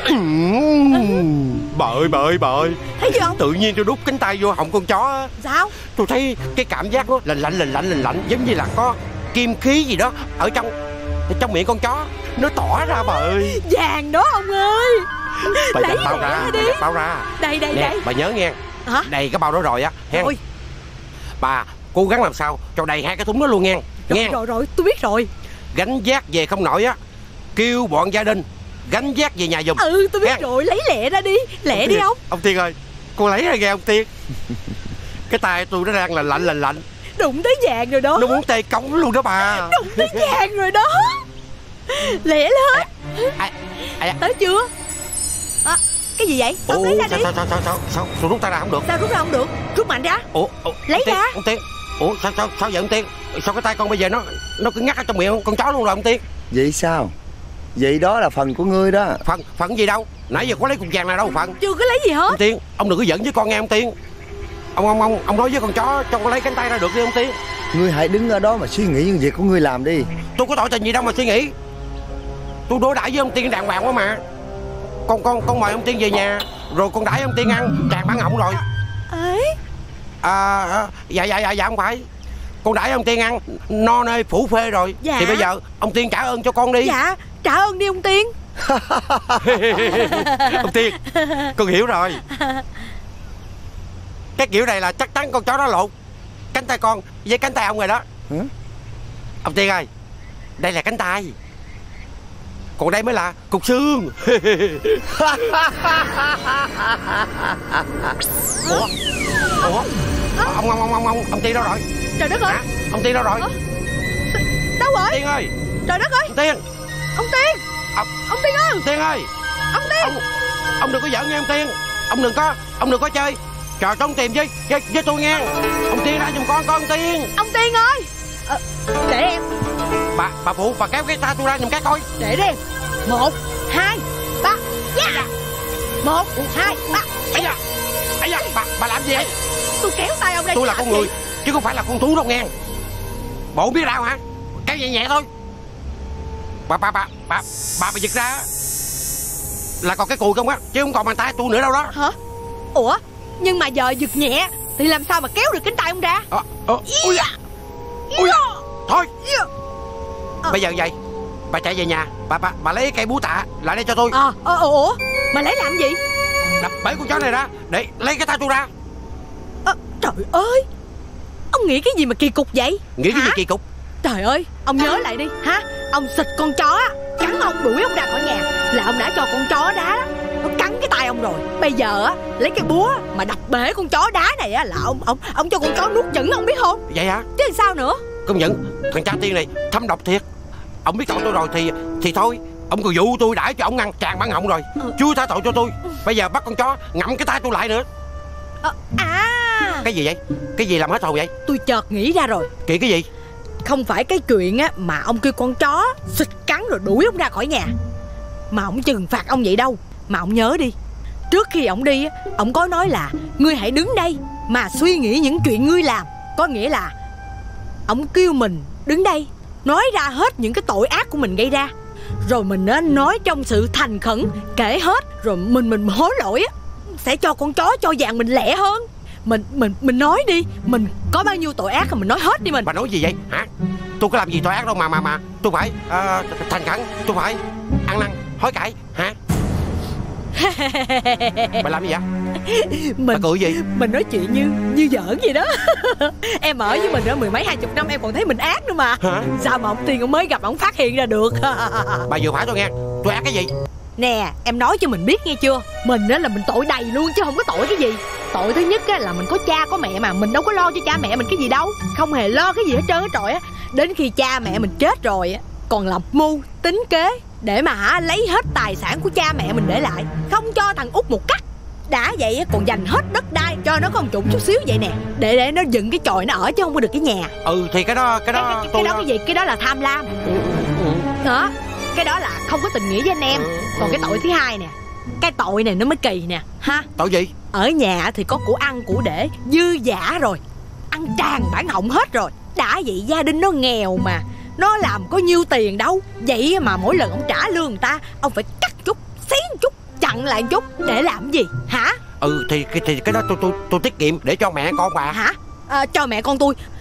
Bợi thấy chưa? Tự nhiên tôi đút cánh tay vô họng con chó á. Sao? Tôi thấy cái cảm giác nó lạnh, giống như là có kim khí gì đó ở trong miệng con chó nó tỏa ra bà ơi. Vàng đó ông ơi. Bà giặt bao ra, bà giặt bao ra. Đây nè, đây. bà nhớ nghe. Hả? Đầy cái bao đó rồi á. Rồi. Bà cố gắng làm sao cho đầy 2 cái thúng đó luôn nghe. Nghe. Rồi, tôi biết rồi. Gánh vác về không nổi á, kêu bọn gia đình gánh vác về nhà giùm. Tôi biết rồi, lấy lẹ ra đi. Lẹ đi ông. Ông Tiên ơi, cô lấy ra nghe ông Tiên. Cái tay tôi nó đang là lạnh. Đụng tới vàng rồi đó. Nó muốn tê cống luôn đó bà. Đụng tới vàng rồi đó. Lẹ lên. Tới chưa? Cái gì vậy? Ông lấy ra đi. Sao rút tay ra không được? Sao rút ra không được? Rút mạnh ra. Lấy ra. Ông Tiên. Sao vậy ông Tiên? Sao cái tay con bây giờ nó cứ ngắt ở trong miệng con chó luôn rồi ông Tiên? Vậy sao? Vậy đó là phần của ngươi đó. Phần gì đâu? Nãy giờ có lấy cục vàng nào đâu phần. Chưa có lấy gì hết. Ông Tiên, ông đừng có giận với con nghe ông Tiên. Ông nói với con chó cho con lấy cánh tay ra được đi ông Tiên. Ngươi hãy đứng ở đó mà suy nghĩ những việc của ngươi làm đi. Tôi có tội tình gì đâu mà suy nghĩ. Tôi đối đãi với ông Tiên đàng hoàng quá mà. Con mời ông Tiên về nhà rồi con đãi ông Tiên ăn tràn bán họng rồi. Dạ không phải. Con đãi ông Tiên ăn no nê phủ phê rồi. Dạ. Thì bây giờ ông Tiên trả ơn cho con đi. Dạ, trả ơn đi ông Tiên. Ông Tiên, con hiểu rồi. Cái kiểu này là chắc chắn con chó đó lộn cánh tay con với cánh tay ông rồi đó. Ông Tiên ơi, đây là cánh tay, còn đây mới là cục xương. Ủa ông Tiên đâu rồi? Trời đất ơi. Ông Tiên đâu rồi? Đâu rồi? Tiên ơi. Trời đất ơi. Ông Tiên. Ông Tiên. Ông Tiên ơi. Tiên ơi. Ông Tiên. Ông đừng có giỡn nha ông Tiên. Ông đừng có chơi trò trốn tìm với tôi nghe. Ông Tiên ra giùm con Tiên. Ông Tiên ơi. Để em. Bà phụ bà kéo cái tay tôi ra giùm cái coi. Để em. 1 2 3. Yeah. 1 2 3. Ây da, bà làm gì vậy? Tôi kéo tay ông đây. Tôi là con người chứ không phải là con thú đâu nghe. Bộ biết đâu hả? Kéo nhẹ nhẹ thôi. Bà giật ra là còn cái cùi không á, chứ không còn bàn tay tôi nữa đâu đó. Hả? Ủa? Nhưng mà giờ giật nhẹ thì làm sao mà kéo được cánh tay ông ra? Thôi. Bây giờ vậy, bà chạy về nhà, bà lấy cây búa tạ lại đây cho tôi. Ủa? Mà lấy làm gì? Đập bể con chó này ra để lấy cái tay tôi ra. Trời ơi, ông nghĩ cái gì mà kỳ cục vậy? Nghĩ cái gì kỳ cục? Trời ơi, ông nhớ lại đi ha. Ông xịt con chó cắn ông, đuổi ông ra khỏi nhà là ông đã cho con chó đá nó cắn cái tay ông rồi. Bây giờ á, lấy cái búa mà đập bể con chó đá này á là ông cho con chó nuốt chửng, ông biết không? Vậy hả? Chứ làm sao nữa? Công nhận thằng cha Tiên này thâm độc thiệt. Ông biết tội tôi rồi thì thôi, ông còn dụ tôi đãi cho ông ăn tràn bán họng rồi. Chưa tha tội cho tôi. Bây giờ bắt con chó ngậm cái tay tôi lại nữa. Cái gì vậy? Cái gì làm hết hồn vậy? Tôi chợt nghĩ ra rồi. Kỳ cái gì? Không phải cái chuyện á mà ông kêu con chó xịt cắn rồi đuổi ông ra khỏi nhà mà ông trừng phạt ông vậy đâu. Mà ông nhớ đi, trước khi ông đi á, ông có nói là ngươi hãy đứng đây mà suy nghĩ những chuyện ngươi làm. Có nghĩa là ông kêu mình đứng đây nói ra hết những cái tội ác của mình gây ra, rồi mình á nói trong sự thành khẩn kể hết, rồi mình hối lỗi á, sẽ cho con chó cho vàng mình lẹ hơn. Mình nói đi, mình có bao nhiêu tội ác thì mình nói hết đi mình. Bà nói gì vậy hả? Tôi có làm gì tội ác đâu mà tôi phải thành khẩn, tôi phải ăn năn hối cải hả? Bà làm gì vậy? Bà cười gì? Mình nói chuyện như giỡn vậy đó. Em ở với mình đó 10 mấy 20 năm em còn thấy mình ác nữa mà. Hả? Sao mà ông Tiên ông mới gặp ông phát hiện ra được? Bà vừa phải tôi nghe. Tôi ác cái gì? Nè, em nói cho mình biết nghe chưa? Mình á là mình tội đầy luôn chứ không có tội cái gì. Tội thứ nhất á là mình có cha có mẹ mà mình đâu có lo cho cha mẹ mình cái gì đâu. Không hề lo cái gì hết trơn hết trọi á. Đến khi cha mẹ mình chết rồi á, còn lập mưu tính kế để mà lấy hết tài sản của cha mẹ mình để lại, không cho thằng Út một cắt. Đã vậy á còn dành hết đất đai cho nó có một chút xíu vậy nè, để nó dựng cái chòi nó ở chứ không có được cái nhà. Thì cái đó cái đó cái gì? Cái đó là tham lam. Đó, cái đó là không có tình nghĩa với anh em. Còn cái tội thứ hai nè, cái tội này nó mới kỳ nè ha. Tội gì? Ở nhà thì có của ăn của để dư dả rồi, ăn tràn bản họng hết rồi. Đã vậy gia đình nó nghèo mà, nó làm có nhiêu tiền đâu. Vậy mà mỗi lần ông trả lương người ta, ông phải cắt chút, xén chút, chặn lại chút. Để làm gì hả? Thì cái đó tôi tiết kiệm để cho mẹ con bà. Hả? Cho mẹ con tôi.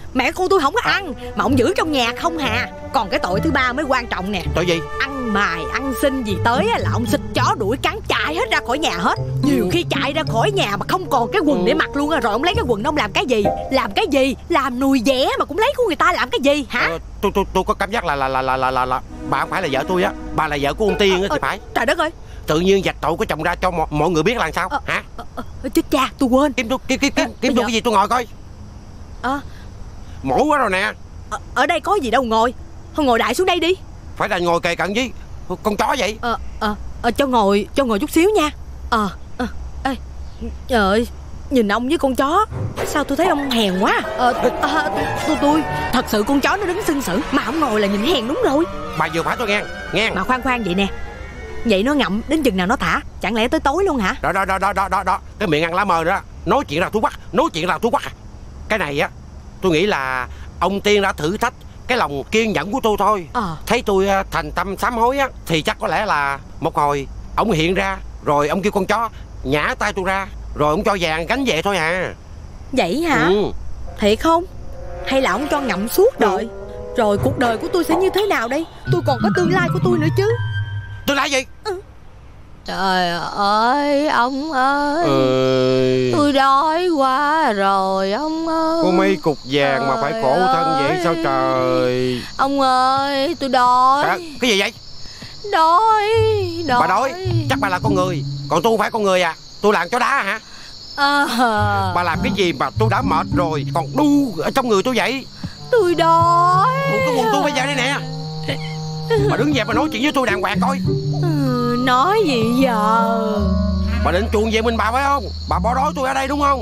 Mẹ con tôi không có ăn, mà ông giữ trong nhà không hà. Còn cái tội thứ ba mới quan trọng nè. Tội gì? Ăn mài ăn xin gì tới là ông xịt chó đuổi cắn chạy hết ra khỏi nhà hết. Nhiều khi chạy ra khỏi nhà mà không còn cái quần để mặc luôn. Rồi ông lấy cái quần đó ông làm cái gì? Làm cái gì? Làm nùi vẽ mà cũng lấy của người ta làm cái gì hả? Tôi có cảm giác là bà không phải là vợ tôi á. Bà là vợ của ông Tiên á thì phải. Trời đất ơi, tự nhiên vạch tội của chồng ra cho mọi người biết là sao hả? Chết cha, tôi quên. Kiếm tôi cái gì tôi ngồi coi. Mổ quá rồi nè. Ở đây có gì đâu ngồi. Thôi ngồi đại xuống đây đi. Phải là ngồi kề cận với con chó vậy? Cho ngồi chút xíu nha. Ê, trời ơi, nhìn ông với con chó sao tôi thấy ông hèn quá. Tôi thật sự con chó nó đứng xưng xử mà ông ngồi là nhìn hèn đúng rồi. Bà vừa phải tôi nghe. Mà khoan vậy nè, vậy nó ngậm đến chừng nào nó thả? Chẳng lẽ tới tối luôn hả? Đó. Cái miệng ăn lá mơ đó. Nói chuyện là thú quắc. Cái này á, tôi nghĩ là ông Tiên đã thử thách cái lòng kiên nhẫn của tôi thôi. Thấy tôi thành tâm sám hối á, thì chắc có lẽ là một hồi ông hiện ra, rồi ông kêu con chó nhả tay tôi ra, rồi ông cho vàng gánh về thôi à. Vậy hả? Thiệt không? Hay là ông cho ngậm suốt đời? Rồi cuộc đời của tôi sẽ như thế nào đây? Tôi còn có tương lai của tôi nữa chứ. Tương lai gì? Trời ơi, ông ơi, tôi đói quá rồi ông ơi. Có mấy cục vàng mà phải khổ thân vậy sao trời? Ông ơi, tôi đói. Cái gì vậy? Đói. Bà đói? Chắc bà là con người, còn tôi không phải con người à? Tôi làm chó đá hả? Bà làm cái gì mà tôi đã mệt rồi còn đu ở trong người tôi vậy? Tôi đói. Cái quần tôi bây giờ đây nè. Bà đứng dậy mà nói chuyện với tôi đàng hoàng coi. Nói gì giờ? Bà định chuồn về mình bà phải không? Bà bỏ đói tôi ở đây đúng không?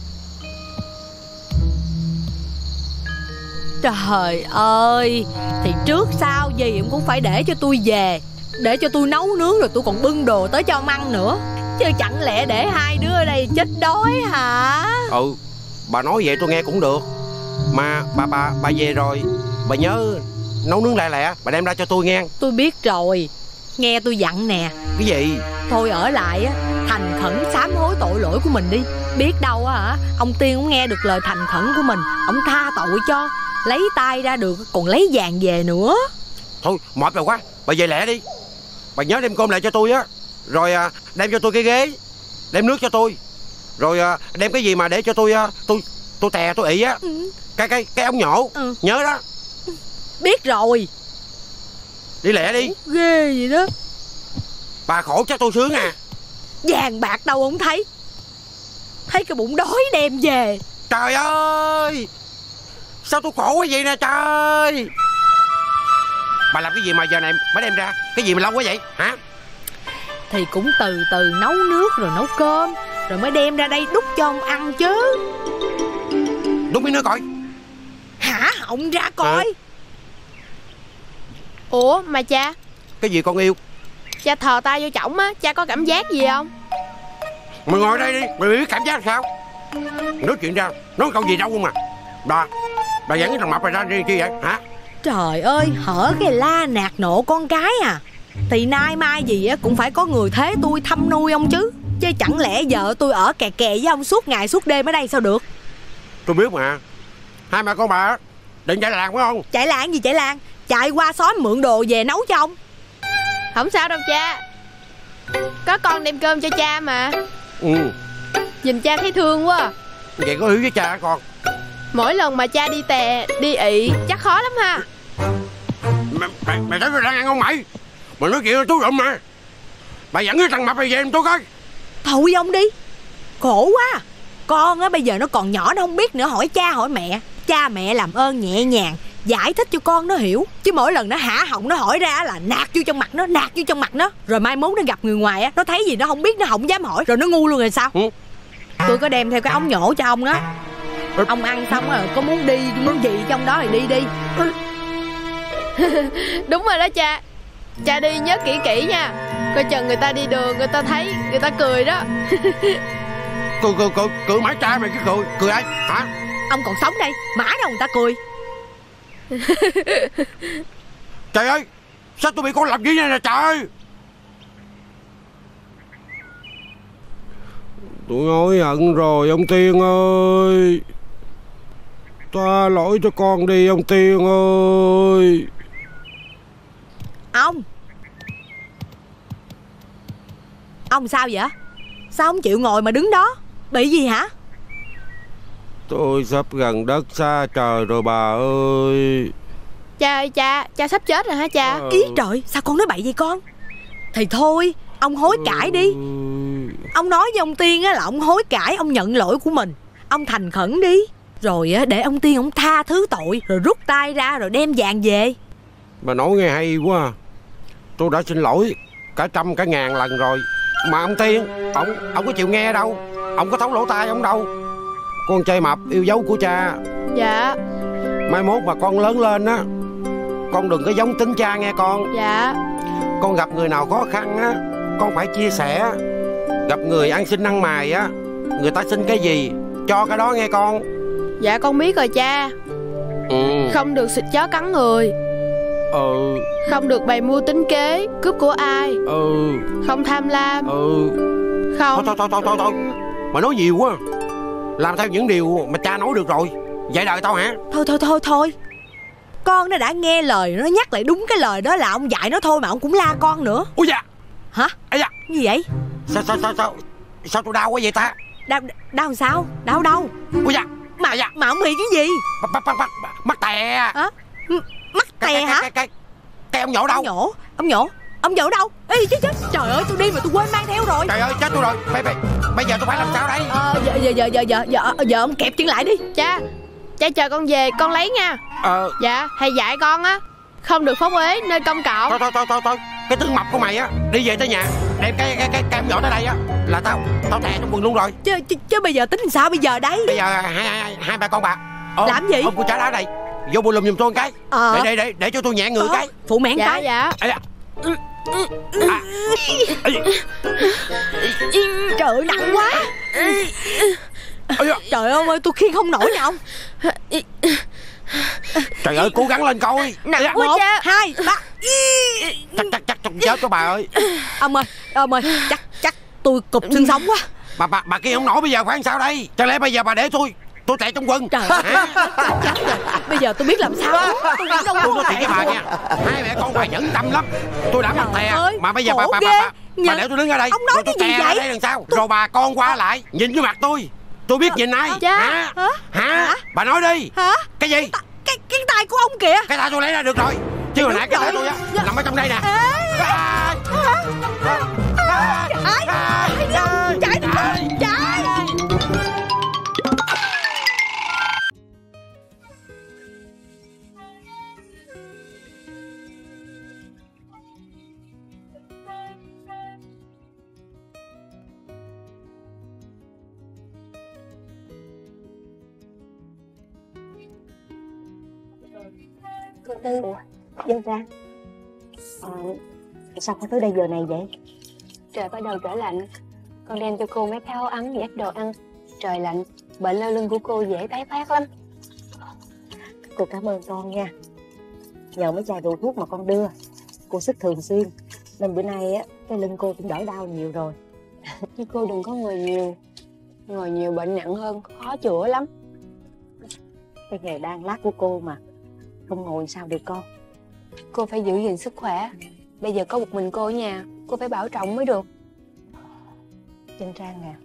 Trời ơi, thì trước sau gì ông cũng phải để cho tôi về, để cho tôi nấu nướng, rồi tôi còn bưng đồ tới cho ông ăn nữa. Chứ chẳng lẽ để hai đứa ở đây chết đói hả? Bà nói vậy tôi nghe cũng được. Mà bà về rồi, bà nhớ nấu nướng lại lẹ, bà đem ra cho tôi nghe. Tôi biết rồi, nghe tôi dặn nè. Cái gì? Thôi ở lại á, thành khẩn sám hối tội lỗi của mình đi. Biết đâu á hả, ông Tiên cũng nghe được lời thành khẩn của mình, ông tha tội cho, lấy tay ra được, còn lấy vàng về nữa. Thôi mệt rồi quá, bà về lẹ đi. Bà nhớ đem cơm lại cho tôi á, rồi đem cho tôi cái ghế, đem nước cho tôi, rồi đem cái gì mà để cho tôi tè tôi ị á. Cái ống nhổ. Nhớ đó. Biết rồi. Đi lẹ đi. Ghê gì đó. Bà khổ chắc tôi sướng à. Vàng bạc đâu không thấy, thấy cái bụng đói đem về. Trời ơi, sao tôi khổ cái gì nè trời. Bà làm cái gì mà giờ này mới đem ra? Cái gì mà lâu quá vậy hả? Thì cũng từ từ nấu nước rồi nấu cơm, rồi mới đem ra đây đút cho ông ăn chứ. Đút miếng nước coi. Hả? Ông ra coi. Ủa mà cha. Cái gì con yêu? Cha thò tay vô chổng á, cha có cảm giác gì không? Mày ngồi đây đi, mày biết cảm giác sao? Nói chuyện ra, nói câu gì đâu không à. Bà dẫn cái thằng mập này ra đi chi vậy hả? Trời ơi, hở cái la nạt nộ con cái à. Thì nay mai gì á cũng phải có người thế tôi thăm nuôi ông chứ. Chứ chẳng lẽ vợ tôi ở kè kè với ông suốt ngày suốt đêm ở đây sao được? Tôi biết mà. Hai mẹ con bà định chạy làng phải không? Chạy làng gì chạy làng? Chạy qua xóm mượn đồ về nấu cho ông. Không sao đâu cha, có con đem cơm cho cha mà. Nhìn cha thấy thương quá. Vậy có hiếu với cha hả con? Mỗi lần mà cha đi tè đi ị chắc khó lắm ha. Mày thấy tôi đang ăn không mày? Mày nói chuyện là tôi rụm mà. Bà dẫn cái thằng mập này về em tôi coi. Thôi ông đi, khổ quá. Con á bây giờ nó còn nhỏ, nó không biết nữa, hỏi cha hỏi mẹ. Cha mẹ làm ơn nhẹ nhàng giải thích cho con nó hiểu, chứ mỗi lần nó hả họng nó hỏi ra là nạt vô trong mặt nó, rồi mai mốt nó gặp người ngoài á, nó thấy gì nó không biết, nó không dám hỏi, rồi nó ngu luôn rồi sao? Tôi có đem theo cái ống nhổ cho ông đó. Ông ăn xong rồi có muốn đi muốn gì trong đó thì đi. Đúng rồi đó cha. Cha đi nhớ kỹ kỹ nha, coi chừng người ta đi đường người ta thấy người ta cười đó. Cười mãi cha mày cái cười ai hả? Ông còn sống đây mãi đâu người ta cười. Trời ơi, sao tôi bị con làm gì nè trời. Tôi hối hận rồi ông Tiên ơi. Tha lỗi cho con đi ông Tiên ơi. Ông sao vậy? Sao không chịu ngồi mà đứng đó? Bị gì hả? Tôi sắp gần đất xa trời rồi bà ơi. Cha ơi cha sắp chết rồi hả cha? Ý trời, sao con nói bậy vậy con? Thì thôi, ông hối cải đi. Ông nói với ông Tiên là ông hối cải, ông nhận lỗi của mình. Ông thành khẩn đi. Rồi để ông Tiên ông tha thứ tội, rồi rút tay ra rồi đem vàng về. Bà nói nghe hay quá à. Tôi đã xin lỗi cả trăm cả ngàn lần rồi, mà ông Tiên ông có chịu nghe đâu. Ông có thấu lỗ tai ông đâu. Con trai mập yêu dấu của cha. Dạ. Mai mốt mà con lớn lên á, con đừng có giống tính cha nghe con. Dạ. Con gặp người nào khó khăn á, con phải chia sẻ. Gặp người ăn xin ăn mài á, người ta xin cái gì cho cái đó nghe con. Dạ con biết rồi cha. Không được xịt chó cắn người. Không được bày mưu tính kế cướp của ai. Không tham lam. Không. Thôi mà nói nhiều quá. Làm theo những điều mà cha nói được rồi. Dạy đời tao hả? Thôi. Con nó đã nghe lời, nó nhắc lại đúng cái lời đó là ông dạy nó thôi mà ông cũng la con nữa. Ui da. Hả? Ây da. Gì vậy? Sao tôi đau quá vậy ta? Đau làm sao? Đau đâu? Ui da. Mà ông bị cái gì? Mắc tè. Hả? Mắc tè hả? Cái ông nhổ đâu? Ông nhổ đâu? Ê chứ trời ơi, tôi đi mà tôi quên mang theo rồi. Trời ơi chết tôi rồi. Bây giờ tôi phải làm sao đây? Giờ ông kẹp chân lại đi. Cha chờ con về con lấy nha. Dạ thầy dạy con á, không được phóng uế nơi công cộng. Thôi. Cái tướng mập của mày á, đi về tới nhà đem cái ông nhỏ tới đây á là tao tè trong quần luôn rồi. Chứ bây giờ tính làm sao bây giờ đấy? Bây giờ hai bà con bà làm gì? Ôm củ chả đá đây, vô bùi lùm giùm tôi một cái. Để cho tôi nhẹ người cái. Phụ mẹ cái. Dạ. Trời ơi nặng quá. Trời ơi tôi khiêng không nổi nè ông. Trời ơi cố gắng lên coi. Nặng quá cha. 1, 2, 3. Chắc chết đó bà ơi. Ông ơi chắc tôi cụp xương sống quá. Bà kia không nổi bây giờ phải làm sao đây? Chẳng lẽ bây giờ bà để tôi tè trong quần? Trời ơi. Bây giờ tôi biết làm sao. Tôi nói thiệt với bà nha, hai mẹ con bà nhẫn tâm lắm. Tôi đã mắc tè mà bây giờ bà để tôi đứng ở đây. Ông nói cái gì vậy? Đây làm sao? Rồi bà con qua lại nhìn với mặt tôi biết nhìn ai. Hả? Bà nói đi. Hả? Cái gì? Cái tay của ông kìa. Cái tay tôi lấy ra được rồi. Chứ hồi nãy cái tay tôi á nằm ở trong đây nè. Chạy. Cô Tư, vô ra. Sao con tới đây giờ này vậy? Trời bắt đầu trở lạnh, con đem cho cô mấy cái áo ấm dắt đồ ăn. Trời lạnh, bệnh leo lưng của cô dễ tái phát lắm. Cô cảm ơn con nha. Nhờ mấy chai rượu thuốc mà con đưa, cô xức thường xuyên nên bữa nay á cái lưng cô cũng đỡ đau nhiều rồi. Nhưng cô đừng có ngồi nhiều bệnh nặng hơn, khó chữa lắm. Cái nghề đan lát của cô mà, không ngồi sao được con. Cô phải giữ gìn sức khỏe. Bây giờ có một mình cô ở nhà, cô phải bảo trọng mới được. Trân Trang nè,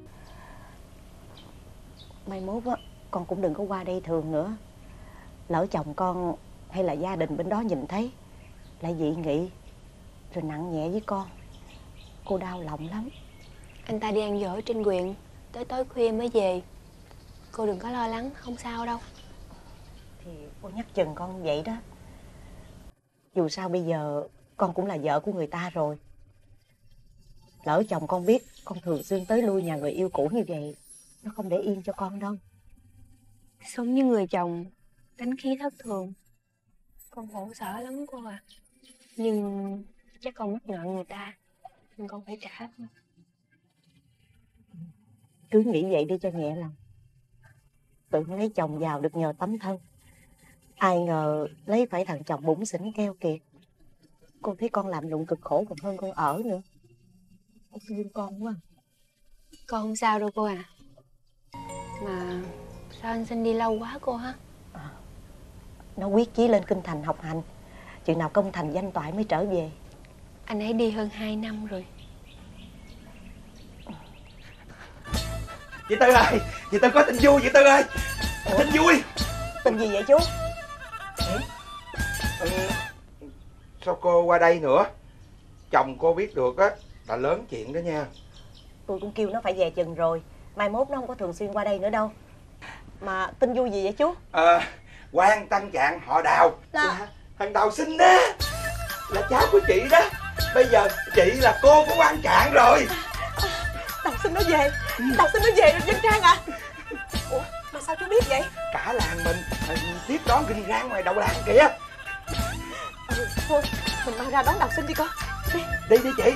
mai mốt á con cũng đừng có qua đây thường nữa. Lỡ chồng con hay là gia đình bên đó nhìn thấy lại dị nghị rồi nặng nhẹ với con, cô đau lòng lắm. Anh ta đi ăn dỗ trên huyện, tới tối khuya mới về. Cô đừng có lo lắng, không sao đâu. Thì cô nhắc chừng con vậy đó. Dù sao bây giờ con cũng là vợ của người ta rồi. Lỡ chồng con biết con thường xuyên tới lui nhà người yêu cũ như vậy, nó không để yên cho con đâu. Sống như người chồng, tính khí thất thường, con khổ sở lắm cô à. Nhưng chắc con mắc nợ người ta nên con phải trả. Cứ nghĩ vậy đi cho nhẹ lòng. Tưởng lấy chồng giàu được nhờ tấm thân, ai ngờ lấy phải thằng chồng bủn xỉn keo kiệt. Cô thấy con làm lụng cực khổ còn hơn con ở nữa. Con thương con quá. Con không sao đâu cô à. Mà sao anh xin đi lâu quá cô hả? nó quyết chí lên kinh thành học hành. Chừng nào công thành danh toại mới trở về. Anh ấy đi hơn 2 năm rồi. Chị Tư ơi, chị Tư có tin vui chị Tư ơi. Tin vui. Tin gì vậy chú? Sao cô qua đây nữa? Chồng cô biết được á là lớn chuyện đó nha. Tôi cũng kêu nó phải về chừng rồi. Mai mốt nó không có thường xuyên qua đây nữa đâu. Mà tin vui gì vậy chú? Quan Tăng Trạng họ Đào là thằng Đào Sinh đó, là cháu của chị đó. Bây giờ chị là cô của Quan Trạng rồi. Đào Sinh nó về. Đào Sinh nó về rồi Vinh Trang à? Ủa mà sao chú biết vậy? Cả làng mình tiếp đón rình rang ngoài đầu làng kìa. Thôi mình mau ra đón Đào Sinh đi con. Đi đi chị.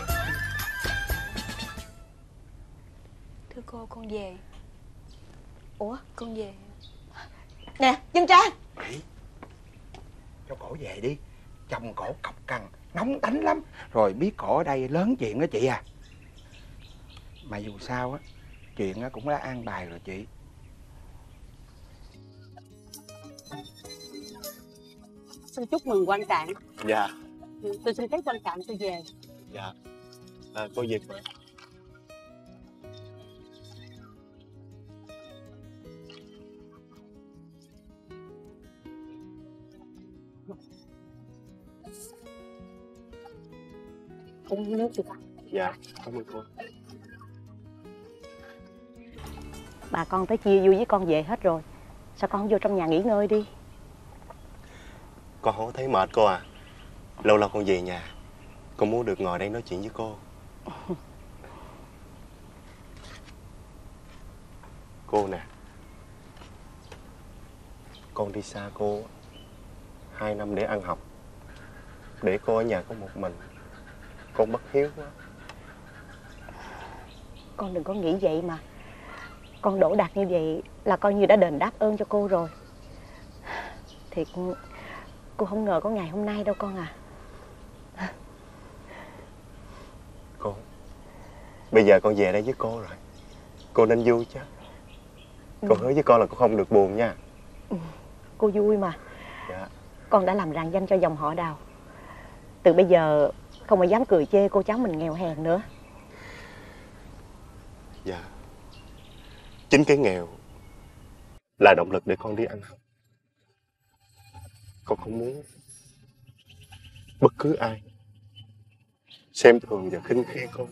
Thưa cô, con về. Ủa con về. Nè Vinh Trang, cho cổ về đi. Chồng cổ cọc cằn, nóng tánh lắm. Rồi biết cổ ở đây lớn chuyện đó chị à. Mà dù sao á, chuyện á cũng đã an bài rồi chị. Xin chúc mừng Quan Trạng. Dạ. Tôi xin phép Quan Trạng tôi về. Dạ. Cô Việt. Uống nước đi con. Dạ, cảm ơn cô. bà con tới chia vui với con về hết rồi. Sao con không vô trong nhà nghỉ ngơi đi? Con không có thấy mệt cô à. Lâu lâu con về nhà, con muốn được ngồi đây nói chuyện với cô. Cô nè, con đi xa cô 2 năm để ăn học, để cô ở nhà có một mình. Con bất hiếu quá. Con đừng có nghĩ vậy mà. Con đỗ đạt như vậy là coi như đã đền đáp ơn cho cô rồi. Thiệt cô không ngờ có ngày hôm nay đâu con à. Cô, bây giờ con về đây với cô rồi, cô nên vui chứ. Cô hứa với con là cô không được buồn nha. Cô vui mà. Dạ. Con đã làm rạng danh cho dòng họ Đào. Từ bây giờ không ai dám cười chê cô cháu mình nghèo hèn nữa. Dạ. Chính cái nghèo là động lực để con đi ăn học. Con không muốn bất cứ ai xem thường và khinh khe con.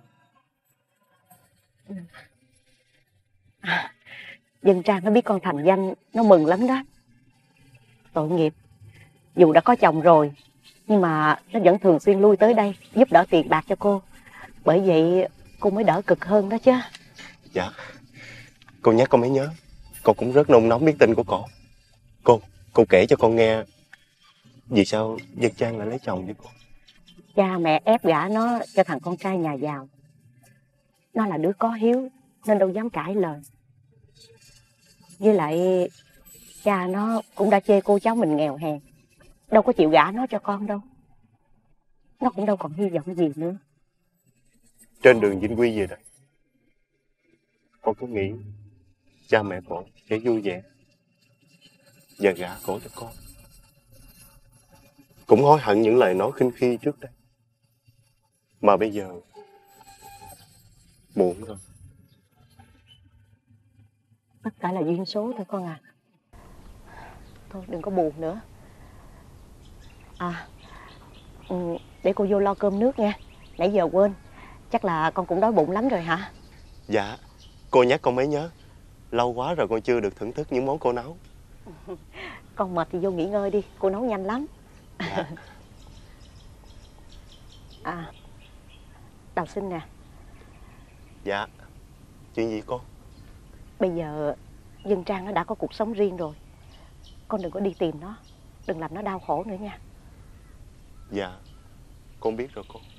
Dân Trang nó biết con thành danh, nó mừng lắm đó. Tội nghiệp, dù đã có chồng rồi nhưng mà nó vẫn thường xuyên lui tới đây giúp đỡ tiền bạc cho cô. Bởi vậy cô mới đỡ cực hơn đó chứ. Dạ. Cô nhắc con mới nhớ, con cũng rất nôn nóng biết tin của cô. Cô kể cho con nghe vì sao Dân Trang lại lấy chồng với cô. Cha mẹ ép gả nó cho thằng con trai nhà giàu. Nó là đứa có hiếu nên đâu dám cãi lời. Với lại cha nó cũng đã chê cô cháu mình nghèo hèn, đâu có chịu gả nó cho con đâu. Nó cũng đâu còn hy vọng gì nữa. Trên đường Vinh Quy về đây, con cứ nghĩ cha mẹ cổ sẽ vui vẻ và gả cổ cho con. Cũng hối hận những lời nói khinh khi trước đây. Mà bây giờ muộn rồi. Tất cả là duyên số thôi con à. Thôi đừng có buồn nữa. Để cô vô lo cơm nước nha. Nãy giờ quên. Chắc là con cũng đói bụng lắm rồi hả? Dạ, cô nhắc con mới nhớ. Lâu quá rồi con chưa được thưởng thức những món cô nấu. Con mệt thì vô nghỉ ngơi đi. Cô nấu nhanh lắm. Dạ. Đào Sinh nè. Dạ. Chuyện gì cô? Bây giờ Dân Trang nó đã có cuộc sống riêng rồi. Con đừng có đi tìm nó. Đừng làm nó đau khổ nữa nha. Dạ, con biết rồi cô.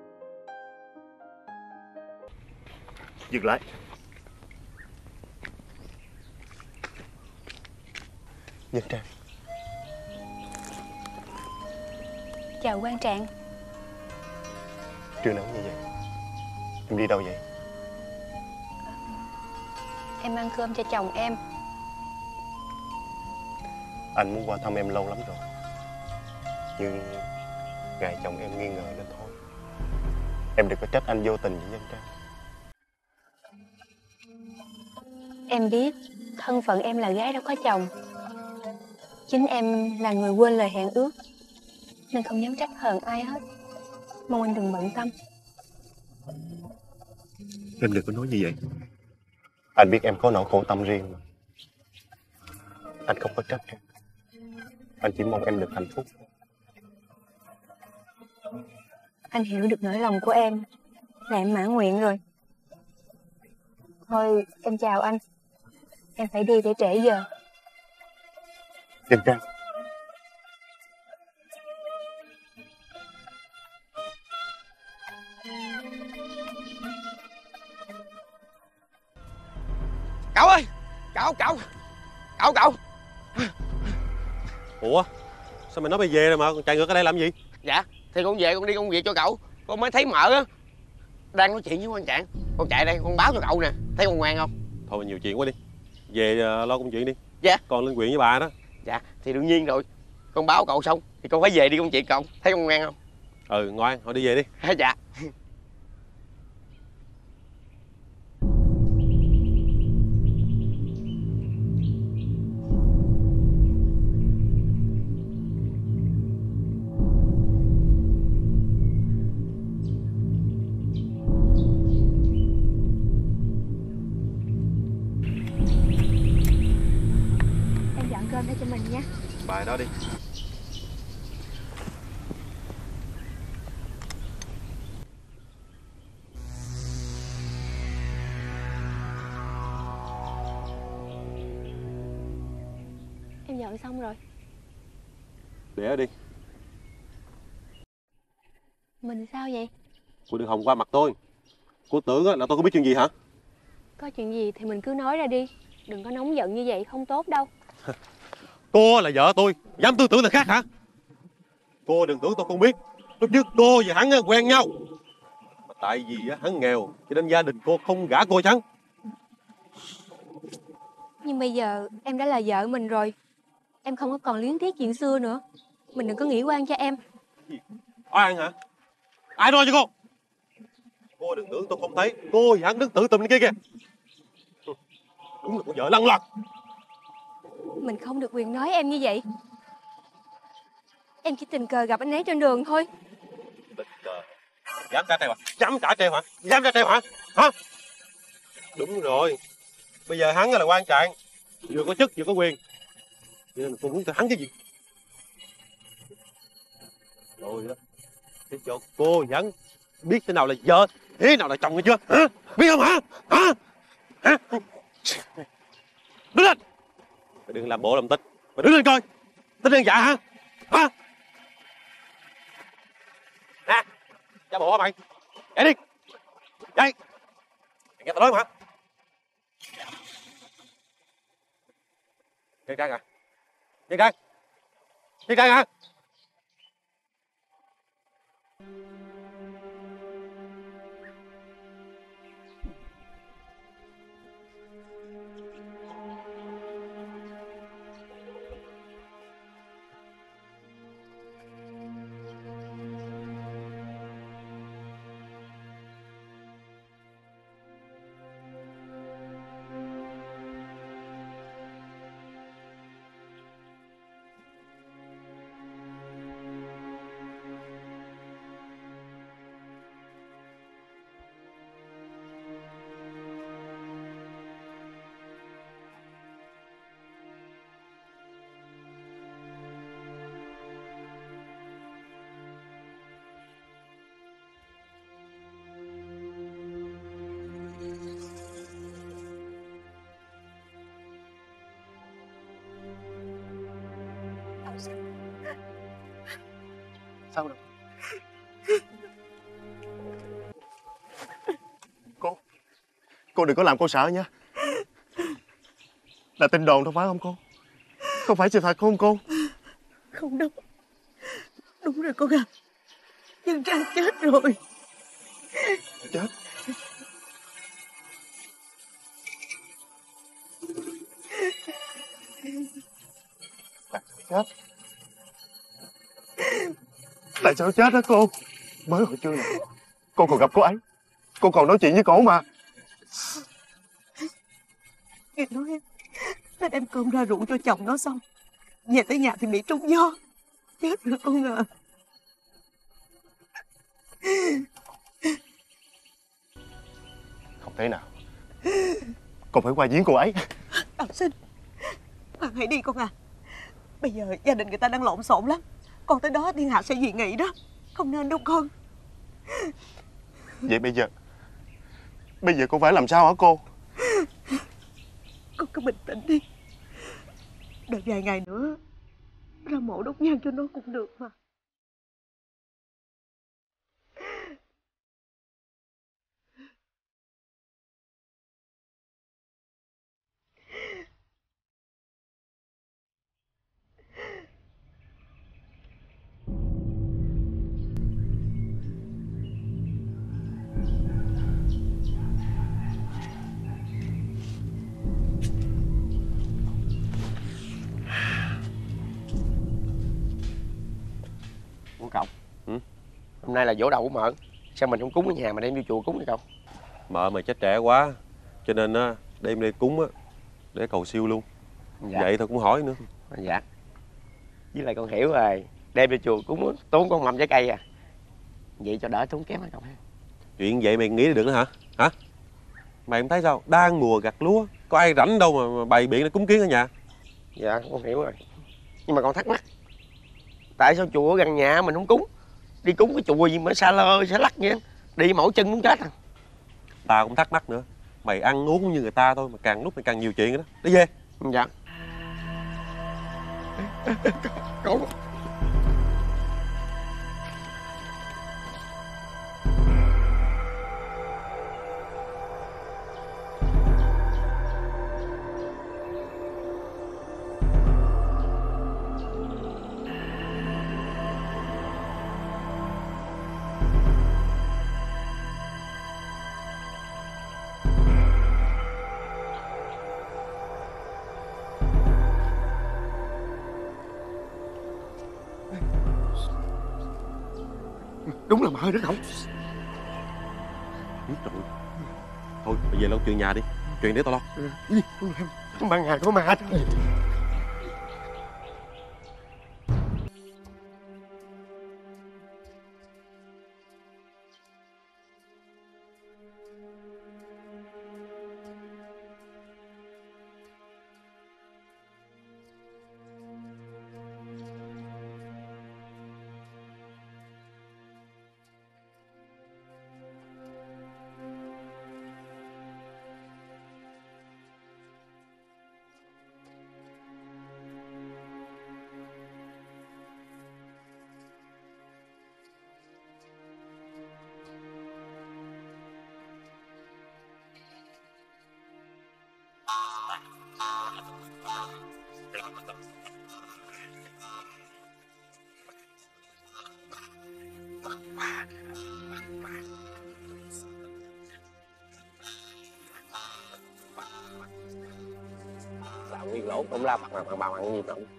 Dừng lại. Dân Trang. Chào quan Trạng. Trưa nắng như vậy, em đi đâu vậy? Em ăn cơm cho chồng em. Anh muốn qua thăm em lâu lắm rồi, nhưng ngại chồng em nghi ngờ nên thôi. Em đừng có trách anh vô tình vậy Dân Trang. Em biết thân phận em là gái đâu có chồng. Chính em là người quên lời hẹn ước, nên không dám trách hờn ai hết. Mong anh đừng bận tâm. Em đừng có nói như vậy. Anh biết em có nỗi khổ tâm riêng mà. Anh không có trách em. Anh chỉ mong em được hạnh phúc. Anh hiểu được nỗi lòng của em, là em mãn nguyện rồi. Thôi em chào anh. Em phải đi để trễ giờ. Dân Trang. Cậu ơi, cậu. Ủa, sao mày nói mày về rồi mà còn chạy ngược ở đây làm gì? Dạ, thì con về con đi công việc cho cậu. Con mới thấy mợ á đang nói chuyện với quan Trạng. Con chạy đây con báo cho cậu nè. Thấy con ngoan không? Thôi mày nhiều chuyện quá đi. Về lo công chuyện đi. Dạ. Còn lên quyện với bà đó. Dạ, thì đương nhiên rồi. Con báo cậu xong thì con phải về đi công chuyện cậu. Thấy con ngoan không? Ừ, ngoan, thôi đi về đi. Dạ. Cơm đây cho mình nha. Bài đó đi. Em dọn xong rồi. Để ở đi. Mình sao vậy? Cô đừng hòng qua mặt tôi. Cô tưởng là tôi không biết chuyện gì hả? Có chuyện gì thì mình cứ nói ra đi. Đừng có nóng giận như vậy, không tốt đâu. Cô là vợ tôi, dám tư tưởng người khác hả? Cô đừng tưởng tôi không biết. Lúc trước cô và hắn quen nhau. Mà tại vì hắn nghèo cho nên gia đình cô không gả cô chăng? Nhưng bây giờ em đã là vợ mình rồi. Em không có còn luyến tiếc chuyện xưa nữa. Mình đừng có nghĩ oan cho em. Oan hả? Ai nói cho cô? Cô đừng tưởng tôi không thấy. Cô và hắn đứng tự tùm lên kia kìa. Đúng là con vợ lăng loàn. Mình không được quyền nói em như vậy. Em chỉ tình cờ gặp anh ấy trên đường thôi. Tình cờ? Dám trả treo hả? Dám trả treo hả? Dám trả treo hả? Hả? Đúng rồi. Bây giờ hắn là quan Trạng, vừa có chức vừa có quyền, nên tôi muốn hắn cái gì? Rồi đó, để cho cô và hắn biết thế nào là vợ, thế nào là chồng nghe chưa? Hả? Biết không hả? Hả? Hả? Đứng lên! Mày đừng làm bộ làm tích. Mày đứng lên coi. Tính ăn dạ hả? Hả? Nè, giả bộ hả mày? Dậy đi. Dậy. Mày nghe tao nói mà. Nhân Trang à? Nhân Trang. Nhân Trang hả? Sao rồi? Cô đừng có làm cô sợ nha. Là tin đồn đâu phải không cô? Không phải sự thật không cô? Không đúng. Đúng rồi con à. Dân Trang chết rồi. Chết? Chết? Tại sao chết đó cô? Mới hồi trưa này cô còn gặp cô ấy, cô còn nói chuyện với cổ mà. Nghe nói nó đem cơm ra rượu cho chồng nó xong, về tới nhà thì bị trúng gió, chết rồi con à. Không thể nào, con phải qua giếng cô ấy. Đào Sinh, Hoàng hãy đi con à. Bây giờ gia đình người ta đang lộn xộn lắm. Con tới đó thiên hạ sẽ dị nghị đó. Không nên đâu con. Vậy bây giờ con phải làm sao hả cô? Con cứ bình tĩnh đi. Đợi vài ngày nữa ra mộ đốt nhang cho nó cũng được mà. Ủa cậu, hôm nay là giỗ đầu của mợ, sao mình không cúng ở nhà mà đem vô chùa cúng đi cậu? Mợ mày chết trẻ quá, cho nên á đem đi cúng á để cầu siêu luôn. Dạ. Vậy thôi cũng hỏi nữa. Dạ. Với lại con hiểu rồi, đem vô chùa cúng tốn con mâm trái cây à. Vậy cho đỡ tốn kém hả cậu ha? Chuyện vậy mày nghĩ được nữa hả? Hả? Mày không thấy sao? Đang mùa gặt lúa, có ai rảnh đâu mà bày biện để cúng kiến ở nhà. Dạ, con hiểu rồi. Nhưng mà con thắc mắc, tại sao chùa ở gần nhà mình không cúng? Đi cúng cái chùa gì mà xa lơ xa lắc vậy? Đi mỏi chân muốn chết à? Tao cũng thắc mắc nữa. Mày ăn uống như người ta thôi mà càng lúc mày càng nhiều chuyện đó. Đi về. Dạ. Cậu. Đúng là mợ đó cậu. Biết rồi. Thôi bây giờ lo chuyện nhà đi. Chuyện để tao lo. Ban ngày có ma. Làm nguyên lỗ cũng la bằng bằng gì đâu.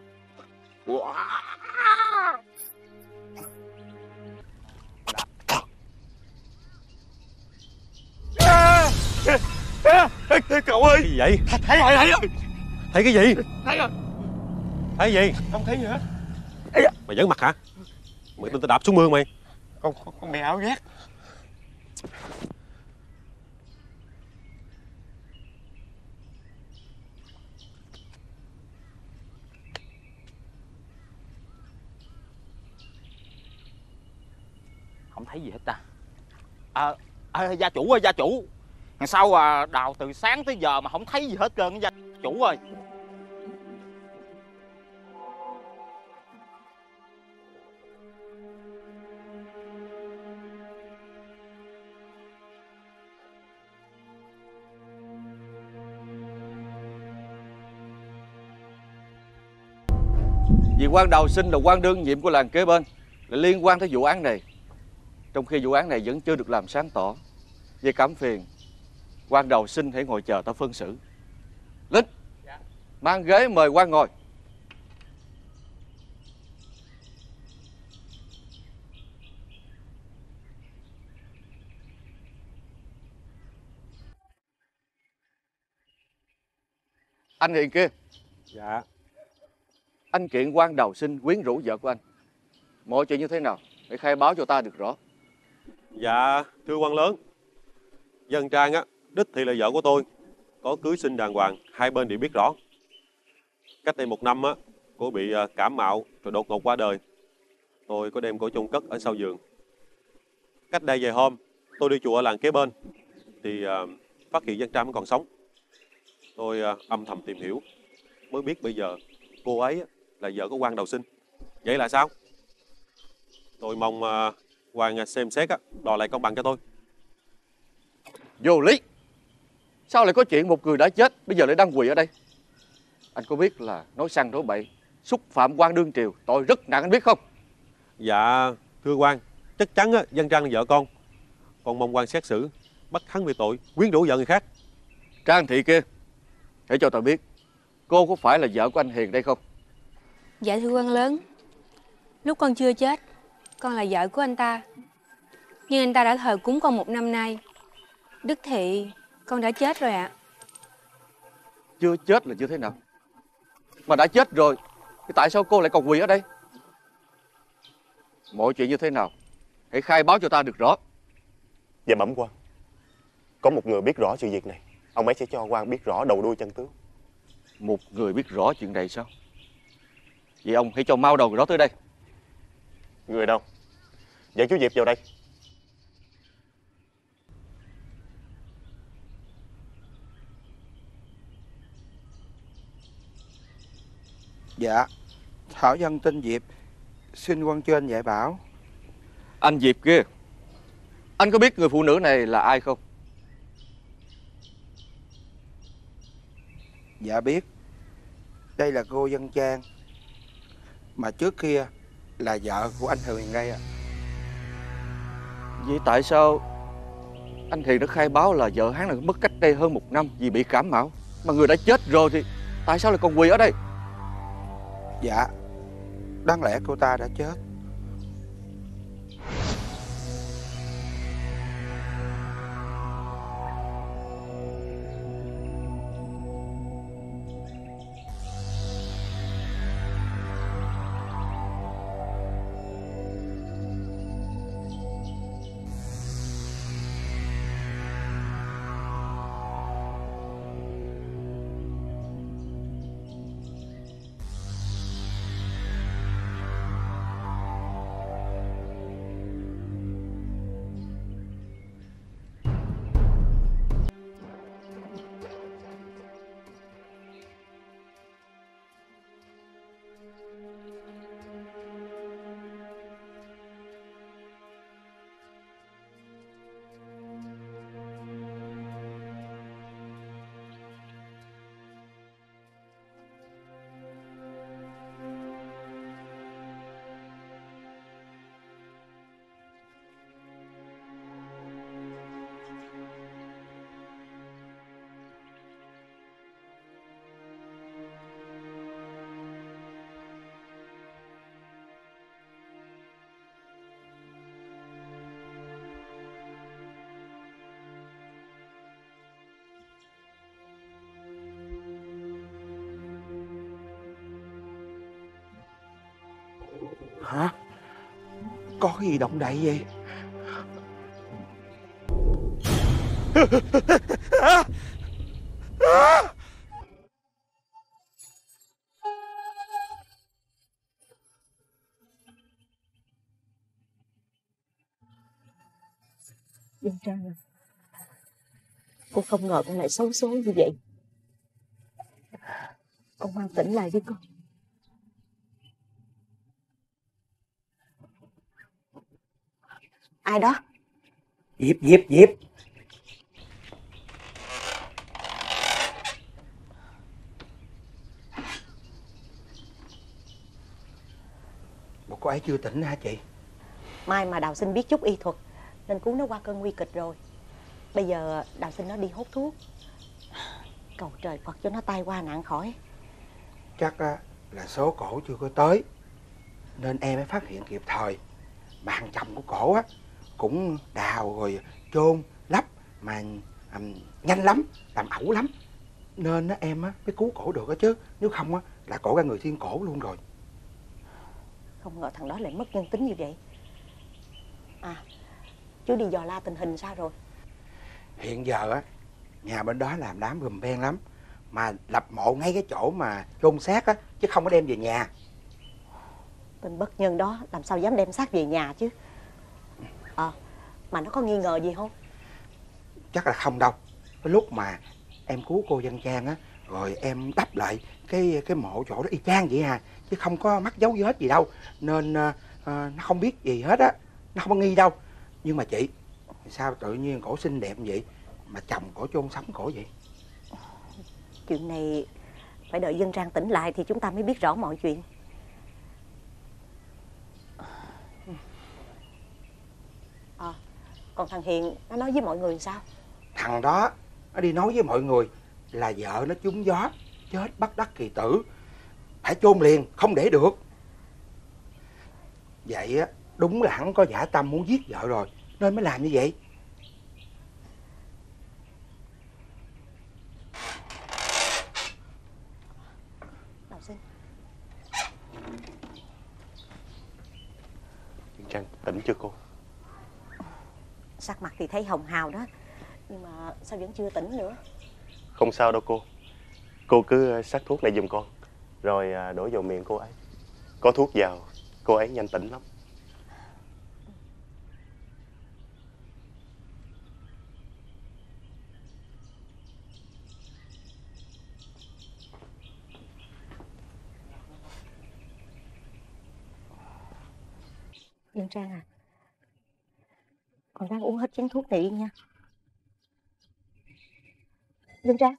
Cậu ơi. Gì vậy? Thấy rồi. Thấy cái gì? Thấy rồi. Thấy gì? Không thấy gì hết. Mày giỡn mặt hả? Mày tin tao đạp xuống mương mày. Con mẹ ảo giác. Không thấy gì hết ta. Gia chủ ơi, gia chủ, sao đào từ sáng tới giờ mà không thấy gì hết trơn, gia chủ ơi. Vì quan Đào Sinh là quan đương nhiệm của làng kế bên, lại liên quan tới vụ án này, trong khi vụ án này vẫn chưa được làm sáng tỏ. Về cảm phiền, quan Đào Sinh hãy ngồi chờ ta phân xử. Linh, mang ghế mời quan ngồi. Anh Hiền kia. Dạ. Anh kiện quan Đào Sinh quyến rũ vợ của anh. Mọi chuyện như thế nào hãy khai báo cho ta được rõ. Dạ, thưa quan lớn, Dân Trang á, đích thị là vợ của tôi, có cưới xin đàng hoàng, hai bên đều biết rõ. Cách đây 1 năm á, cô bị cảm mạo rồi đột ngột qua đời. Tôi có đem cô chôn cất ở sau giường. Cách đây vài hôm, tôi đi chùa ở làng kế bên thì phát hiện Dân Trang vẫn còn sống. Tôi âm thầm tìm hiểu, mới biết bây giờ cô ấy là vợ của quan Đào Sinh. Vậy là sao? Tôi mong quan xem xét đòi lại công bằng cho tôi. Vô lý! Sao lại có chuyện một người đã chết bây giờ lại đang quỳ ở đây? Anh có biết là nói săn nói bậy, xúc phạm quan đương triều, tội rất nặng, anh biết không? Dạ thưa quan, chắc chắn Dân Trang là vợ con. Con mong quan xét xử bắt hắn vì tội quyến rũ vợ người khác. Trang thị kia, hãy cho tôi biết, cô có phải là vợ của anh Hiền đây không? Dạ thưa quan lớn, lúc con chưa chết, con là vợ của anh ta. Nhưng anh ta đã thờ cúng con 1 năm nay. Đức thị, con đã chết rồi ạ. Chưa chết là như thế nào? Mà đã chết rồi thì tại sao cô lại còn quỳ ở đây? Mọi chuyện như thế nào hãy khai báo cho ta được rõ. Dạ bẩm quan, có một người biết rõ sự việc này, ông ấy sẽ cho quan biết rõ đầu đuôi chân tướng. Một người biết rõ chuyện này sao? Vậy ông hãy cho mau đầu người đó tới đây. Người đâu? Dẫn chú Diệp vào đây. Dạ, Thảo dân tên Diệp, xin quan trên dạy bảo. Anh Diệp kia, anh có biết người phụ nữ này là ai không? Dạ biết. Đây là cô Dân Trang, mà trước kia là vợ của anh Hiền đây ạ. Vậy tại sao anh Hiền đã khai báo là vợ hắn là mất cách đây hơn 1 năm vì bị cảm mạo, mà người đã chết rồi thì tại sao lại còn quỳ ở đây? Dạ, đáng lẽ cô ta đã chết. Hả? Có gì động đậy vậy? Dân Trang à, cô không ngờ con lại xấu số như vậy. Con ngoan tỉnh lại với con. Ai đó? Diệp. Cô ấy chưa tỉnh hả chị? May mà Đào Sinh biết chút y thuật nên cứu nó qua cơn nguy kịch rồi. Bây giờ Đào Sinh nó đi hút thuốc. Cầu trời Phật cho nó tai qua nạn khỏi. Chắc là số cổ chưa có tới nên em mới phát hiện kịp thời. Mà thằng chồng của cổ cũng đào rồi chôn lấp mà nhanh lắm, làm ẩu lắm. Nên em mới cứu cổ được đó chứ. Nếu không là cổ ra người thiên cổ luôn rồi. Không ngờ thằng đó lại mất nhân tính như vậy. À, chú đi dò la tình hình sao rồi? Hiện giờ nhà bên đó làm đám rùm beng lắm. Mà lập mộ ngay cái chỗ mà chôn xác chứ không có đem về nhà. Tên bất nhân đó làm sao dám đem xác về nhà chứ. Mà nó có nghi ngờ gì không? Chắc là không đâu. Cái lúc mà em cứu cô Văn Trang rồi em đắp lại cái mộ chỗ đó y chang vậy chứ không có mắc dấu vết gì đâu. Nên nó không biết gì hết nó không có nghi đâu. Nhưng mà chị, sao tự nhiên cổ xinh đẹp vậy mà chồng cổ chôn sống cổ vậy? Chuyện này phải đợi Dân Trang tỉnh lại thì chúng ta mới biết rõ mọi chuyện. Còn thằng Hiền nó nói với mọi người sao? Thằng đó nó đi nói với mọi người là vợ nó trúng gió, chết bất đắc kỳ tử, phải chôn liền, không để được. Vậy đúng là hắn có dã tâm muốn giết vợ rồi nên mới làm như vậy. Đào Sinh. Trang tỉnh chưa cô? Sắc mặt thì thấy hồng hào đó, nhưng mà sao vẫn chưa tỉnh nữa? Không sao đâu cô. Cô cứ sắc thuốc này giùm con, rồi đổ vào miệng cô ấy. Có thuốc vào, cô ấy nhanh tỉnh lắm. Dân Trang à, con đang uống hết chén thuốc này đi nha. Dân Trang.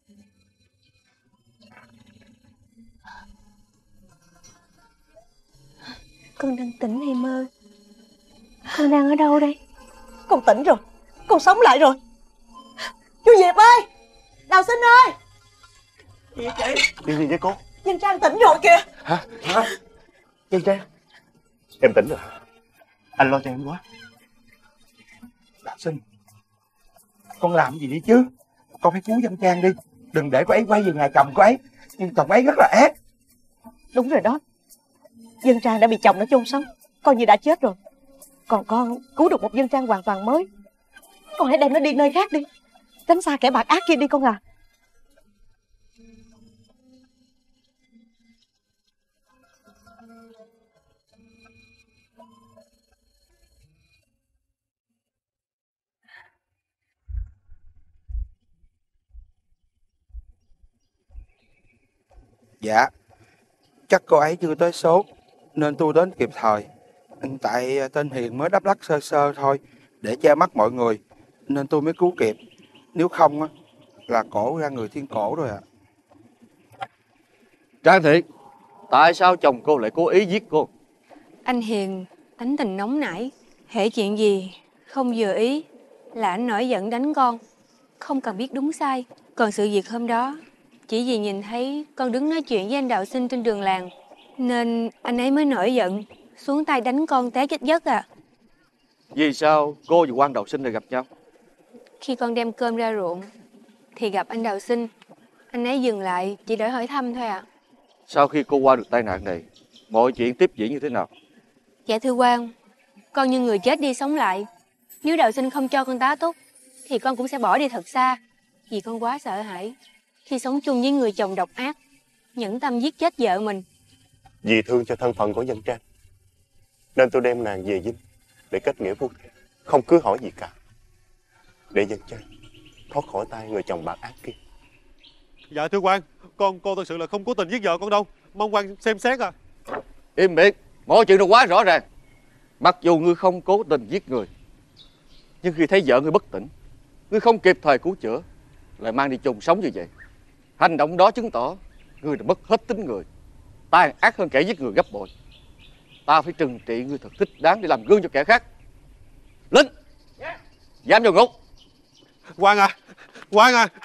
Con đang tỉnh hay mơ? Con đang ở đâu đây? Con tỉnh rồi, con sống lại rồi. Chú Diệp ơi, Đào Sinh ơi. Gì vậy? Điều gì vậy cô? Dân Trang tỉnh rồi kìa. Hả? Dân Trang, em tỉnh rồi. Anh lo cho em quá. Đào Sinh, con làm gì đi chứ? Con phải cứu Văn Trang đi. Đừng để cô ấy quay về nhà chồng cô ấy. Nhưng chồng ấy rất là ác. Đúng rồi đó. Dân Trang đã bị chồng nó chôn sống, coi như đã chết rồi. Còn con cứu được một Dân Trang hoàn toàn mới. Con hãy đem nó đi nơi khác đi, tránh xa kẻ bạc ác kia đi con à. Dạ, chắc cô ấy chưa tới số nên tôi đến kịp thời. Tại tên Hiền mới đắp lắc sơ sơ thôi để che mắt mọi người nên tôi mới cứu kịp. Nếu không là cổ ra người thiên cổ rồi ạ. Trang Thiệt, tại sao chồng cô lại cố ý giết cô? Anh Hiền tính tình nóng nảy, hễ chuyện gì không vừa ý là anh nổi giận đánh con, không cần biết đúng sai. Còn sự việc hôm đó chỉ vì nhìn thấy con đứng nói chuyện với anh Đạo Sinh trên đường làng nên anh ấy mới nổi giận, xuống tay đánh con té chết giấc à. Vì sao cô và quan Đạo Sinh lại gặp nhau? Khi con đem cơm ra ruộng thì gặp anh Đạo Sinh. Anh ấy dừng lại chỉ để hỏi thăm thôi ạ. Sau khi cô qua được tai nạn này, mọi chuyện tiếp diễn như thế nào? Dạ thưa quan, con như người chết đi sống lại. Nếu Đạo Sinh không cho con tá túc thì con cũng sẽ bỏ đi thật xa. Vì con quá sợ hãi khi sống chung với người chồng độc ác, nhẫn tâm giết chết vợ mình. Vì thương cho thân phận của Dân Trang nên tôi đem nàng về dinh để kết nghĩa phu thê, không cưới hỏi gì cả, để Dân Trang thoát khỏi tay người chồng bạc ác kia. Dạ thưa quan, con thật sự là không cố tình giết vợ con đâu, mong quan xem xét à. Im miệng, mọi chuyện đã quá rõ ràng. Mặc dù ngươi không cố tình giết người, nhưng khi thấy vợ ngươi bất tỉnh, ngươi không kịp thời cứu chữa, lại mang đi chôn sống như vậy. Hành động đó chứng tỏ ngươi đã mất hết tính người, tàn ác hơn kẻ giết người gấp bội. ta phải trừng trị ngươi thật thích đáng để làm gương cho kẻ khác. Lên, giam vào ngục. Quang à, Quang à.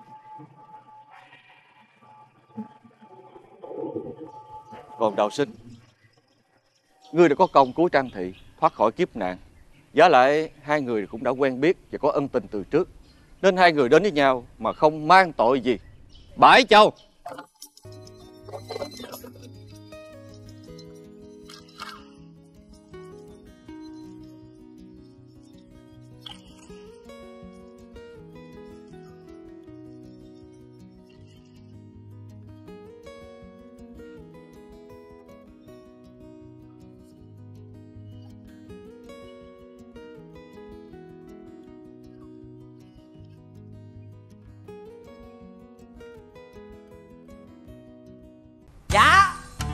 Còn Đào Sinh, ngươi đã có công cứu Trang Thị thoát khỏi kiếp nạn. Giá lại hai người cũng đã quen biết và có ân tình từ trước, nên hai người đến với nhau mà không mang tội gì. Bãi Châu. Dạ.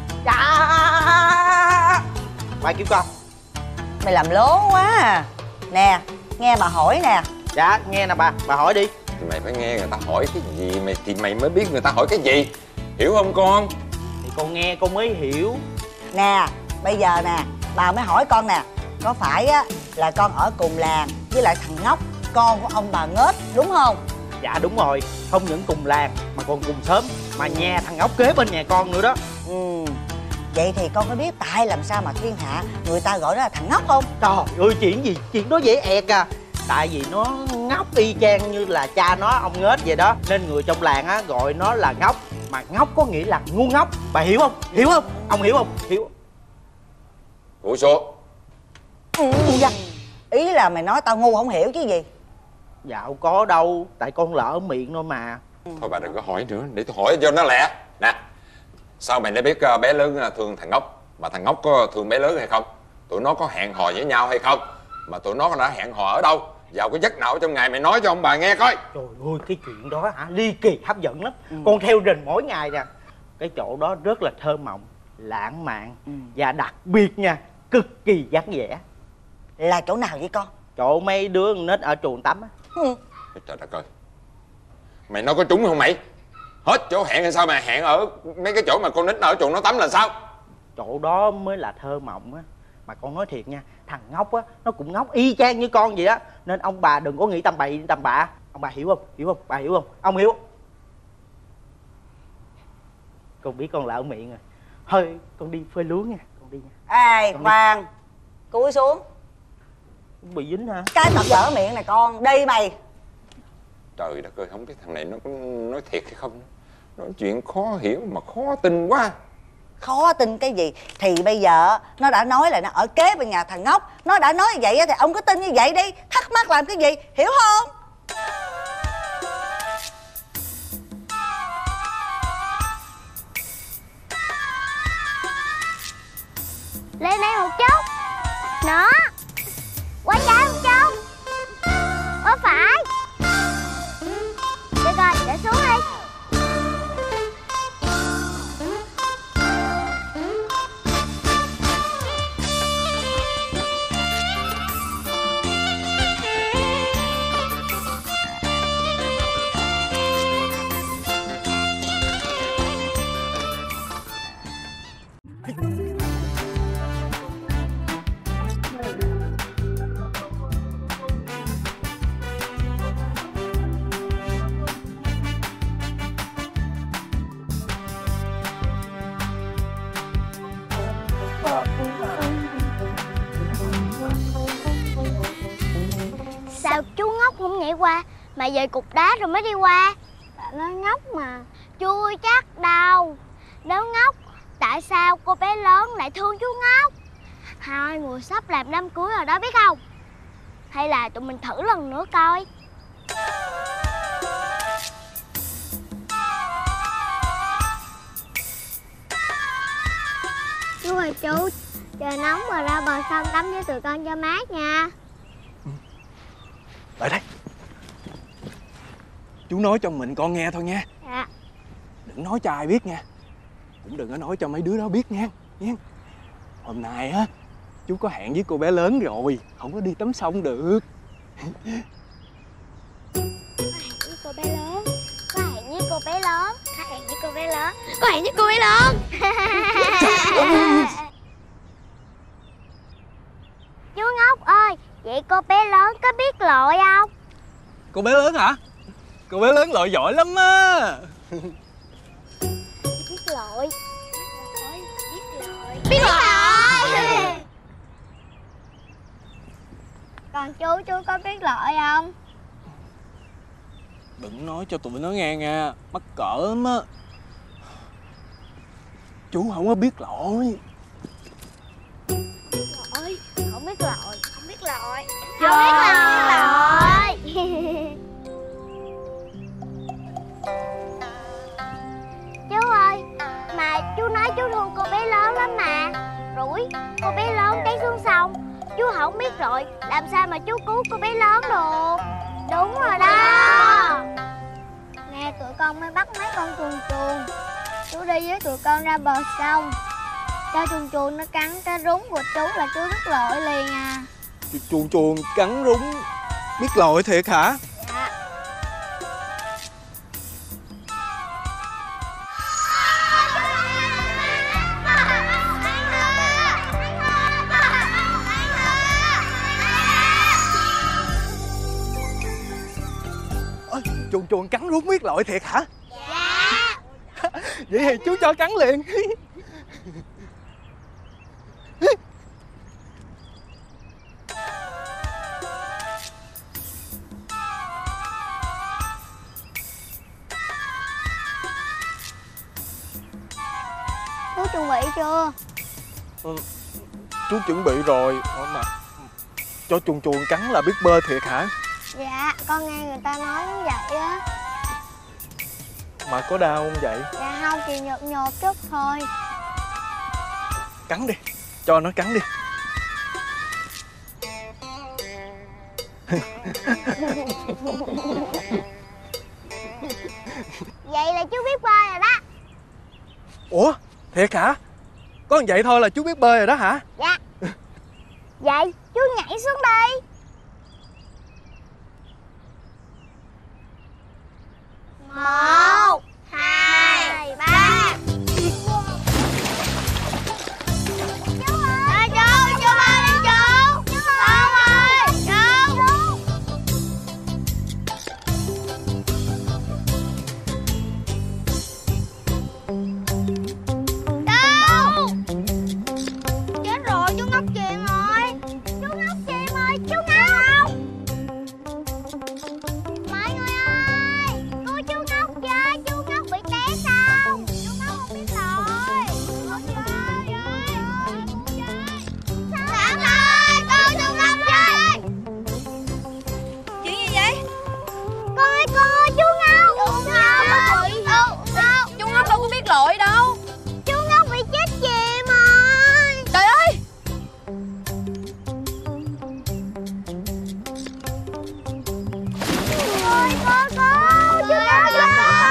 Mai kiếm con. Mày làm lố quá à. Nè, nghe bà hỏi nè. Dạ, nghe nè bà hỏi đi. Thì mày phải nghe người ta hỏi cái gì thì mày mới biết người ta hỏi cái gì. Hiểu không con? Thì con nghe con mới hiểu. Nè, bây giờ nè, bà mới hỏi con nè. Có phải á là con ở cùng làng với lại thằng Ngốc, con của ông bà Ngết, đúng không? Dạ đúng rồi, không những cùng làng mà còn cùng xóm, mà nhà thằng Ngốc kế bên nhà con nữa đó. Vậy thì con có biết tại làm sao mà thiên hạ người ta gọi nó là thằng Ngốc không? Trời ơi, chuyện gì? Chuyện đó dễ ẹc à. Tại vì nó ngốc y chang như là cha nó, ông Ngết vậy đó, nên người trong làng á gọi nó là Ngốc. Mà ngốc có nghĩa là ngu ngốc. Bà hiểu không? Hiểu không? Ông hiểu không? Hiểu. Ủa số. Ý là mày nói tao ngu không hiểu chứ gì. Dạ không có đâu, tại con lỡ miệng thôi mà. Thôi bà đừng có hỏi nữa, để tôi hỏi cho nó lẹ. Nè, sao mày đã biết bé lớn thương thằng Ngốc? Mà thằng Ngốc có thương bé lớn hay không? Tụi nó có hẹn hò với nhau hay không? Mà tụi nó đã hẹn hò ở đâu? Vào cái giấc nào trong ngày mày nói cho ông bà nghe coi. Trời ơi, cái chuyện đó hả, ly kỳ hấp dẫn lắm. Con theo rình mỗi ngày nè. Cái chỗ đó rất là thơ mộng, lãng mạn và đặc biệt nha, cực kỳ vắng vẻ. Là chỗ nào vậy con? Chỗ mấy đứa nít ở chuồng tắm á. Trời đất ơi, mày nói có trúng không mày? Hết chỗ hẹn hay sao mà hẹn ở mấy cái chỗ mà con nít ở chuồng nó tắm là sao? Chỗ đó mới là thơ mộng á. Mà con nói thiệt nha, thằng Ngốc á, nó cũng ngốc y chang như con vậy đó. Nên ông bà đừng có nghĩ tầm bậy tầm bạ. Ông bà hiểu không? Hiểu không? Bà hiểu không? Ông hiểu. Con biết con lỡ miệng rồi. Thôi, con đi phơi lúa nha. Con đi nha. Ê, khoan. Cúi xuống. Bị dính hả? Cái tập lỡ miệng này con. Đi mày. Trời đất ơi, không biết thằng này nó có nói thiệt hay không. Nói chuyện khó hiểu mà khó tin quá. Khó tin cái gì? Thì bây giờ nó đã nói là nó ở kế bên nhà thằng Ngốc. Nó đã nói như vậy thì ông cứ tin như vậy đi. Thắc mắc làm cái gì? Hiểu không? Lên đây một chút. Nó. Qua trái một chút. Qua phải. Được rồi, để xuống đi. Sao chú Ngốc không nhảy qua mà về cục đá rồi mới đi qua? Nó ngốc mà. Chưa chắc đâu. Nếu ngốc, tại sao cô bé lớn lại thương chú Ngốc? Hai người sắp làm đám cưới rồi đó biết không? Hay là tụi mình thử lần nữa coi. Chú ơi chú, trời nóng mà ra bờ sông tắm với tụi con cho mát nha. Lại đây. Chú nói cho mình con nghe thôi nha. Dạ. Đừng nói cho ai biết nha. Cũng đừng có nói cho mấy đứa đó biết nha. Hôm nay á, chú có hẹn với cô bé lớn rồi, không có đi tắm sông được. Cô bé lớn. Có hẹn với cô bé lớn. Có hẹn với cô bé lớn. Có hẹn với cô bé lớn. Vậy cô bé lớn có biết lội không? Cô bé lớn hả? Cô bé lớn lội giỏi lắm á. Biết lội. Biết lội. Còn chú có biết lội không? Đừng nói cho tụi nó nghe nha, mắc cỡ lắm á. Chú không có biết lội. Ôi, không biết lội, không biết lội. Không biết lội. Chú ơi, mà chú nói chú thương cô bé lớn lắm mà. Rủi, cô bé lớn té xuống sông. Chú không biết lội, làm sao mà chú cứu cô bé lớn được? Đúng rồi đó. Nè, tụi con mới bắt mấy con chuồn chuồn. Chú đi với tụi con ra bờ sông, cho chuồn chuồn nó cắn cái rúng của chú là chú biết lội liền à. Chuồn chuồn cắn rúng biết lội thiệt hả? Dạ. Chuồn chuồn cắn rúng biết lội thiệt hả? Dạ. Vậy thì chú cho cắn liền. Chú chuẩn bị chưa? Chú chuẩn bị rồi. Mà cho chuồn chuồn cắn là biết bơi thiệt hả? Dạ, con nghe người ta nói như vậy á. Mà có đau không vậy? Dạ không, chỉ nhột nhột chút thôi. Cắn đi, cho nó cắn đi. Vậy là chú biết bơi rồi đó. Ủa, thiệt hả? Có vậy thôi là chú biết bơi rồi đó hả? Dạ. Vậy chú nhảy xuống đi. Một, hai, ba. Chú ơi, chú ơi, chú. Con ơi, chú. Đâu? Chết rồi, chú Ngốc chìm rồi. Chú Ngốc chìm rồi, chú Ngốc. Mọi người ơi, cứu chú Ngốc với, chú Ngốc bị té xong. Chú Ngốc không biết lội. Cứu với, Sáng ơi, cứu chú Ngốc với. Chuyện gì vậy? Con ơi, chú Ngốc. Chú Ngốc. Chú Ngốc đâu có biết lội đâu. Chú Ngốc bị chết chìm rồi. Trời ơi. Ôi, cô, chú Ngốc rồi.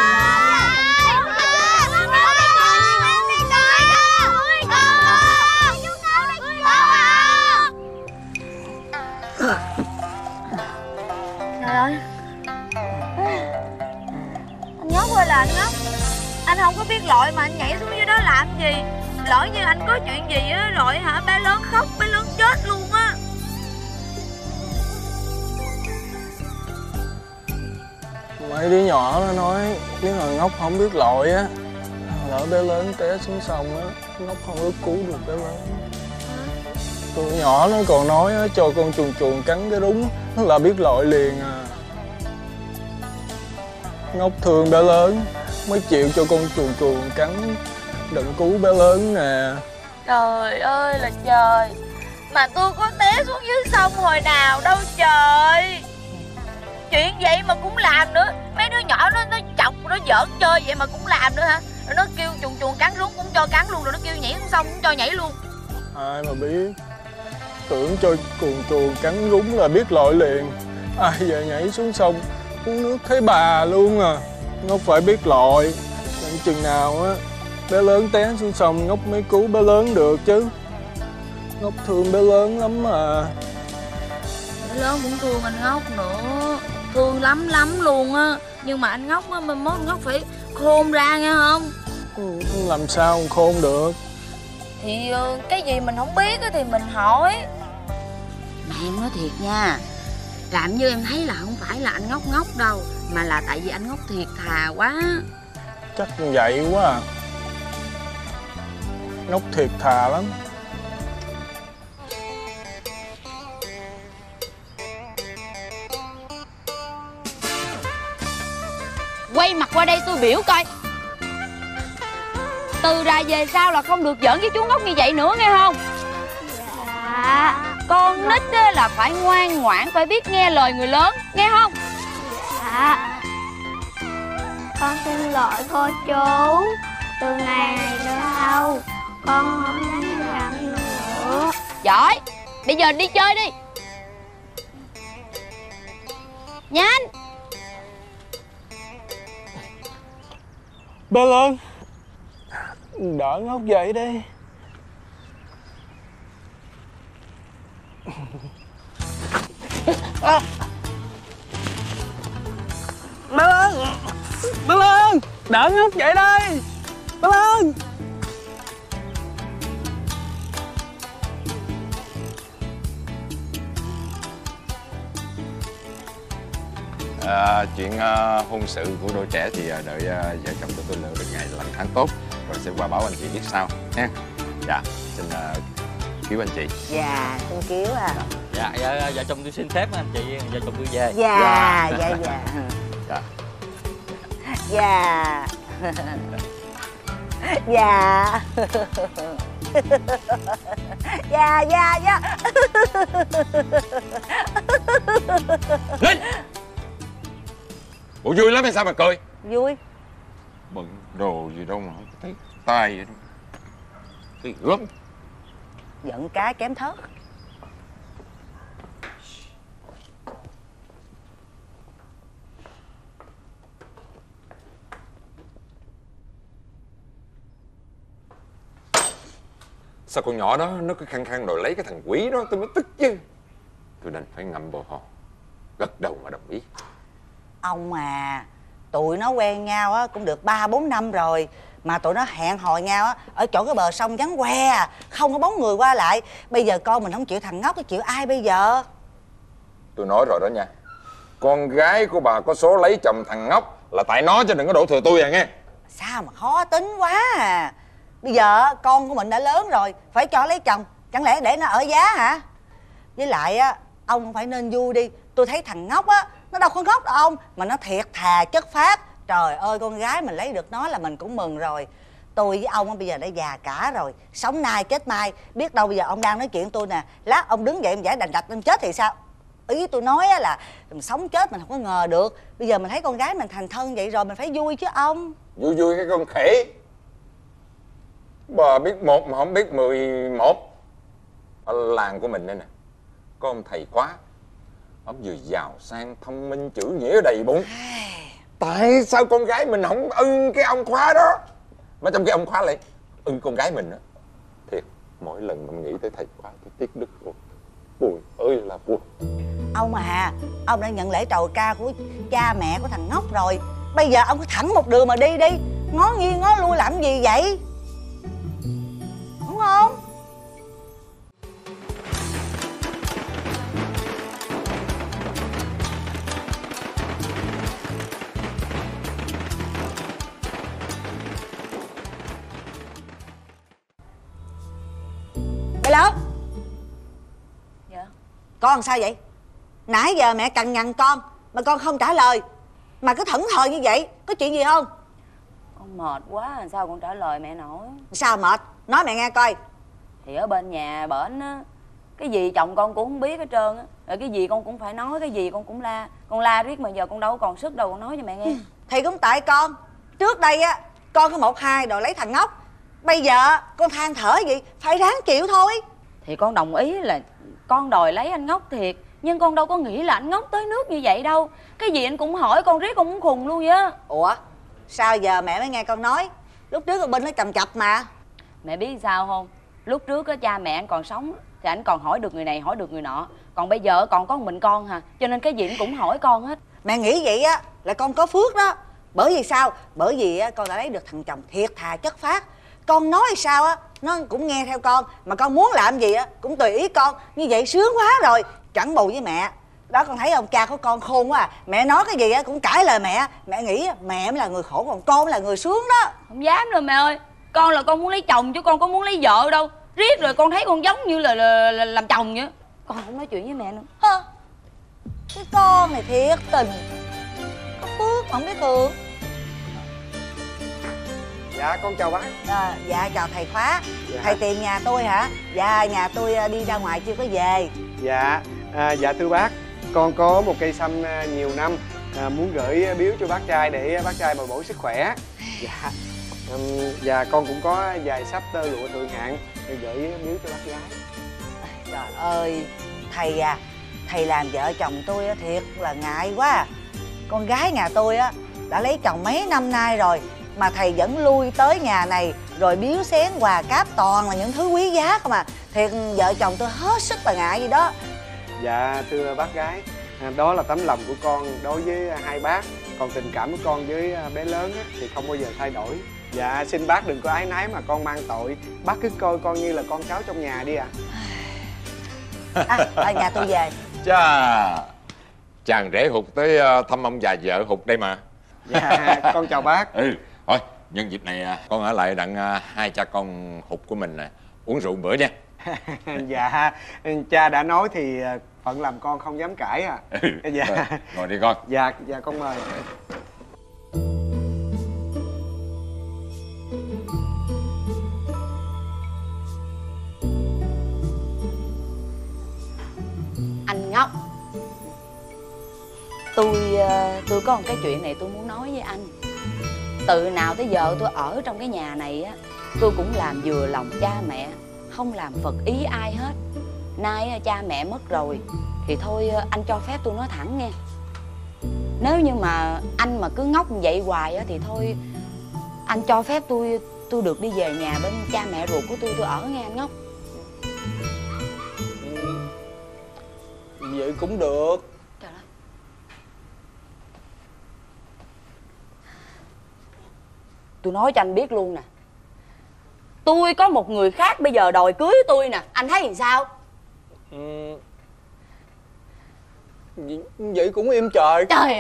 Trời ơi. Anh Ngốc ơi là anh Ngốc. Anh không có biết lội mà anh nhảy xuống dưới đó làm gì? Lỡ như anh có chuyện gì á rồi hả, bé lớn khóc, bé lớn chết luôn á. Mấy đứa nhỏ nó nói nếu mà Ngốc không biết lội á, lỡ bé lớn té xuống sông á, Ngốc không có cứu được bé lớn. Tụi nhỏ nó còn nói á, cho con chuồn chuồn cắn cái rúng là biết lội liền à. Ngốc thương bé lớn mới chịu cho con chuồn chuồn cắn, đừng cứu bé lớn nè. Trời ơi là trời. Mà tôi có té xuống dưới sông hồi nào đâu trời. Chuyện vậy mà cũng làm nữa. Mấy đứa nhỏ nó chọc, nó giỡn chơi vậy mà cũng làm nữa hả? Rồi nó kêu chuồn chuồn cắn rúng cũng cho cắn luôn. Rồi nó kêu nhảy xuống sông cũng cho nhảy luôn. Ai mà biết. Tưởng cho chuồn chuồn cắn rúng là biết lội liền. Ai giờ nhảy xuống sông uống nước thấy bà luôn à. Ngốc phải biết lội. Nên chừng nào á bé lớn té xuống sông Ngốc mới cứu bé lớn được chứ. Ngốc thương bé lớn lắm mà. Bé lớn cũng thương anh Ngốc nữa. Thương lắm lắm luôn á. Nhưng mà anh Ngốc á, mai mốt Ngốc phải khôn ra nghe không? Làm sao khôn được? Thì cái gì mình không biết á thì mình hỏi. Mà em nói thiệt nha, làm như em thấy là không phải là anh ngốc ngốc đâu, mà là tại vì anh ngốc thiệt thà quá. Chắc vậy quá à. Ngốc thiệt thà lắm. Quay mặt qua đây tôi biểu coi. Từ ra về sau là không được giỡn với chú ngốc như vậy nữa nghe không? Dạ. Con nít là phải ngoan ngoãn, phải biết nghe lời người lớn, nghe không? Dạ. Con xin lỗi cô chú. Từ ngày này đâu con không dám làm nữa. Giỏi. Bây giờ đi chơi đi. Nhanh. Ba Lan, đỡ ngốc dậy đi. Ba Lan, Ba Lan, đỡ ngốc dậy đây. Ba Lan. Chuyện hôn sự của đôi trẻ thì đợi vợ chồng tụi tôi lựa được ngày lành tháng tốt rồi sẽ qua báo anh chị biết sau nha. Dạ, xin cứu anh chị. Dạ, xin cứu à. Dạ, vợ chồng tôi xin phép anh chị, vợ chồng tôi về. Dạ, dạ, dạ. Dạ. Dạ. Dạ. Dạ, dạ, dạ. Linh! Bộ vui lắm hay sao mà cười? Vui. Bận đồ gì đâu mà không thấy tay vậy đâu. Cái gớm. Giận cá kém thớt. Sao con nhỏ đó nó cứ khăng khăng đòi lấy cái thằng quỷ đó, tôi mới tức chứ. Tôi đành phải ngậm bồ hòn, gật đầu mà đồng ý. Ông à, tụi nó quen nhau á cũng được 3-4 năm rồi, mà tụi nó hẹn hò nhau á ở chỗ cái bờ sông vắng que à, không có bóng người qua lại. Bây giờ con mình không chịu thằng ngốc, thì chịu ai bây giờ? Tôi nói rồi đó nha, con gái của bà có số lấy chồng thằng ngốc là tại nó, chứ đừng có đổ thừa tôi à nghe. Sao mà khó tính quá à. Bây giờ con của mình đã lớn rồi, phải cho lấy chồng, chẳng lẽ để nó ở giá hả? Với lại á, ông phải nên vui đi. Tôi thấy thằng ngốc á, nó đâu có ngốc đâu ông, mà nó thiệt thà chất phác. Trời ơi, con gái mình lấy được nó là mình cũng mừng rồi. Tôi với ông bây giờ đã già cả rồi, sống nay chết mai. Biết đâu bây giờ ông đang nói chuyện tôi nè, lát ông đứng dậy ông giải đành đạch ông chết thì sao? Ý tôi nói là mình sống chết mình không có ngờ được. Bây giờ mình thấy con gái mình thành thân vậy rồi, mình phải vui chứ ông. Vui vui cái con khỉ. Bà biết một mà không biết 11. Ở làng của mình đây nè, có ông thầy khóa. Ông vừa giàu sang, thông minh, chữ nghĩa đầy bụng. Tại sao con gái mình không ưng cái ông khóa đó, mà trong cái ông khóa lại ưng con gái mình đó? Thiệt, mỗi lần mà mình nghĩ tới thầy khóa tôi tiếc đức luôn. Buồn ơi là buồn. Ông à, ông đã nhận lễ trầu ca của cha mẹ của thằng ngốc rồi. Bây giờ ông cứ thẳng một đường mà đi đi, ngó nghiêng ngó lui làm gì vậy? Đúng không? Mày lớn. Dạ. Con sao vậy? Nãy giờ mẹ cằn nhằn con mà con không trả lời, mà cứ thẫn thờ như vậy. Có chuyện gì không? Con mệt quá, làm sao con trả lời mẹ nổi. Sao mệt? Nói mẹ nghe coi. Thì ở bên nhà bển á, cái gì chồng con cũng không biết hết trơn á. Rồi cái gì con cũng phải nói, cái gì con cũng la. Con la riết mà giờ con đâu còn sức đâu con nói cho mẹ nghe. Thì cũng tại con. Trước đây á, con có 1-2 đòi lấy thằng ngốc. Bây giờ con than thở gì, phải ráng chịu thôi. Thì con đồng ý là con đòi lấy anh ngốc thiệt, nhưng con đâu có nghĩ là anh ngốc tới nước như vậy đâu. Cái gì anh cũng hỏi, con riết con muốn khùng luôn vậy á. Ủa, sao giờ mẹ mới nghe con nói? Lúc trước con Binh nó chầm chập mà. Mẹ biết sao không? Lúc trước á, cha mẹ anh còn sống thì anh còn hỏi được người này, hỏi được người nọ. Còn bây giờ còn có mình con hả, cho nên cái gì anh cũng hỏi con hết. Mẹ nghĩ vậy á là con có phước đó. Bởi vì sao? Bởi vì á, con đã lấy được thằng chồng thiệt thà chất phác. Con nói sao á, nó cũng nghe theo con. Mà con muốn làm gì á cũng tùy ý con. Như vậy sướng quá rồi, chẳng bù với mẹ. Đó, con thấy không, cha của con khôn quá à. Mẹ nói cái gì á cũng cãi lời mẹ. Mẹ nghĩ mẹ mới là người khổ, còn con mới là người sướng đó. Không dám đâu mẹ ơi. Con là con muốn lấy chồng chứ con có muốn lấy vợ đâu. Riết rồi con thấy con giống như là làm chồng vậy. Con không nói chuyện với mẹ nữa. Hơ, cái con này thiệt tình, có phước không biết thường. Dạ con chào bác. Dạ chào thầy Khóa. Dạ. Thầy tìm nhà tôi hả? Dạ nhà tôi đi ra ngoài chưa có về. Dạ dạ thưa bác, con có một cây sâm nhiều năm, muốn gửi biếu cho bác trai để bác trai bồi bổ sức khỏe. Dạ và con cũng có vài sắp tơ lụa thượng hạng để gửi biếu cho bác gái. Trời ơi thầy à, thầy làm vợ chồng tôi thiệt là ngại quá à. Con gái nhà tôi á đã lấy chồng mấy năm nay rồi mà thầy vẫn lui tới nhà này rồi biếu xén quà cáp toàn là những thứ quý giá không à. Thiệt vợ chồng tôi hết sức là ngại gì đó. Dạ thưa bác gái, đó là tấm lòng của con đối với hai bác. Còn tình cảm của con với bé lớn á, thì không bao giờ thay đổi. Dạ xin bác đừng có áy náy mà con mang tội. Bác cứ coi con như là con cháu trong nhà đi ạ. Ở nhà tôi về. Chà, chàng rể Hụt tới thăm ông già vợ Hụt đây mà. Dạ con chào bác. Thôi nhân dịp này con ở lại đặng hai cha con Hụt của mình uống rượu bữa nha. Dạ cha đã nói thì phận làm con không dám cãi à. Dạ rồi, ngồi đi con. Dạ dạ con mời. Anh Ngốc, tôi có một cái chuyện này tôi muốn nói với anh. Từ nào tới giờ tôi ở trong cái nhà này á, tôi cũng làm vừa lòng cha mẹ, không làm phật ý ai hết. Nay cha mẹ mất rồi thì thôi anh cho phép tôi nói thẳng nghe. Nếu như mà anh mà cứ ngốc như vậy hoài á thì thôi anh cho phép tôi được đi về nhà bên cha mẹ ruột của tôi ở nghe anh Ngốc. Vậy cũng được. Trời ơi. Tôi nói cho anh biết luôn nè, tôi có một người khác bây giờ đòi cưới tôi nè, anh thấy làm sao? Vậy cũng im trời. Trời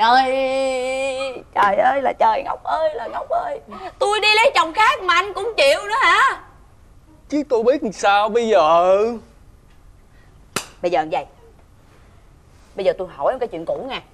ơi là trời, Ngọc ơi là Ngọc ơi. Tôi đi lấy chồng khác mà anh cũng chịu nữa hả? Chứ tôi biết làm sao bây giờ. Bây giờ như vậy, bây giờ tôi hỏi em cái chuyện cũ nha.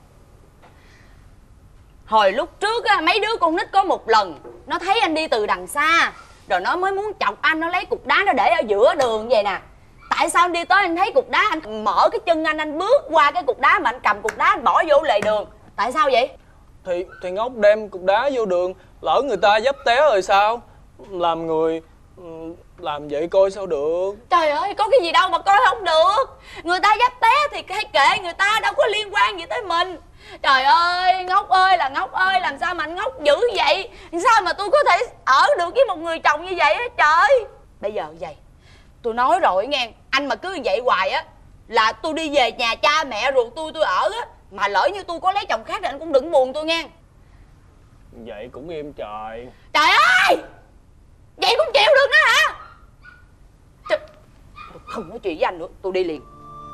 Hồi lúc trước á, mấy đứa con nít có một lần nó thấy anh đi từ đằng xa, rồi nó mới muốn chọc anh, nó lấy cục đá nó để ở giữa đường vậy nè. Tại sao anh đi tới anh thấy cục đá, anh mở cái chân anh bước qua cái cục đá mà anh cầm cục đá anh bỏ vô lề đường? Tại sao vậy? Thì Ngốc đem cục đá vô đường, lỡ người ta dấp té rồi sao? Làm người làm vậy coi sao được. Trời ơi, có cái gì đâu mà coi không được. Người ta dấp té thì hãy kệ người ta, đâu có liên quan gì tới mình. Trời ơi, Ngốc ơi là Ngốc ơi, làm sao mà anh Ngốc dữ vậy? Sao mà tôi có thể ở được với một người chồng như vậy á trời? Bây giờ vậy, tôi nói rồi nghe, anh mà cứ như vậy hoài á là tôi đi về nhà cha mẹ ruột tôi ở á. Mà lỡ như tôi có lấy chồng khác thì anh cũng đừng buồn tôi nghe. Vậy cũng im trời. Trời ơi, vậy cũng chịu được nữa hả? Trời, tôi không nói chuyện với anh nữa, tôi đi liền.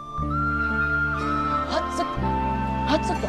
Hết sức rồi.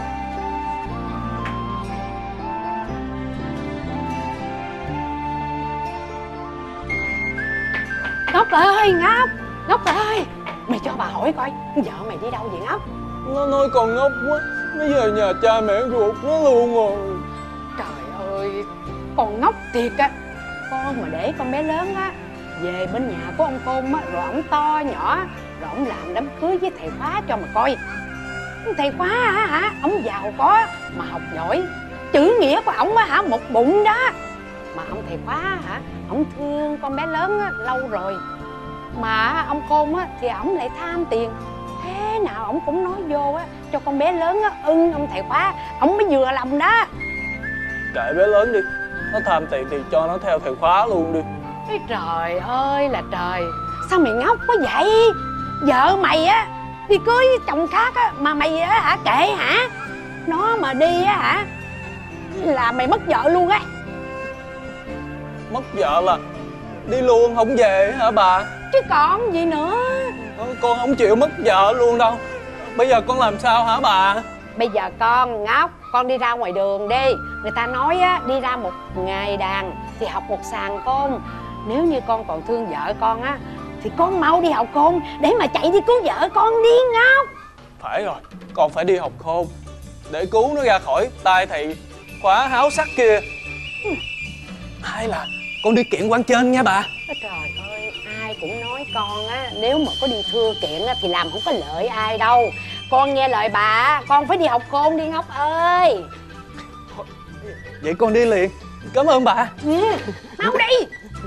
Ngốc ơi, Ngốc ơi, mày cho bà hỏi coi vợ mày đi đâu vậy Ngốc? Nó nói con ngốc quá, nó về nhà cha mẹ ruột nó luôn rồi. Trời ơi, con ngốc thiệt á. Con mà để con bé lớn á về bên nhà của ông Côn á, rồi ổng to nhỏ, rồi ổng làm đám cưới với thầy Khóa cho mà coi. Thầy Khóa hả, ổng giàu có mà học giỏi, chữ nghĩa của ổng á hả, một bụng đó. Mà ông thầy Khóa hả, ổng thương con bé lớn á lâu rồi. Mà ông Côn á thì ổng lại tham tiền, thế nào ổng cũng nói vô á cho con bé lớn á ưng ông thầy Khóa, ổng mới vừa lòng đó. Kệ bé lớn đi, nó tham tiền thì cho nó theo thầy Khóa luôn đi. Ê, trời ơi là trời, sao mày ngốc quá vậy? Vợ mày á đi cưới chồng khác á mà mày á hả kệ hả? Nó mà đi á hả là mày mất vợ luôn á. Mất vợ đi luôn không về hả bà? Chứ còn gì nữa. Con không chịu mất vợ luôn đâu. Bây giờ con làm sao hả bà? Bây giờ con ngốc, con đi ra ngoài đường đi. Người ta nói á, đi ra một ngày đàn thì học một sàn côn. Nếu như con còn thương vợ con á thì con mau đi học khôn để mà chạy đi cứu vợ con đi Ngốc. Phải rồi, con phải đi học khôn để cứu nó ra khỏi tay thầy khóa háo sắc kia. Hay là con đi kiện quan trên nha bà. Trời ơi, ai cũng nói con á, nếu mà có đi thưa kiện á thì làm không có lợi ai đâu. Con nghe lời bà, con phải đi học khôn đi Ngốc ơi. Vậy con đi liền. Cảm ơn bà. Mau đi.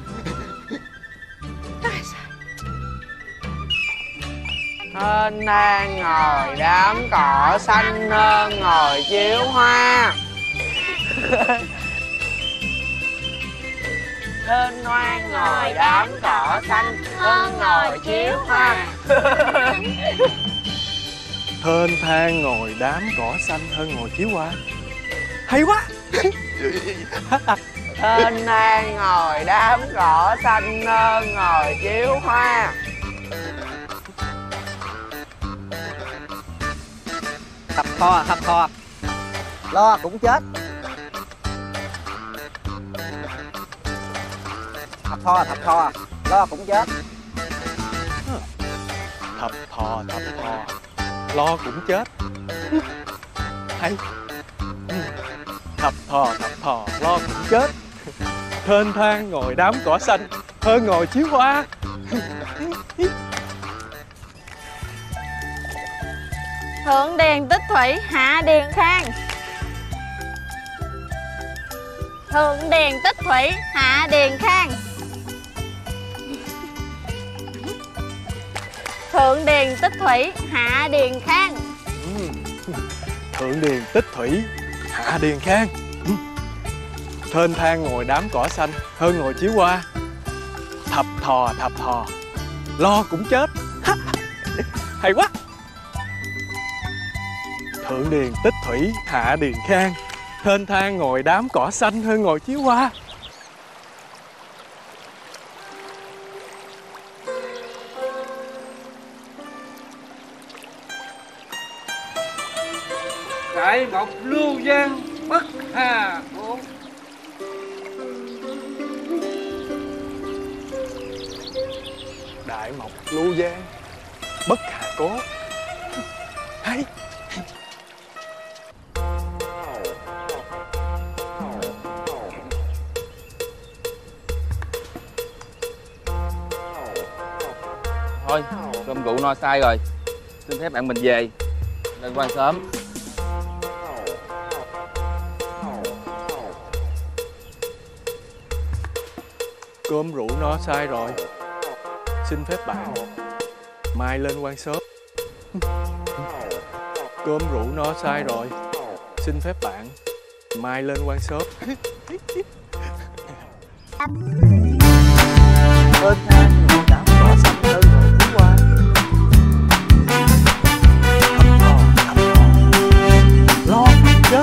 Hên đang ngồi đám cỏ xanh nên ngồi chiếu hoa. Hên hoang ngồi đám cỏ xanh nên ngồi chiếu hoa. Thênh thang ngồi đám cỏ xanh hơn ngồi chiếu hoa. Hay quá. Hên đang ngồi đám cỏ xanh nên ngồi chiếu hoa. Thập thò lo cũng chết. Thập thò lo cũng chết. Thập thò lo cũng chết. Hay. Thập thò lo cũng chết. Thênh thang ngồi đám cỏ xanh hơn ngồi chiếu hoa. Thượng điền tích thủy, hạ điền khang. Thượng điền tích thủy, hạ điền khang. Thượng điền tích thủy, hạ điền khang. Thượng điền tích thủy, hạ điền khang. Thênh thang ngồi đám cỏ xanh hơn ngồi chiếu hoa. Thập thò lo cũng chết. Hay quá. Thượng điền tích thủy, hạ điền khang. Thênh thang ngồi đám cỏ xanh hơn ngồi chiếu hoa. Đại mộc lưu giang bất hà cố. Đại mộc lưu giang bất hà cố. Hay. Thôi, cơm rượu no say rồi. Xin phép bạn mình về. Lên quan sớm. Cơm rượu no say rồi. Xin phép bạn mai lên quan sớm. Cơm rượu no say rồi. Xin phép bạn mai lên quan sớm. Hên thang ngồi đám cỏ xanh hơn ngồi chiếu hoa. Lo chết.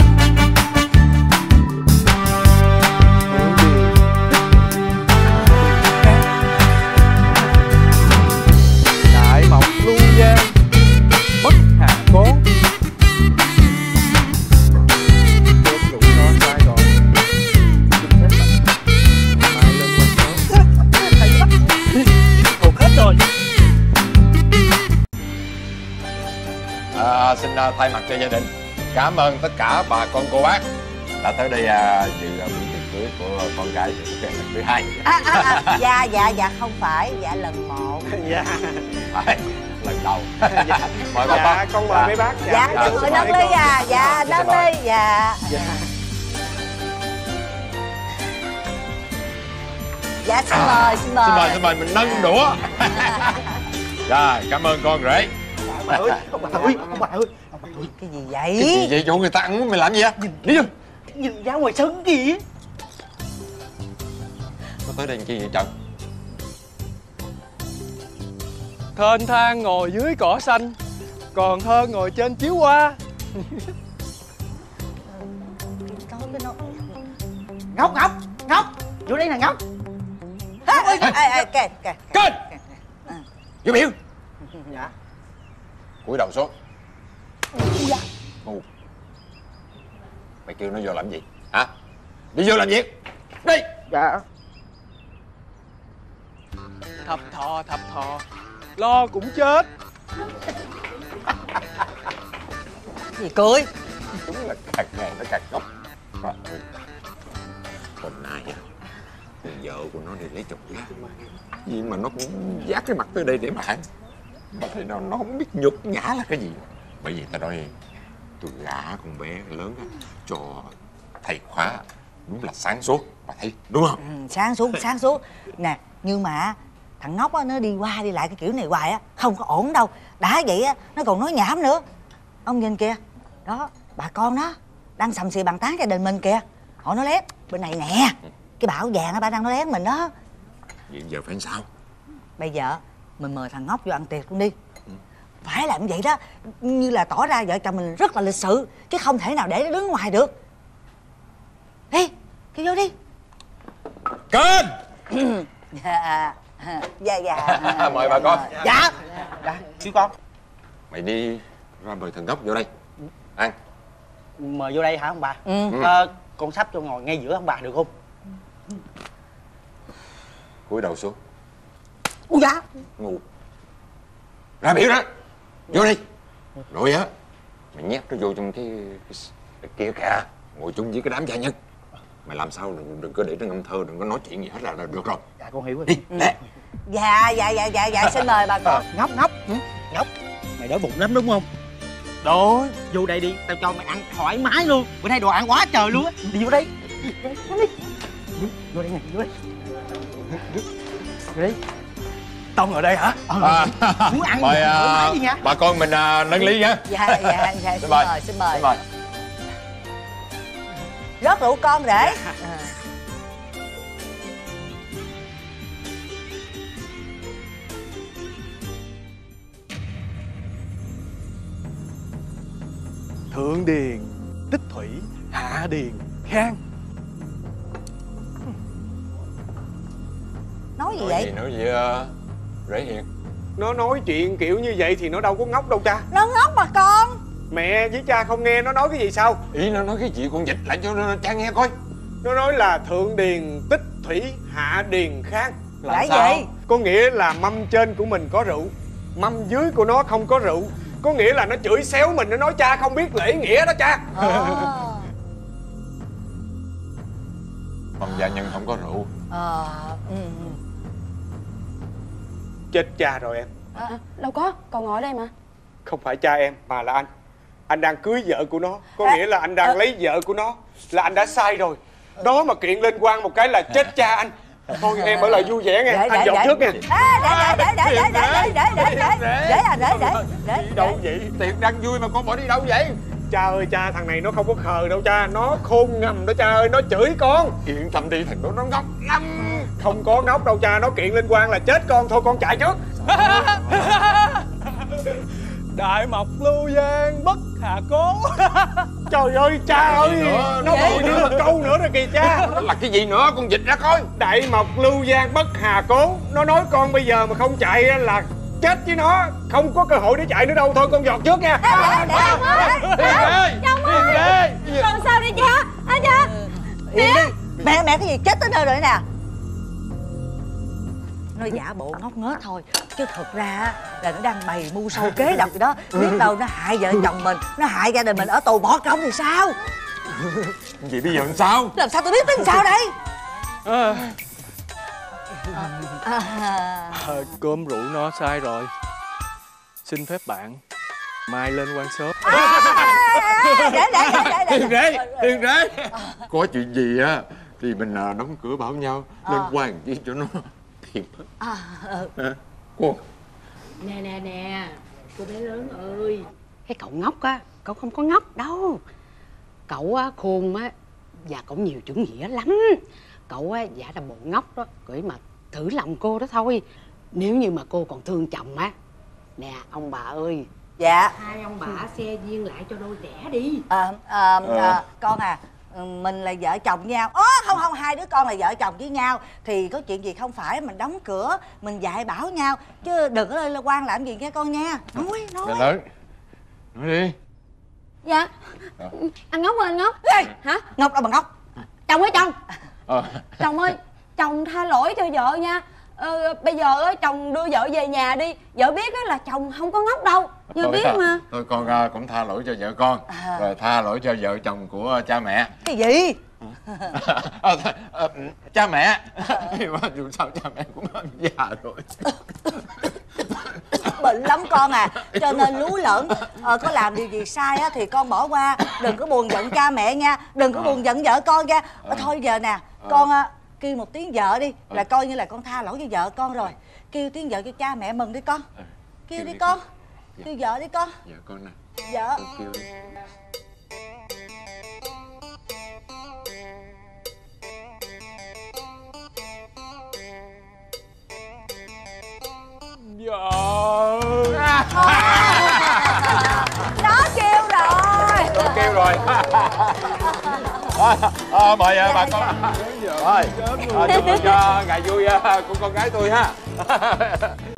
Đại mộc lưu giang bất hà cố. Cơm rượu no say rồi. Xin phép bạn mai lên quan sớm. Hay quá. Thuộc hết rồi. Xin thay mặt cho gia đình cảm ơn tất cả bà con cô bác đã tới đây dự buổi tiệc cưới của con gái lần thứ hai. Dạ không phải, dạ lần một. Dạ phải lần đầu. Mời dạ, bác. con mời mấy bác. Dạ mời nâng ly à. Dạ nâng ly. Dạ xin mời mình nâng đũa. Rồi cảm ơn con rể. Ông bà ơi. Cái gì vậy? Cái gì vậy chỗ người ta ăn mày làm gì á? Đi vô. Nhìn ra ngoài sân kìa. Nó tới đây chi vậy Trần? Thênh thang ngồi dưới cỏ xanh còn hơn ngồi trên chiếu hoa. Ngốc vô đây nè Ngốc. ơi, kìa. Kênh. Vô biểu. Dạ. Cúi đầu xuống. Dạ. Ngu. Mày kêu nó vô làm gì? Hả? Đi vô làm việc. Đi. Dạ. Thập thò, lo cũng chết. Gì cười? Đúng là càng ngày nó càng ngốc. Hôm nay con vợ của nó đi lấy chồng khác, gì mà nó cũng vác cái mặt tới đây để mà ăn. Mà thấy nó không biết nhục nhã là cái gì. Bởi vì tao nói tôi gả con bé lớn cho thầy khóa đúng là sáng suốt, bà thấy đúng không? Sáng suốt. Nè, nhưng mà thằng ngốc á, nó đi qua đi lại cái kiểu này hoài á không có ổn đâu. Đã vậy á nó còn nói nhảm nữa. Ông nhìn kìa, đó bà con đó đang sầm xì bàn tán gia đình mình kìa. Họ nói lén bên này nè, cái bảo vàng á bà đang nói lén mình đó. Vậy giờ phải sao? Bây giờ mình mời thằng ngốc vô ăn tiệc luôn đi. Phải làm vậy đó, như là tỏ ra vợ chồng mình rất là lịch sự, chứ không thể nào để nó đứng ngoài được. Đi, kêu vô đi. Kênh. Dạ. Mời bà con. Dạ. Xíu con. Mày đi ra mời thằng ngốc vô đây ăn. Mời vô đây hả ông bà? Con sắp cho ngồi ngay giữa ông bà được không? Cúi đầu xuống. Ui dạ. Ngu. Ra biểu đó. Vô đi. Rồi á mày nhét nó vô trong cái kia kìa, ngồi chung với cái đám gia nhân. Mày làm sao đừng có để nó ngâm thơ, đừng có nói chuyện gì hết là được rồi. Dạ con hiểu rồi. Đi. Dạ xin mời bà con. Ngốc. Mày đói bụng lắm đúng không? Đói. Vô đây đi, tao cho mày ăn thoải mái luôn. Bữa nay đồ ăn quá trời luôn á. Đi vô đây. Vô đây nè, vô đây. Vô đây. Tông ở đây hả? Muốn ăn mời thoải mái đi nha. bà con mình nâng ly nha. Dạ xin mời. Rót rượu con để. Thượng Điền, Tích Thủy, Hạ Điền, Khang. Nói gì vậy? Nói gì Rễ Hiền? Nó nói chuyện kiểu như vậy thì nó đâu có ngốc đâu cha. Nó ngốc mà con. Mẹ với cha không nghe nó nói cái gì sao? Ý nó nói cái gì con dịch lại cho cha nghe coi. Nó nói là Thượng Điền, Tích Thủy, Hạ Điền, Khang. Là gì? Có nghĩa là mâm trên của mình có rượu, mâm dưới của nó không có rượu. Có nghĩa là nó chửi xéo mình, nó nói cha không biết lễ nghĩa đó cha. Mâm gia nhân không có rượu. Chết cha rồi em. Đâu có, còn ngồi đây mà. Không phải cha em mà là anh. Anh đang cưới vợ của nó. Có nghĩa là anh đang lấy vợ của nó. Là anh đã sai rồi. Đó mà kiện lên quan một cái là chết cha anh. Thôi em ở lại vui vẻ nghe. Anh dọn trước nha. Để đâu vậy? Tiệc đang vui mà con bỏ đi đâu vậy? Cha ơi cha, thằng này nó không có khờ đâu cha. Nó khôn ngầm đó cha ơi. Nó chửi con. Yên tâm đi, thằng đó nó ngốc lắm. Không có ngốc đâu cha. Nó kiện lên quan là chết con. Thôi con chạy trước. Đại mộc lưu giang bất hạ cố. Trời ơi cha ơi. Nó bội nữa một câu nữa rồi kìa cha. Nó là cái gì nữa con dịch ra coi. Đại mộc lưu giang bất hà cố. Nó nói con bây giờ mà không chạy là chết với nó. Không có cơ hội để chạy nữa đâu. Thôi con giọt trước nha. Chồng ơi. Con sao đây cha? Cha. Mẹ cái gì chết tới nơi rồi nè. Nó giả bộ ngốc nghếch thôi, chứ thật ra là nó đang bày mưu sâu kế độc gì đó. Biết đâu nó hại vợ chồng mình, nó hại gia đình mình ở tù bỏ công thì sao? Vậy bây giờ làm sao? Làm sao tôi biết tính sao đây? Cơm rượu nó sai rồi. Xin phép bạn mai lên quan sớm. Hiền rể. Có chuyện gì á thì mình đóng cửa bảo nhau. Lên quan chi cho nó thiệp. Cô. Nè cô bé lớn ơi, cái cậu ngốc á, cậu không có ngốc đâu. Cậu á khôn á và cậu nhiều chữ nghĩa lắm. Cậu á giả là bộ ngốc đó, để mà thử lòng cô đó thôi. Nếu như mà cô còn thương chồng á, nè ông bà ơi. Dạ. Hai ông bà xe duyên lại cho đôi trẻ đi. Con à, mình là vợ chồng nhau. Không, hai đứa con là vợ chồng với nhau thì có chuyện gì không phải mình đóng cửa, mình dạy bảo nhau, chứ đừng có lên quan làm gì nghe con nha. Nói lớn nói đi. Dạ. Anh Ngốc ơi, anh Ngốc. Ê, hả? Ngốc đâu mà Ngốc. Chồng ơi chồng. Chồng ơi, chồng tha lỗi cho vợ nha. Bây giờ chồng đưa vợ về nhà đi. Vợ biết là chồng không có ngốc đâu. Vợ biết mà. Thôi con cũng tha lỗi cho vợ con, rồi tha lỗi cho vợ chồng của cha mẹ. Cái gì? Cha mẹ. Dù sao cha mẹ cũng già rồi. Bệnh lắm con à, cho nên lú lẫn. Có làm điều gì sai thì con bỏ qua, đừng có buồn giận cha mẹ nha, đừng có buồn giận vợ con nha. Thôi giờ nè, con kêu một tiếng vợ đi, là coi như là con tha lỗi cho vợ con rồi. Kêu tiếng vợ cho cha mẹ mừng đi con. Kêu đi con. Kêu vợ đi con. Vợ con nè. Vợ. Kêu đi. Vợ. Nó kêu rồi. Nó kêu rồi. Mời bà con. Rồi, chúc mừng cho ngày vui của con gái tôi ha.